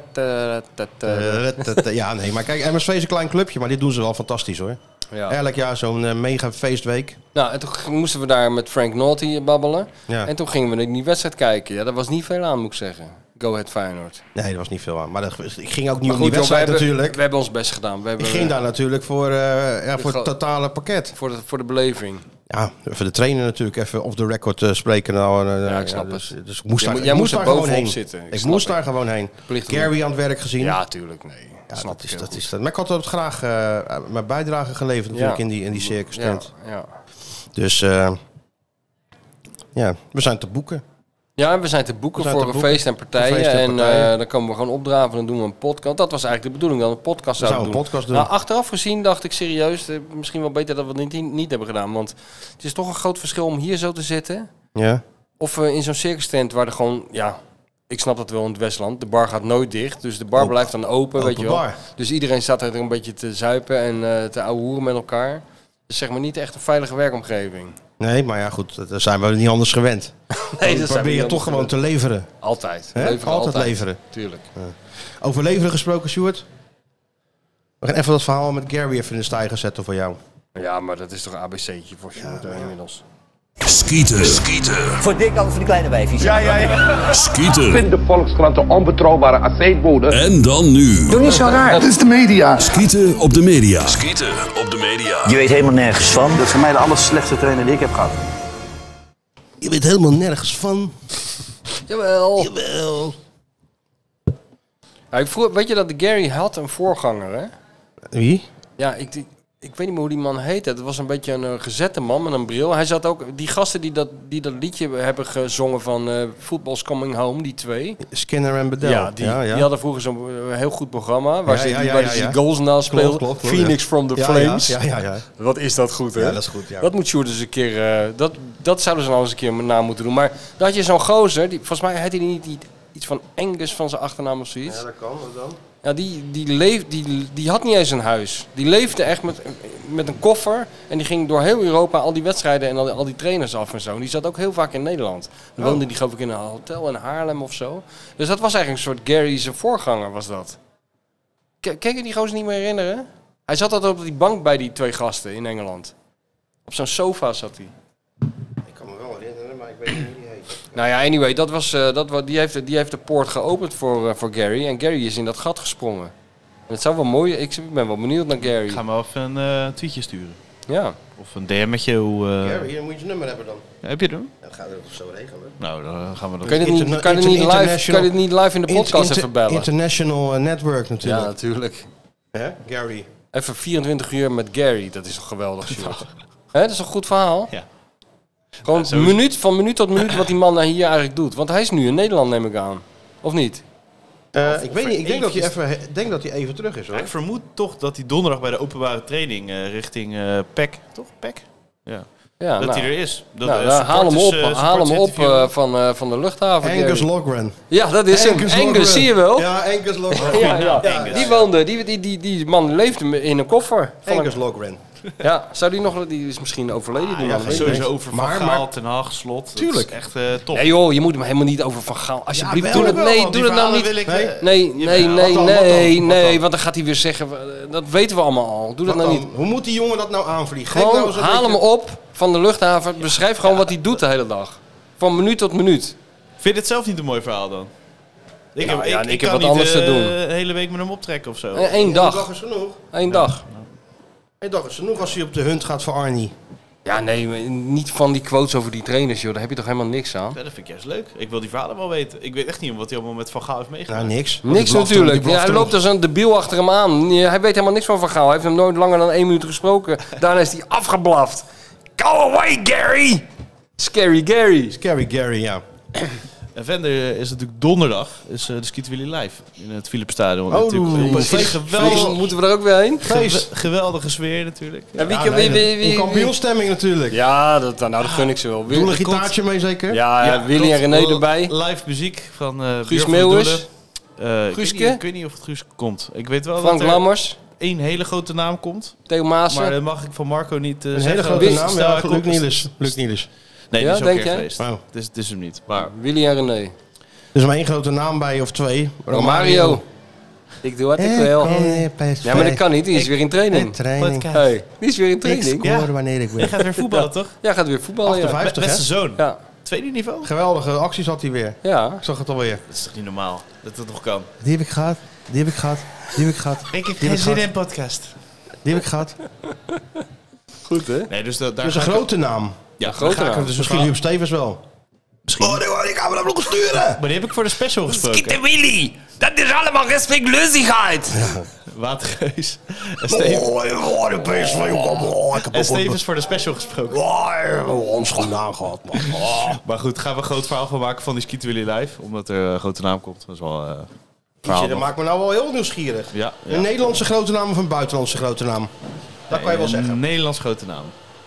ja, nee, maar kijk, MSV is een klein clubje, maar dit doen ze wel fantastisch hoor. Ja. Elk jaar zo'n mega feestweek. Nou, en toen moesten we daar met Frank Naughty babbelen. Ja. En toen gingen we naar die wedstrijd kijken. Ja, daar was niet veel aan, moet ik zeggen. Go Ahead Feyenoord. Nee, er was niet veel aan. Maar ik ging ook niet om die wedstrijd natuurlijk. We hebben ons best gedaan. Ik ging daar natuurlijk voor het totale pakket. Voor de beleving. Ja, even de trainer natuurlijk, even off the record spreken. Ja, ik snap het. Dus ik moest jij moest daar gewoon heen zitten. Ik moest daar gewoon heen. Gary aan het werk gezien. Ja, tuurlijk. Nee. Ja, dat is dat. Maar ik had ook graag mijn bijdrage geleverd natuurlijk in die circus tent. Ja. Dus we zijn te boeken. Ja, we zijn te boeken voor een feest en partijen. En dan komen we gewoon opdraven en dan doen we een podcast. Dat was eigenlijk de bedoeling, dat we een podcast zouden doen. Nou, achteraf gezien dacht ik serieus, misschien wel beter dat we het niet hebben gedaan. Want het is toch een groot verschil om hier zo te zitten. Ja. Of in zo'n circus tent waar er gewoon, ik snap dat wel in het Westland. De bar gaat nooit dicht, dus de bar blijft dan open, weet je wel. Bar. Dus iedereen staat er een beetje te zuipen en te ouwehoeren met elkaar. Dus zeg maar niet echt een veilige werkomgeving. Nee, maar ja goed, daar zijn we niet anders gewend. Nee, dat probeer je toch gewoon te leveren. Altijd. Altijd leveren. Tuurlijk. Ja. Over leveren gesproken, Sjoerd. We gaan even dat verhaal met Gary even in de stijger zetten voor jou. Ja, maar dat is toch een ABC'tje voor Sjoerd inmiddels. Skieten. Voor dik altijd voor de kleine wijfjes. Ja. Skieten. Vind de Volkskrant een onbetrouwbare aceetbode. En dan nu. Doe niet zo raar. Het is de media. Skieten op de media. Je weet helemaal nergens van. Dat is voor mij de allerslechtste trainer die ik heb gehad. Je weet helemaal nergens van. Jawel. Ja, weet je dat de Gary had een voorganger, hè? Wie? Ja, ik weet niet meer hoe die man heette. Het was een beetje een gezette man met een bril. Hij zat ook... Die gasten die dat liedje hebben gezongen van Football's Coming Home, die twee. Skinner en Bedell. Ja, die hadden vroeger zo'n heel goed programma. Waar ze die goals na speelden. Klopt, Phoenix from the Flames. Ja. Wat is dat goed, hè? Ja, dat is goed, ja. Dat moet Sjoerd eens een keer... Dat zouden ze nou eens een keer na moeten doen. Maar dan had je zo'n gozer. Volgens mij had hij niet iets van Angus van zijn achternaam of zoiets. Ja, dat kan. Wat dan? Ja, die had niet eens een huis. Die leefde echt met een koffer. En die ging door heel Europa al die wedstrijden en al die trainers af en zo. En die zat ook heel vaak in Nederland. Dan woonde die geloof ik in een hotel in Haarlem of zo. Dus dat was eigenlijk een soort Gary's voorganger was dat. Kan je die gozer niet meer herinneren? Hij zat altijd op die bank bij die twee gasten in Engeland. Op zo'n sofa zat hij. Ik kan me wel herinneren, maar ik weet niet hoe die heet. Nou ja, anyway, die heeft de poort geopend voor Gary. En Gary is in dat gat gesprongen. En het zou wel mooi... Ik ben wel benieuwd naar Gary. Ik ga me even een tweetje sturen. Ja. Of een DM'tje. Gary, hier moet je zijn nummer hebben dan. Ja, heb je hem? Ja, dat gaan we zo regelen. Nou, dan gaan we dat... Kan je het niet live in de podcast even bellen? International Network natuurlijk. Ja, natuurlijk. Gary. Even 24 uur met Gary. Dat is toch geweldig, Sjoerd? Dat is toch een goed verhaal? Ja. Gewoon van minuut tot minuut wat die man hier eigenlijk doet. Want hij is nu in Nederland, neem ik aan. Of niet? Ik weet niet. Ik denk dat hij even terug is, hoor. Ja, ik vermoed toch dat hij donderdag bij de openbare training richting PEC, toch? PEC? Ja, dat hij er is. Haal hem op van de luchthaven. Angus Logren. Ja, dat is hem. Angus, zie je wel? Ja, Angus Logren. Die man leefde in een koffer. Angus Logren. Ja, zou die nog... Die is misschien overleden. Die man sowieso over Van Gaal, Ten Hag, Slot. Tuurlijk. Dat is echt top. Nee joh, je moet hem helemaal niet over Van Gaal. Alsjeblieft, ja, doe het. Nee, doe het nou niet. Nee, want dan gaat hij weer zeggen... Dat weten we allemaal al. Doe dat nou niet. Hoe moet die jongen dat nou aanvliegen? Gewoon, haal hem op van de luchthaven. Beschrijf gewoon wat hij doet de hele dag. Van minuut tot minuut. Vind je het zelf niet een mooi verhaal dan? Ik heb wat anders te doen. De hele week met hem optrekken of zo. Eén dag. 1 dag is genoeg. Eén dag. 1 dag is genoeg als hij op de hunt gaat voor Arnie. Ja, nee, niet van die quotes over die trainers, joh. Daar heb je toch helemaal niks aan? Ja, dat vind ik juist leuk. Ik wil die verhalen wel weten. Ik weet echt niet wat hij allemaal met Van Gaal heeft meegemaakt. Nou, niks. Niks natuurlijk. Ja, hij loopt als een debiel achter hem aan. Hij weet helemaal niks van Gaal. Hij heeft hem nooit langer dan 1 minuut gesproken. Daarna is hij afgeblaft. Go away, Gary! Scary Gary. Scary Gary, ja. En verder is natuurlijk donderdag de Skeet Willy Live in het Philipsstadion. Moeten we er ook weer heen? Geweldige sfeer natuurlijk. Ja, wie kampioenstemming natuurlijk. Ja, dat gun ik ze wel. Doe een gitaartje mee zeker? Ja, Willy en René erbij. Live muziek van Guus Meeuwis. Guuske? Ik weet niet of het Guuske komt. Ik weet wel Frank dat er Lammers. één hele grote naam komt. Theo Maassen. Maar dat mag ik van Marco niet een zeggen. Hele grote naam? Ja, Luc Niels. Nee, ja, die is ook keer geweest. Wow. Het is hem niet. Maar Willy en René. Er is maar één grote naam bij, of twee. Romario. Ik doe wat ik wil. Ja, maar dat kan niet. Die is weer in training. Hey, die is weer in training. Ik score wanneer ik wil. Jij gaat weer voetballen, toch? Ja, gaat weer voetballen. 58, Beste zoon. Ja. Tweede niveau? Geweldige acties had hij weer. Ja. Ik zag het alweer. Dat is toch niet normaal dat het nog kan? Die heb ik gehad. Ik heb geen zin in een podcast. Die heb ik gehad. Goed, hè? Nee, dus daar is een grote naam. Ja, een grote naam. Dus misschien Huub Stevens wel. Misschien. Ik ga me dat nog sturen. Maar die heb ik voor de special gesproken. Skeet Willy. Dat is allemaal respectloosheid. Ja. Watergeus. En Stevens voor de special gesproken. Ons goed naam gehad, man. Maar goed, gaan we een groot verhaal van maken van die Skeet Willy Live. Omdat er een grote naam komt. Dat is wel verhaal. Dat maakt me nou wel heel nieuwsgierig. Ja. Een Nederlandse grote naam of een buitenlandse grote naam? Dat kan je wel zeggen. Een Nederlands grote naam.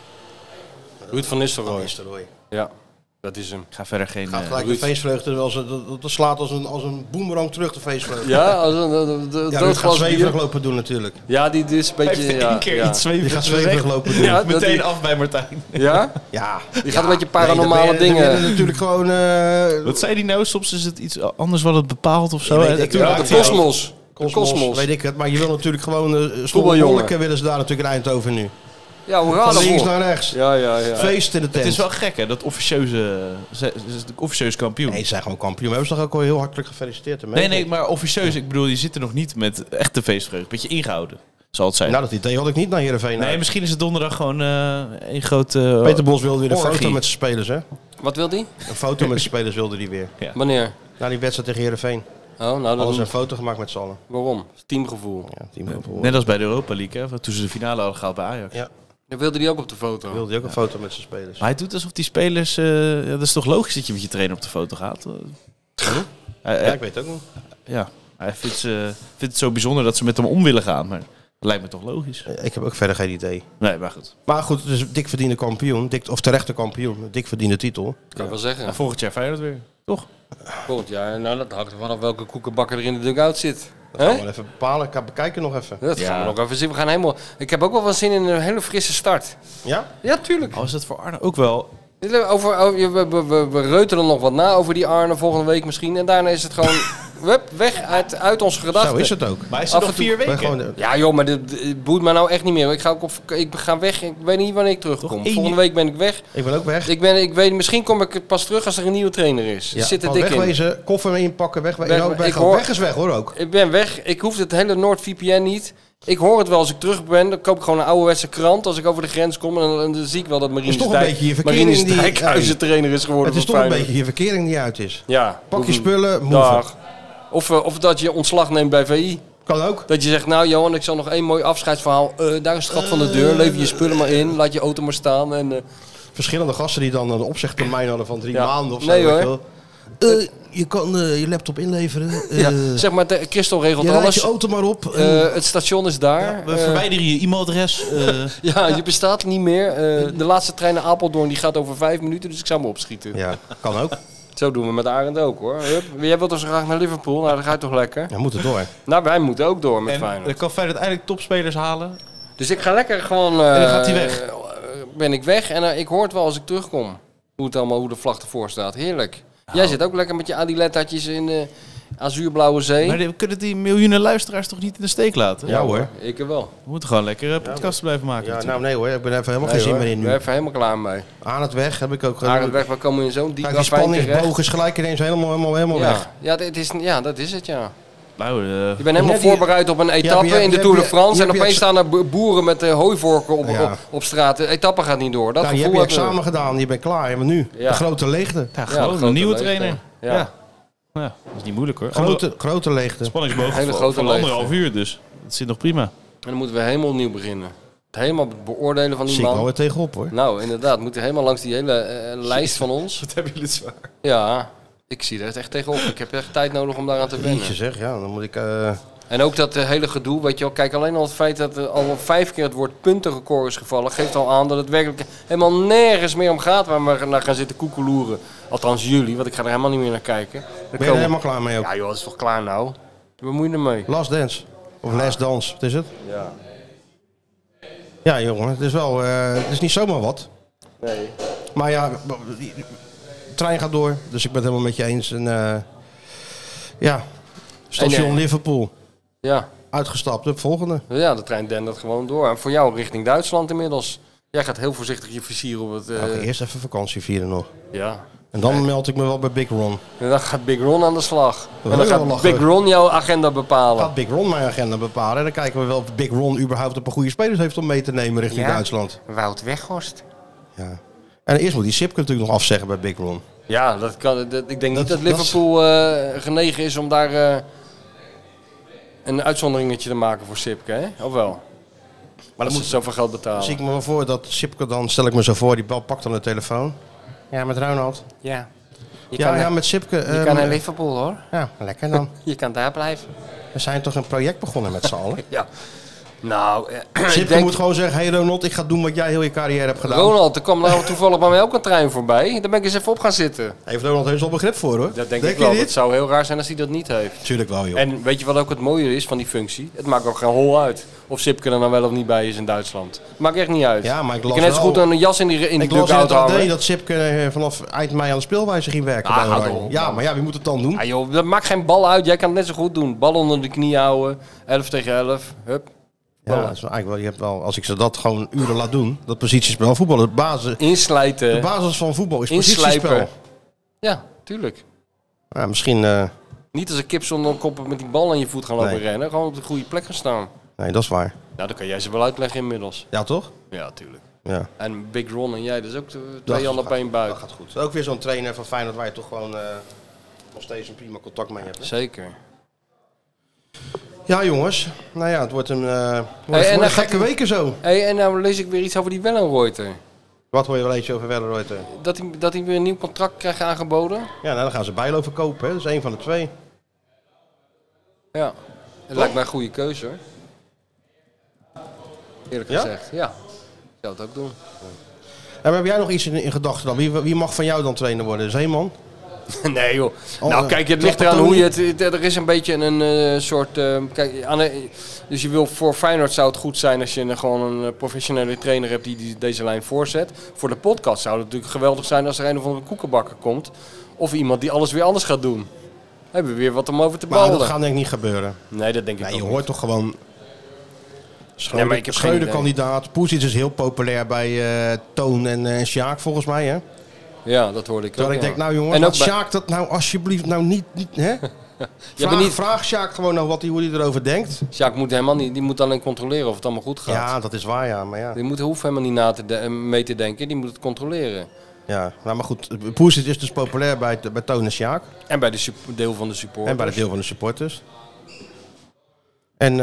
Ruud van Nistelrooy. Ja. Dat is hem. Ik ga verder geen... Gaat gelijk de feestvreugde, dat slaat als een boemerang terug, de feestvreugde. Ja, als dat gaat zweverig lopen doen natuurlijk. Ja, die is een beetje... Hij heeft één keer iets zweverigs. Die gaat zweverig lopen doen. Ja, meteen af bij Martijn. Ja? Ja. Die gaat een beetje paranormale dingen. Dan natuurlijk gewoon... Wat zei die nou? Soms is het iets anders wat het bepaalt of zo. De kosmos. Kosmos, weet ik het. Maar je wil natuurlijk gewoon... Stoeljongen willen ze daar natuurlijk in Eindhoven nu. Ja, hoe gaat van het? links naar rechts. Ja. Feest in de tent. Het is wel gek, hè? Dat officieus kampioen. Nee, ze zijn gewoon kampioen. We hebben ze toch ook al heel hartelijk gefeliciteerd. Nee, maar officieus, ik bedoel, je zit er nog niet met echte feestvreugde. Beetje ingehouden, zal het zijn. Nou, dat idee had ik niet naar Heerenveen. Nee, misschien is het donderdag gewoon een grote... Peter Bos wilde weer een foto met zijn spelers, hè? Wat wil hij? Een foto met zijn spelers wilde hij weer. Ja. Wanneer? Na die wedstrijd tegen Heerenveen. Oh, nou, hadden ze een foto gemaakt met z'n allen. Waarom? Teamgevoel. Ja, teamgevoel. Net als bij de Europa League, hè? Toen ze de finale hadden gehaald bij Ajax. Ja. Dan wilde hij ook op de foto. Wilde hij ook een foto met zijn spelers. Maar hij doet alsof die spelers... dat is toch logisch dat je met je trainer op de foto gaat? Ja, ik weet het ook niet. Ja, hij vindt het zo bijzonder dat ze met hem om willen gaan. Maar dat lijkt me toch logisch. Ik heb ook verder geen idee. Nee, maar goed. Maar goed, dus dik verdiende kampioen. Of terechte kampioen. Dik verdiende titel. Kan ik wel zeggen. En volgend jaar Feyenoord weer. Toch? Volgend jaar. Nou, dat hangt er vanaf welke koekenbakker er in de dugout zit. Dat gaan we wel even bepalen. Ik ga bekijken nog even. Dat gaan we nog even zien. We gaan helemaal... Ik heb ook wel wat zin in een hele frisse start. Ja? Ja, tuurlijk. Is dat voor Arne ook wel? We reutelen nog wat na over die Arne volgende week misschien. En daarna is het gewoon weg uit onze gedachten. Zo is het ook. Maar is het nog 4 weken? Ja joh, maar dit boeit me nou echt niet meer. Ik ga weg. Ik weet niet wanneer ik terugkom. Volgende week ben ik weg. Ik ben ook weg. Ik weet, misschien kom ik pas terug als er een nieuwe trainer is. Ja, zit er dik wegwezen, koffer inpakken, weg is weg hoor ook. Ik ben weg. Ik hoef het hele NordVPN niet. Ik hoor het wel als ik terug ben. Dan koop ik gewoon een ouderwetse krant als ik over de grens kom. En dan zie ik wel dat Marinus Dijkhuizen trainer is geworden. Het is toch een beetje je verkering die uit is. Ja. Pak je spullen, move. Of dat je ontslag neemt bij VI. Kan ook. Dat je zegt, nou Johan, ik zal nog één mooi afscheidsverhaal. Daar is het gat van de deur. Lever je spullen maar in. Laat je auto maar staan. En, verschillende gasten die dan een opzegtermijn hadden van 3 maanden of zo. Nee hoor. Je kan je laptop inleveren. Zeg maar, Christel regelt alles. Je rijdt je auto maar op. Het station is daar. Ja, we verwijderen je e-mailadres. Ja, je bestaat niet meer. De laatste trein naar Apeldoorn die gaat over 5 minuten, dus ik zou me opschieten. Ja, kan ook. Zo doen we met Arend ook hoor. Jij wilt dus graag naar Liverpool, nou dan ga je toch lekker. Ja, moeten door. Nou, wij moeten ook door met Feyenoord. Dan kan Feyenoord eigenlijk topspelers halen. Dus ik ga lekker gewoon... en dan gaat hij weg. Ben ik weg en ik hoor het wel als ik terugkom. Hoe de vlag ervoor staat. Heerlijk. Jij zit ook lekker met je adilettatjes in de azuurblauwe zee. Maar we kunnen die miljoenen luisteraars toch niet in de steek laten? Ja hoor. Ik wel. We moeten gewoon lekker podcasts blijven maken. Ja, nou nee hoor, ik ben even helemaal geen zin meer in nu. Ik ben even helemaal klaar mee. Aan het weg heb ik ook... Aan het weg, waar komen we in zo'n diep die spanningsboog is gelijk ineens helemaal weg. Ja, dat is het ja. Nou, je bent helemaal voorbereid op een etappe in de Tour de France en opeens staan er boeren met hooivorken op straat. De etappe gaat niet door. Je hebt je examen gedaan, je bent klaar. En nu? De grote leegte. Ja, gewoon een nieuwe trainer. Ja, dat is niet moeilijk hoor. Grote leegte. Spanningsboog hele grote van leegte. 1,5 uur dus. Dat zit nog prima. En dan moeten we helemaal opnieuw beginnen. Helemaal beoordelen van die man. Zie ik wel weer tegenop hoor. Nou, inderdaad. We moeten helemaal langs die hele lijst van ons. Wat hebben jullie het zwaar. Ja. Ik zie er echt tegenop. Ik heb echt tijd nodig om daaraan te wennen. Jeetje zeg, ja, dan moet ik... En ook dat hele gedoe, weet je wel, kijk alleen al het feit dat er al 5 keer het woord puntenrecord is gevallen, geeft al aan dat het werkelijk helemaal nergens meer om gaat waar we naar gaan zitten koekeloeren. Althans jullie, want ik ga er helemaal niet meer naar kijken. Ben je er helemaal klaar mee ook? Ja joh, dat is toch klaar nou? Wat moet je ermee? Last Dance. Of Last Dance, wat is het? Ja. Ja jongen, het is wel, het is niet zomaar wat. Nee. Maar ja, de trein gaat door, dus ik ben het helemaal met je eens. En ja, station Liverpool. Ja. Uitgestapt, de volgende. Ja, de trein dendert gewoon door. En voor jou richting Duitsland inmiddels. Jij gaat heel voorzichtig je versieren op het... Eerst even vakantie vieren nog. Ja. En dan meld ik me wel bij Big Ron. En dan gaat Big Ron aan de slag. En dan gaat Big Ron jouw agenda bepalen. Gaat Big Ron mijn agenda bepalen. En dan kijken we wel of Big Ron überhaupt een paar goede spelers heeft om mee te nemen richting Duitsland. Wout Weghorst. Ja. En eerst moet die Sipke natuurlijk nog afzeggen bij Big Ron. Ja, dat kan, ik denk niet dat Liverpool genegen is om daar een uitzonderingetje te maken voor Sipke, hè? Of wel? Maar dan moet ze zoveel geld betalen. Zie ik me wel voor dat Sipke dan, stel ik me zo voor, die bal pakt dan de telefoon. Ja, met Ronald. Ja. Ja, met Sipke. Je kan naar Liverpool hoor. Ja, lekker dan. Je kan daar blijven. We zijn toch een project begonnen met z'n allen? Ja. Nou, Sipke moet gewoon zeggen, hey Ronald, ik ga doen wat jij heel je carrière hebt gedaan. Ronald, er kwam nou toevallig bij mij ook een trein voorbij. Daar ben ik eens even op gaan zitten. Heeft Ronald heus wel begrip voor hoor. Dat denk ik wel. Het zou heel raar zijn als hij dat niet heeft. Tuurlijk wel joh. En weet je wat ook het mooie is van die functie? Het maakt ook geen hol uit of Sipke er nou wel of niet bij is in Duitsland. Het maakt echt niet uit. Ja, maar ik kan net zo goed een jas in die dugout hangen. Ik las dat Sipke vanaf eind mei aan de speelwijze ging werken. Ja, maar ja, wie moet het dan doen? Ah, joh, dat maakt geen bal uit. Jij kan het net zo goed doen. Bal onder de knie houden. 11 tegen 11. Hup. Ja, dat is eigenlijk wel, je hebt wel, als ik ze dat gewoon uren laat doen, dat positiespel, voetbal, de basis. Inslijten. De basis van voetbal is positiespel. Ja, tuurlijk. Ja, misschien... Niet als een kip zonder kop met die bal aan je voet gaan lopen rennen. Gewoon op de goede plek gaan staan. Nee, dat is waar. Nou, dan kan jij ze wel uitleggen inmiddels. Ja, toch? Ja, tuurlijk. Ja. En Big Ron en jij, dat is ook twee handen op één buik. Dat gaat goed. Ook weer zo'n trainer van Feyenoord waar je toch gewoon nog steeds een prima contact mee hebt. Hè? Zeker. Ja, jongens. Nou ja, het wordt een gekke weken zo. Hey, en nou lees ik weer iets over die Wellenreuter. Wat hoor je wel eens over Wellenreuter? Dat hij weer een nieuw contract krijgt aangeboden? Ja, nou, dan gaan ze Bijlo verkopen. Hè? Dat is één van de twee. Ja, het lijkt mij een goede keuze hoor. Eerlijk gezegd, ja. Ik zou het ook doen. En heb jij nog iets in gedachten dan? Wie mag van jou dan trainer worden? Zeeman? Nee joh. Nou kijk, het ligt eraan hoe je het... Er is een beetje een soort... dus je wil voor Feyenoord zou het goed zijn als je gewoon een professionele trainer hebt die deze lijn voorzet. Voor de podcast zou het natuurlijk geweldig zijn als er een of andere koekenbakker komt. Of iemand die alles weer anders gaat doen. Dan hebben we weer wat om over te ballen. Maar dat gaat denk ik niet gebeuren. Nee, dat denk ik niet. Je hoort toch gewoon... Schreuder kandidaat. Poesic is heel populair bij Toon en Sjaak volgens mij, hè? Ja, dat hoorde ik ook. Ik denk, nou jongens, laat Sjaak dat nou alsjeblieft nou niet hè? Vraag Sjaak gewoon nou hoe hij erover denkt. Sjaak moet helemaal niet, die moet alleen controleren of het allemaal goed gaat. Ja, dat is waar, ja. Maar ja. Die hoeft helemaal niet mee te denken, die moet het controleren. Ja, nou maar goed, Poesic is dus populair bij Toon en Sjaak. En bij de deel van de supporters. En bij de deel van de supporters. En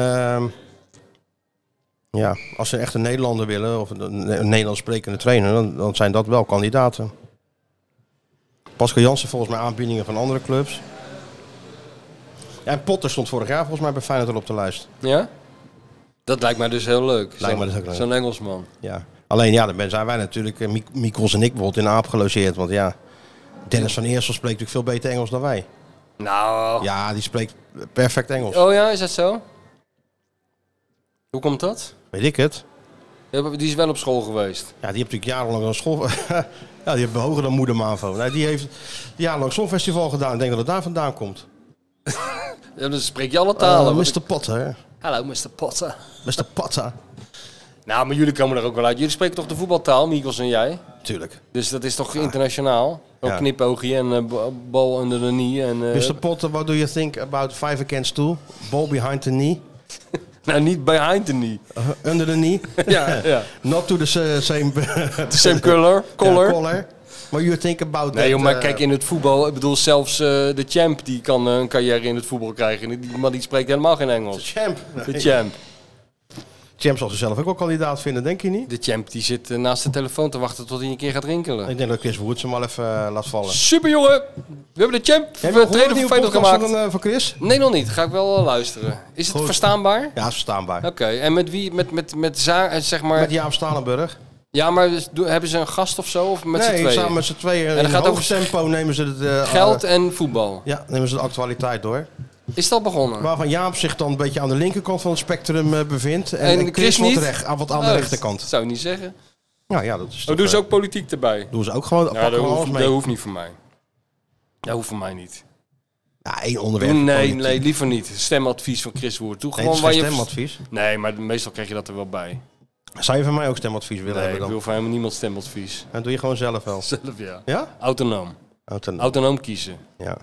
ja, als ze echt een Nederlander willen, of een Nederlands sprekende trainer, dan zijn dat wel kandidaten. Pascal Jansen volgens mij aanbiedingen van andere clubs. Ja, en Potter stond vorig jaar volgens mij bij Feyenoord op de lijst. Ja? Dat lijkt mij dus heel leuk. Lijkt mij dus ook leuk. Zo'n Engelsman. Ja. Alleen ja, dan zijn wij natuurlijk, Mikkels en ik bijvoorbeeld, in Aap gelogeerd. Want ja, Dennis van Eersel spreekt natuurlijk veel beter Engels dan wij. Nou. Ja, die spreekt perfect Engels. Oh ja, is dat zo? Hoe komt dat? Weet ik het. Die is wel op school geweest. Ja, die heeft natuurlijk jarenlang een school... ja, die heeft hoger dan Moeder Mavo. Nee, die heeft jarenlang Songfestival gedaan. Ik denk dat het daar vandaan komt. Ja, dan spreek je alle talen. Mr. Potter. Hallo, Mr. Potter. Mr. Potter. Nou, maar jullie komen er ook wel uit. Jullie spreken toch de voetbaltaal, Mikkels en jij? Tuurlijk. Dus dat is toch internationaal? Ook knipoogje en bal under the knee. En, Mr. Potter, what do you think about 5 against 2? Ball behind the knee? Nou, niet behind the knee. Under the knee? ja. Not to the same... the same color. Color. What you think about nee, joh, maar kijk, in het voetbal... Ik bedoel, zelfs de champ die kan een carrière in het voetbal krijgen. Maar die spreekt helemaal geen Engels. De champ. De champ. Champ zal zichzelf ook wel kandidaat vinden, denk je niet? De champ die zit naast de telefoon te wachten tot hij een keer gaat rinkelen. Ik denk dat Chris Woods hem al even laat vallen. Super jongen! We hebben de champ trainer van Feyenoord gemaakt. Van Chris? Nee, nog niet. Ga ik wel luisteren. Is het verstaanbaar? Ja, het is verstaanbaar. Oké, en met wie? Zeg maar... Met Jaap Stalenburg. Ja, maar hebben ze een gast of zo? Of met z'n tweeën? Nee, samen met z'n tweeën. En dan gaat over tempo nemen ze het... geld en voetbal. Ja, nemen ze de actualiteit door. Is dat begonnen? Waarvan Jaap zich dan een beetje aan de linkerkant van het spectrum bevindt. En Chris niet? Wat aan de rechterkant. Dat zou ik niet zeggen. Nou ja, dat is doen ze ook politiek erbij? Doen ze ook gewoon. Ja, dat hoeft niet voor mij. Dat hoeft voor mij niet. Ja, één onderwerp. Nee, liever niet. Stemadvies van Chris Woerd. Doe gewoon waar je... stemadvies? Nee, maar meestal krijg je dat er wel bij. Zou je van mij ook stemadvies willen hebben dan? Nee, ik wil van helemaal niemand stemadvies. Dat doe je gewoon zelf wel? Zelf, ja. Ja? Autonoom kiezen. Ja.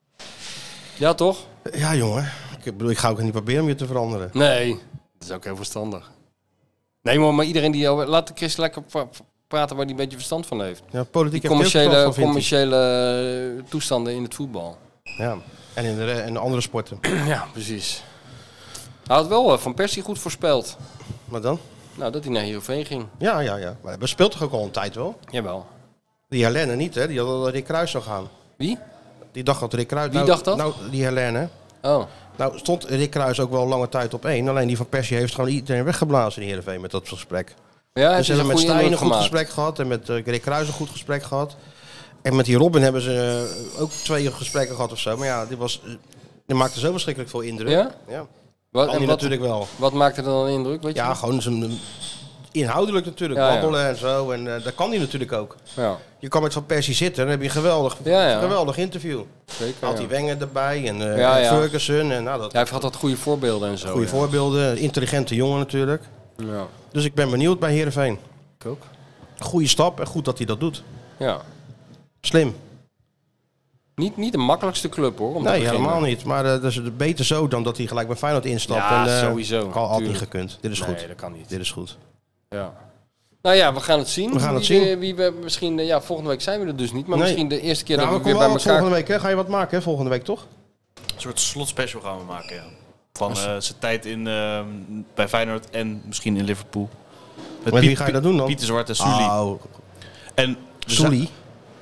Ja, toch? Ja, jongen. Ik ga ook niet proberen om je te veranderen. Nee, dat is ook heel verstandig. Nee, maar iedereen die... Laat de Chris lekker praten waar hij een beetje verstand van heeft. Ja, politiek die commerciële toestanden in het voetbal. Ja, en in de andere sporten. Ja, precies. Hij had wel Van Persie goed voorspeld. Wat dan? Nou, dat hij naar Heerenveen ging. Ja. Maar hij speelt toch ook al een tijd wel? Jawel. Die Helene niet, hè? Die had al Rick Kruis zou gaan. Wie? Die dacht dat Rick Kruis... Wie dacht dat? Nou, die Helene. Oh. Nou, stond Rick Kruis ook wel lange tijd op 1. Alleen die Van Persie heeft gewoon iedereen weggeblazen in Heerenveen met dat gesprek. Ja, dus ze hebben met Stijn een goed gesprek gehad en met Rick Kruis een goed gesprek gehad. En met die Robin hebben ze ook 2 gesprekken gehad of zo. Maar ja, die maakte zo verschrikkelijk veel indruk. Ja? Ja. Wat natuurlijk wel. Wat maakte er dan indruk? Weet je ja, gewoon zijn inhoudelijk natuurlijk. Babbelen en zo. En dat kan hij natuurlijk ook. Ja. Je kan met Van Persie zitten en dan heb je een geweldig interview. Zeker, had die Wenger erbij en Ferguson. En, nou, hij had goede voorbeelden en zo. Goede voorbeelden. Intelligente jongen natuurlijk. Ja. Dus ik ben benieuwd bij Heerenveen. Ik ook. Goeie stap en goed dat hij dat doet. Ja. Slim. Niet de makkelijkste club hoor. Nee, helemaal niet. Maar dat is beter zo dan dat hij gelijk bij Feyenoord instapt. Ja, en, sowieso. Had niet gekund. Dit is goed. Nee, dat kan niet. Dit is goed. Ja. Nou ja, we gaan het zien. We gaan het zien. Wie we misschien, volgende week zijn we er dus niet. Maar misschien de eerste keer dat we weer bij elkaar... Volgende week, hè? Ga je wat maken, hè? Volgende week, toch? Een soort slotspecial gaan we maken, ja. Van zijn tijd bij Feyenoord en misschien in Liverpool. Met wie ga je dat doen dan? Pieter Zwart en Sully. En Sully?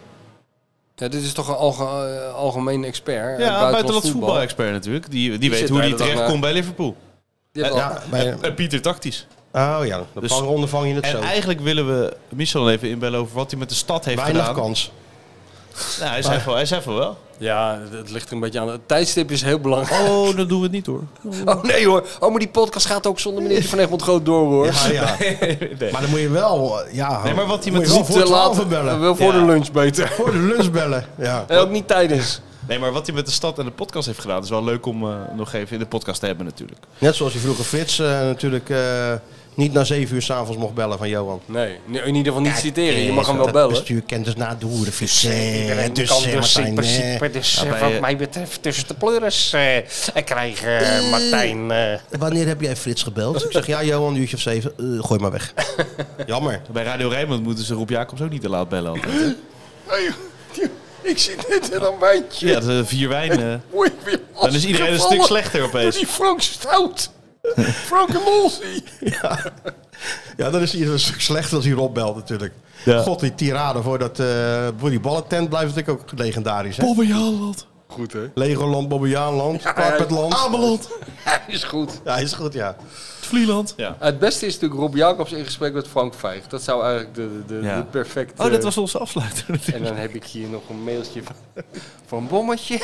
Ja, dit is toch een algemeen expert. Ja, buitenlands voetbal-expert natuurlijk. Die weet hoe hij terecht komt bij Liverpool. En Pieter tactisch. Oh ja, dat ondervang je het zo. En eigenlijk willen we Michel even inbellen over wat hij met de stad heeft gedaan. Weinig kans. Nou, hij zei van wel. Ja, het ligt er een beetje aan. Het tijdstip is heel belangrijk. Oh, dan doen we het niet hoor. Oh nee hoor. Oh, maar die podcast gaat ook zonder meneertje Van Egmond Groot door hoor. Ja. Nee. Maar dan moet je wel... Ja, nee, maar wat hij met de stad te laten bellen. Wel voor de lunch beter. Voor de lunch bellen, ja. En ook niet tijdens. Nee, maar wat hij met de stad en de podcast heeft gedaan... is wel leuk om nog even in de podcast te hebben natuurlijk. Net zoals je vroeger Frits natuurlijk... niet na 7 uur 's avonds mocht bellen van Johan. Nee, in ieder geval niet citeren. Je mag hem wel bellen. Het bestuur kent dus na doeren fietsen. Dus in principe wat mij betreft tussen de pleuris krijgen, Martijn. Wanneer heb jij Frits gebeld? Ik zeg, ja Johan, een uurtje of 7. Gooi maar weg. Jammer. Bij Radio Rijnmond moeten ze Rob Jacobs ook niet te laat bellen altijd. Ik zit net in een wijntje. Ja, de 4 wijn. Dan is iedereen een stuk slechter opeens. Die Frank Stout. Frank en Molsey. Ja, dan is hij een stuk slechter als hij Rob belt natuurlijk. Ja. God, die tirade voor dat die ballentent blijft natuurlijk ook legendarisch. Bobbejaanland. Goed hè? Legoland, Bobbejaanland, Carpetland. Ameland. Hij is goed. Ja, hij is goed, ja. Vlieland. Ja. Het beste is natuurlijk Rob Jacobs in gesprek met Frank Vijg. Dat zou eigenlijk de perfecte... Oh, dat was onze afsluiter natuurlijk. En dan heb ik hier nog een mailtje van Bommetje.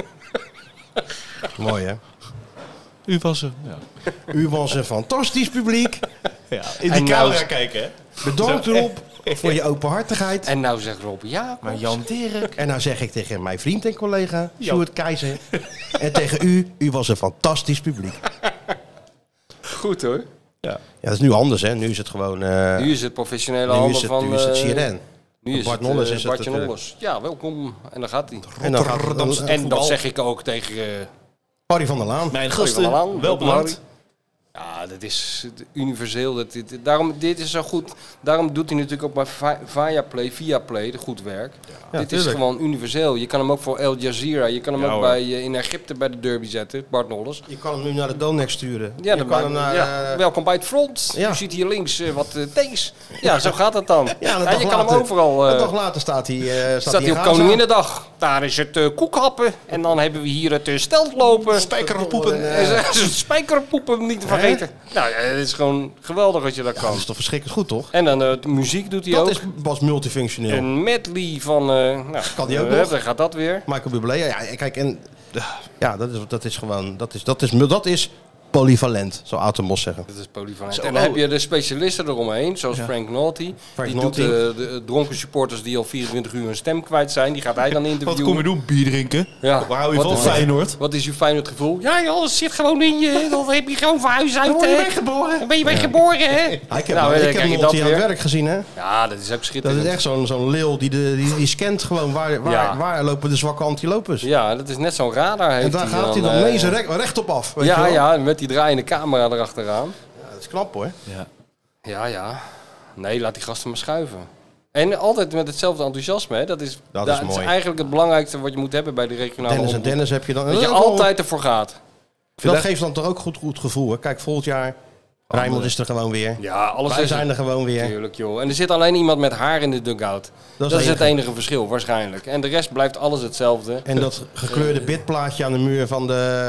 Mooi hè? U was er. Ja. U was een fantastisch publiek. Ja, in die camera kijken hè. Bedankt Rob voor je openhartigheid. En nou zegt Rob Jacobs. Maar Jan Dirk. En nou zeg ik tegen mijn vriend en collega Sjoerd Keizer. En tegen u was een fantastisch publiek. Goed hoor. Ja, dat is nu anders hè. Nu is het gewoon... nu is het professionele handen van... Nu is het Siren. Nu is Bart Nolles is Bartje Nolles. Ja, welkom. En dan gaat hij. En dat zeg ik ook tegen... Harry van der Laan. Mijn gasten, wel bedankt. Ja, dat is universeel. Dit is zo goed. Daarom doet hij natuurlijk ook bij Viaplay goed werk. Ja, dit is gewoon universeel. Je kan hem ook voor Al Jazeera. Je kan hem ook in Egypte bij de derby zetten. Bart Nolles. Je kan hem nu naar de Donex sturen. Ja, je kan hem welkom bij het front. Ja. Je ziet hier links wat tanks. Ja, zo gaat het dan. Je kan hem overal... een dag later staat hij op Koninginnedag. Daar is het koekhappen. En dan hebben we hier het steltlopen. Spijkerpoepen. Spijkerpoepen niet te vergeten. Nou, het is gewoon geweldig als je dat kan. Dat is toch verschrikkelijk goed, toch? En dan de muziek doet hij ook. Dat is pas multifunctioneel. Een medley van... kan die ook nog? Dan gaat dat weer. Michael Bublé. Ja, kijk, en... Ja, dat is gewoon... Dat is polyvalent, zou Aad de Mos zeggen. Dat is polyvalent. En dan heb je de specialisten eromheen, zoals Frank Nolte. Die doet de dronken supporters die al 24 uur hun stem kwijt zijn. Die gaat hij dan interviewen. Wat kom je doen? Bier drinken? Ja. Waar hou je van Feyenoord? Wat is je Feyenoord gevoel? Ja, alles zit gewoon in je. Dat heb je gewoon van huis uit. Ben je geboren? Ben je geboren, hè? Ik heb Nolte aan het werk gezien, hè? Ja, dat is ook schitterend. Dat is echt zo'n leeuw die scant gewoon waar lopen de zwakke antilopes. Ja, dat is net zo'n radar. En daar gaat hij dan mee recht op af. Ja, met die draaiende camera erachteraan. Ja, dat is knap hoor. Ja. Nee, laat die gasten maar schuiven. En altijd met hetzelfde enthousiasme. Hè. Dat is eigenlijk het belangrijkste wat je moet hebben bij de regionale Dennis heb je dan. Dat je altijd ervoor gaat. Dat geeft dan toch ook goed gevoel. Hè? Kijk, volgend jaar Rijnmond is er gewoon weer. Ja, Wij zijn er gewoon weer. Tuurlijk, joh. En er zit alleen iemand met haar in de dugout. Dat is het enige verschil, waarschijnlijk. En de rest blijft alles hetzelfde. En dat gekleurde bidplaatje aan de muur van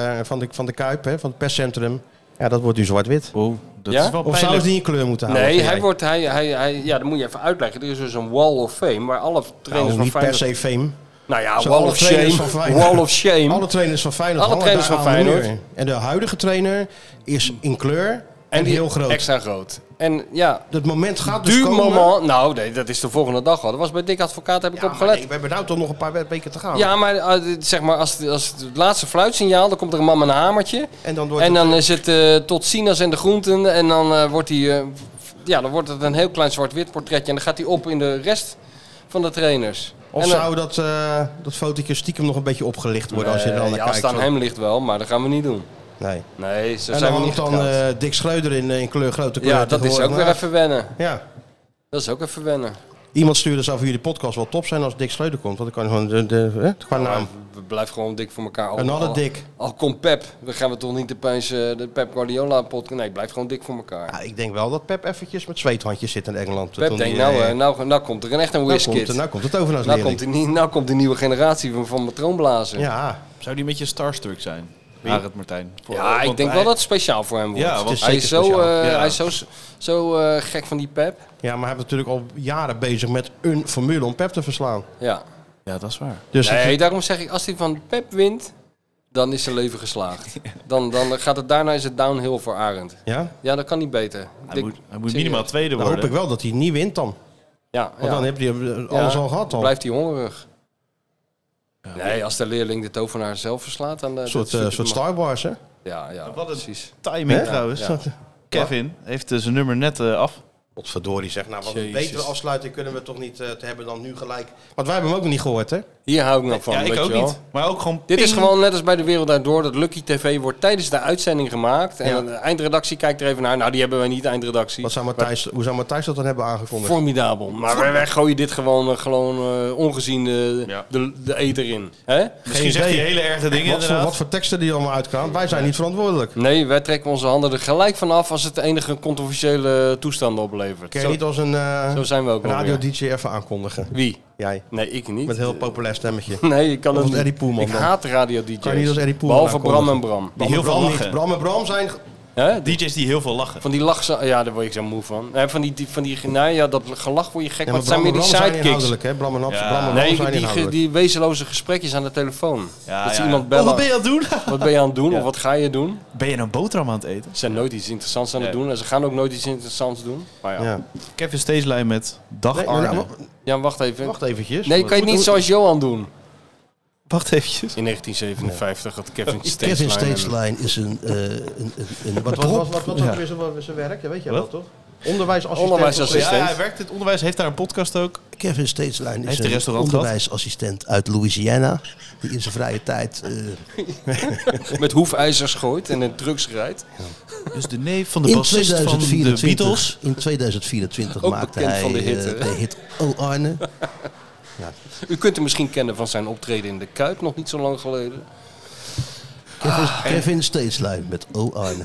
de Kuip, hè, van het perscentrum. Ja, dat wordt nu zwart-wit. Dat is wel of zou het niet in kleur moeten houden? Nee, dat moet je even uitleggen. Er is dus een wall of fame, waar alle trainers van Feyenoord... niet per se fame. Nou ja, wall of shame. Wall of shame. Alle trainers van Feyenoord. En de huidige trainer is in kleur en heel groot. Extra groot. En ja, het moment gaat dus komen. Nou, nee, dat is de volgende dag al. Dat was bij Dick Advocaat, heb ik opgelet. Nee, we hebben nou toch nog een paar weken te gaan. Ja, maar zeg maar, als het laatste fluitsignaal, dan komt er een man met een hamertje. En dan is het tot Sinaas en de groenten. En dan wordt dan wordt het een heel klein zwart-wit portretje. En dan gaat hij op in de rest van de trainers. Of zou dat fotootje stiekem nog een beetje opgelicht worden als je er dan naar kijkt? Als het aan hem ligt wel, maar dat gaan we niet doen. Nee, zo zijn we niet dan Dick Schreuder in grote kleur. Ja, dat is ook weer even wennen. Ja. Dat is ook even wennen. Iemand stuurde, zou voor jullie podcast wel top zijn als Dick Schreuder komt. Want dan kan gewoon qua naam. We blijven gewoon dik voor elkaar. Another Dick. Al komt Pep, dan gaan we toch niet opeens de Pep Guardiola podcast. Nee, blijf gewoon dik voor elkaar. Ja, ik denk wel dat Pep eventjes met zweethandjes zit in Engeland. Pep denkt, nou komt er echt een whiskit. Nou komt het overnaamsleerling. Nou komt die nieuwe generatie van matroonblazen. Ja. Zou die een beetje starstruck zijn? Arend Martijn. Ik denk wel dat het speciaal voor hem wordt. Ja, want hij is zo gek van die Pep. Ja, maar hij is natuurlijk al jaren bezig met een formule om Pep te verslaan. Ja, dat is waar. Dus daarom zeg ik, als hij van Pep wint, dan is zijn leven geslaagd. Dan gaat het daarna is het downhill voor Arend. Ja? Ja, dat kan niet beter. Hij moet minimaal tweede worden. Dan hoop ik wel dat hij niet wint dan. Ja. Want dan heb hij alles al gehad. Dan blijft hij hongerig. Ja, nee, als de leerling de tovenaar zelf verslaat... Dan, een soort Star Wars, hè? Ja, wat precies. Timing trouwens. Ja. Kevin heeft zijn nummer net af. Godverdorie zeg. Nou, wat een betere afsluiting kunnen we toch niet te hebben dan nu gelijk. Want wij hebben hem ook nog niet gehoord, hè? Hier hou ik nog van. Ja, ik ook niet. Maar ook gewoon Dit is gewoon net als bij De Wereld Draait Door. Dat Lucky TV wordt tijdens de uitzending gemaakt. En de eindredactie kijkt er even naar. Nou, die hebben wij niet, eindredactie. Hoe zou Matthijs dat dan hebben aangekondigd? Formidabel. Maar wij gooien dit gewoon ongezien de ether in. Hè? Misschien zegt hij hele erge dingen. Wat voor teksten die allemaal uitkwamen. Wij zijn niet verantwoordelijk. Nee, wij trekken onze handen er gelijk vanaf als het enige controversiële toestanden oplevert. Kun je niet als een zo zijn we ook radio-dj even aankondigen? Wie? Jij. Nee, ik niet. Met een heel populair stemmetje. Nee, ik kan het niet. Eddie Poelman. Ik haat radio-dj's. Kan je niet als Eddie Poelman behalve Bram en Bram. Die heel veel lachen. Bram en Bram zijn... DJ's die heel veel lachen. Van die lach, ja, daar word ik zo moe van. Dat gelach word je gek. Wat zijn meer die sidekicks? Bram en Bram die wezenloze gesprekjes aan de telefoon. Ja, dat ze iemand bellen. Wat ben je aan het doen? Wat ben je aan het doen? Of wat ga je doen? Ben je een boterham aan het eten? Ze zijn nooit iets interessants aan het doen. En ze gaan ook nooit iets interessants doen. Maar ja. Kevin Steeslijn met Dag Arne. Ja, wacht even. Wacht eventjes. Nee, kan je het niet zoals Johan doen? Wacht eventjes. In 1957 had Kevin Steeslijn is een wat was zijn werk? Dat weet je wel, toch? Onderwijsassistent. Ja, hij werkt in het onderwijs, heeft daar een podcast ook. Kevin Steedsluin is Heeft een een restaurant onderwijsassistent uit Louisiana. Die in zijn vrije tijd... met hoefijzers gooit en in drugs rijdt. Ja. Dus de neef van de bassist van de Beatles. In 2024 ook maakte bekend hij van de hit O Arne. Ja. U kunt hem misschien kennen van zijn optreden in de Kuip, nog niet zo lang geleden. Kevin Steedsluin met O Arne.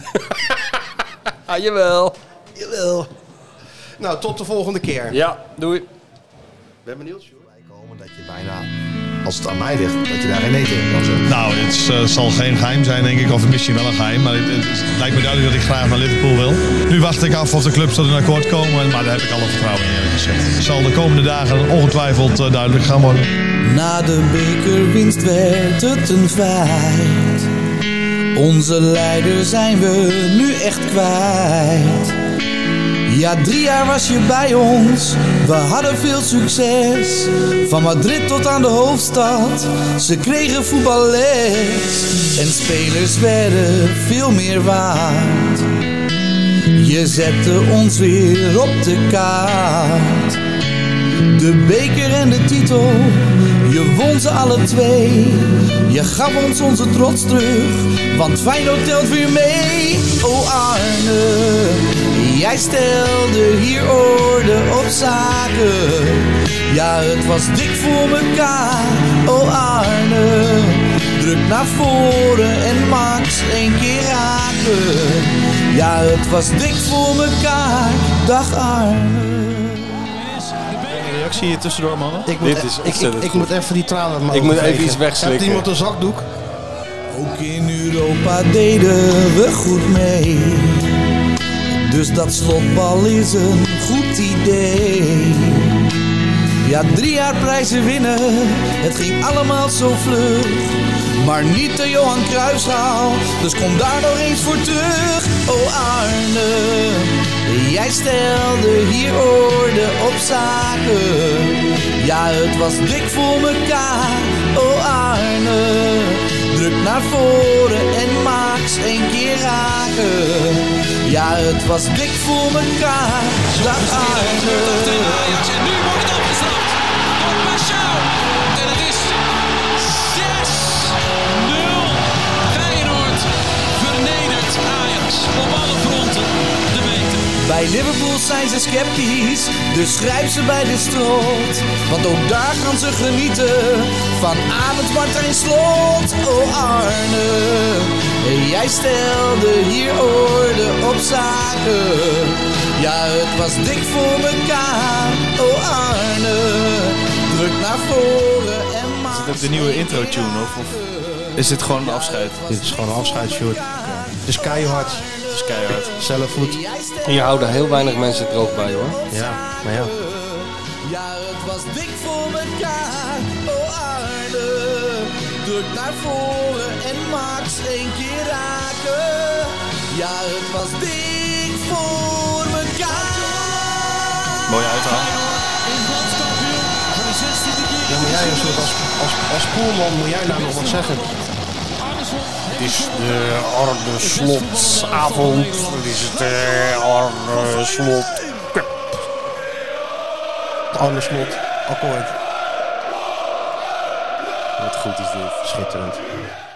Jawel. Jawel. Nou, tot de volgende keer. Ja, doei. Ben benieuwd, joh. Komen dat je bijna, als het aan mij ligt, dat je daar geen eten kan zetten. Nou, het zal geen geheim zijn, denk ik. Of misschien wel een geheim. Maar het lijkt me duidelijk dat ik graag naar Liverpool wil. Nu wacht ik af of de clubs tot een akkoord komen. Maar daar heb ik alle vertrouwen in, eerlijk gezegd. Het zal de komende dagen ongetwijfeld duidelijk gaan worden. Na de bekerwinst werd het een feit. Onze leider zijn we nu echt kwijt. Ja, 3 jaar was je bij ons, we hadden veel succes. Van Madrid tot aan de hoofdstad, ze kregen voetballes. En spelers werden veel meer waard. Je zette ons weer op de kaart. De beker en de titel, je won ze alle 2. Je gaf ons onze trots terug, want Feyenoord telt weer mee. Oh Arne, jij stelde hier orde op zaken. Ja, het was dik voor mekaar. Oh Arne, druk naar voren en Max 1 keer raken. Ja, het was dik voor mekaar. Dag Arne. Reactie hier tussendoor, mannen. Ik moet even die tranen Ik moet even iets wegslikken. Heeft iemand een zakdoek? Ook in Europa deden we goed mee. Dus dat slotbal is een goed idee. Ja, 3 jaar prijzen winnen, het ging allemaal zo vlug. Maar niet de Johan Cruijffschaal, dus kom daar nog eens voor terug. Oh Arne, jij stelde hier orde op zaken. Ja, het was dik voor mekaar. Oh Arne, druk naar voren en Max 1 keer raken. Ja, het was dik voor mekaar. Dag Arne. En nu wordt het afgestraft door Paschal. En het is 6-0. Feyenoord vernedert Ajax op alle fronten de meter. Bij Liverpool zijn ze sceptisch, dus schrijf ze bij de strot. Want ook daar gaan ze genieten van Arend Martijn Slot. Oh Arne, jij stelde hier orde op zaken. Ja, het was dik voor mekaar. Oh Arne, druk naar voren en maak. Is dit ook de nieuwe intro-tune of is dit gewoon een afscheid? Dit is gewoon een afscheidsshoot. Het is keihard. Het is keihard. Zelfvoet. En je houden heel weinig mensen droog bij, hoor. Ja, maar ja. Ja, het was dik voor mekaar. Oh Arne, druk naar voren en Max 1 keer raken. Ja, het was dik voor mekaar. Mooi uithaal. Ja, maar jij als poelman moet jij nou nog wat zeggen. Het is de Arne Slotsavond. Het is het Arne Slot Cup. Arne Slot, akkoord. Wat goed is dit. Schitterend.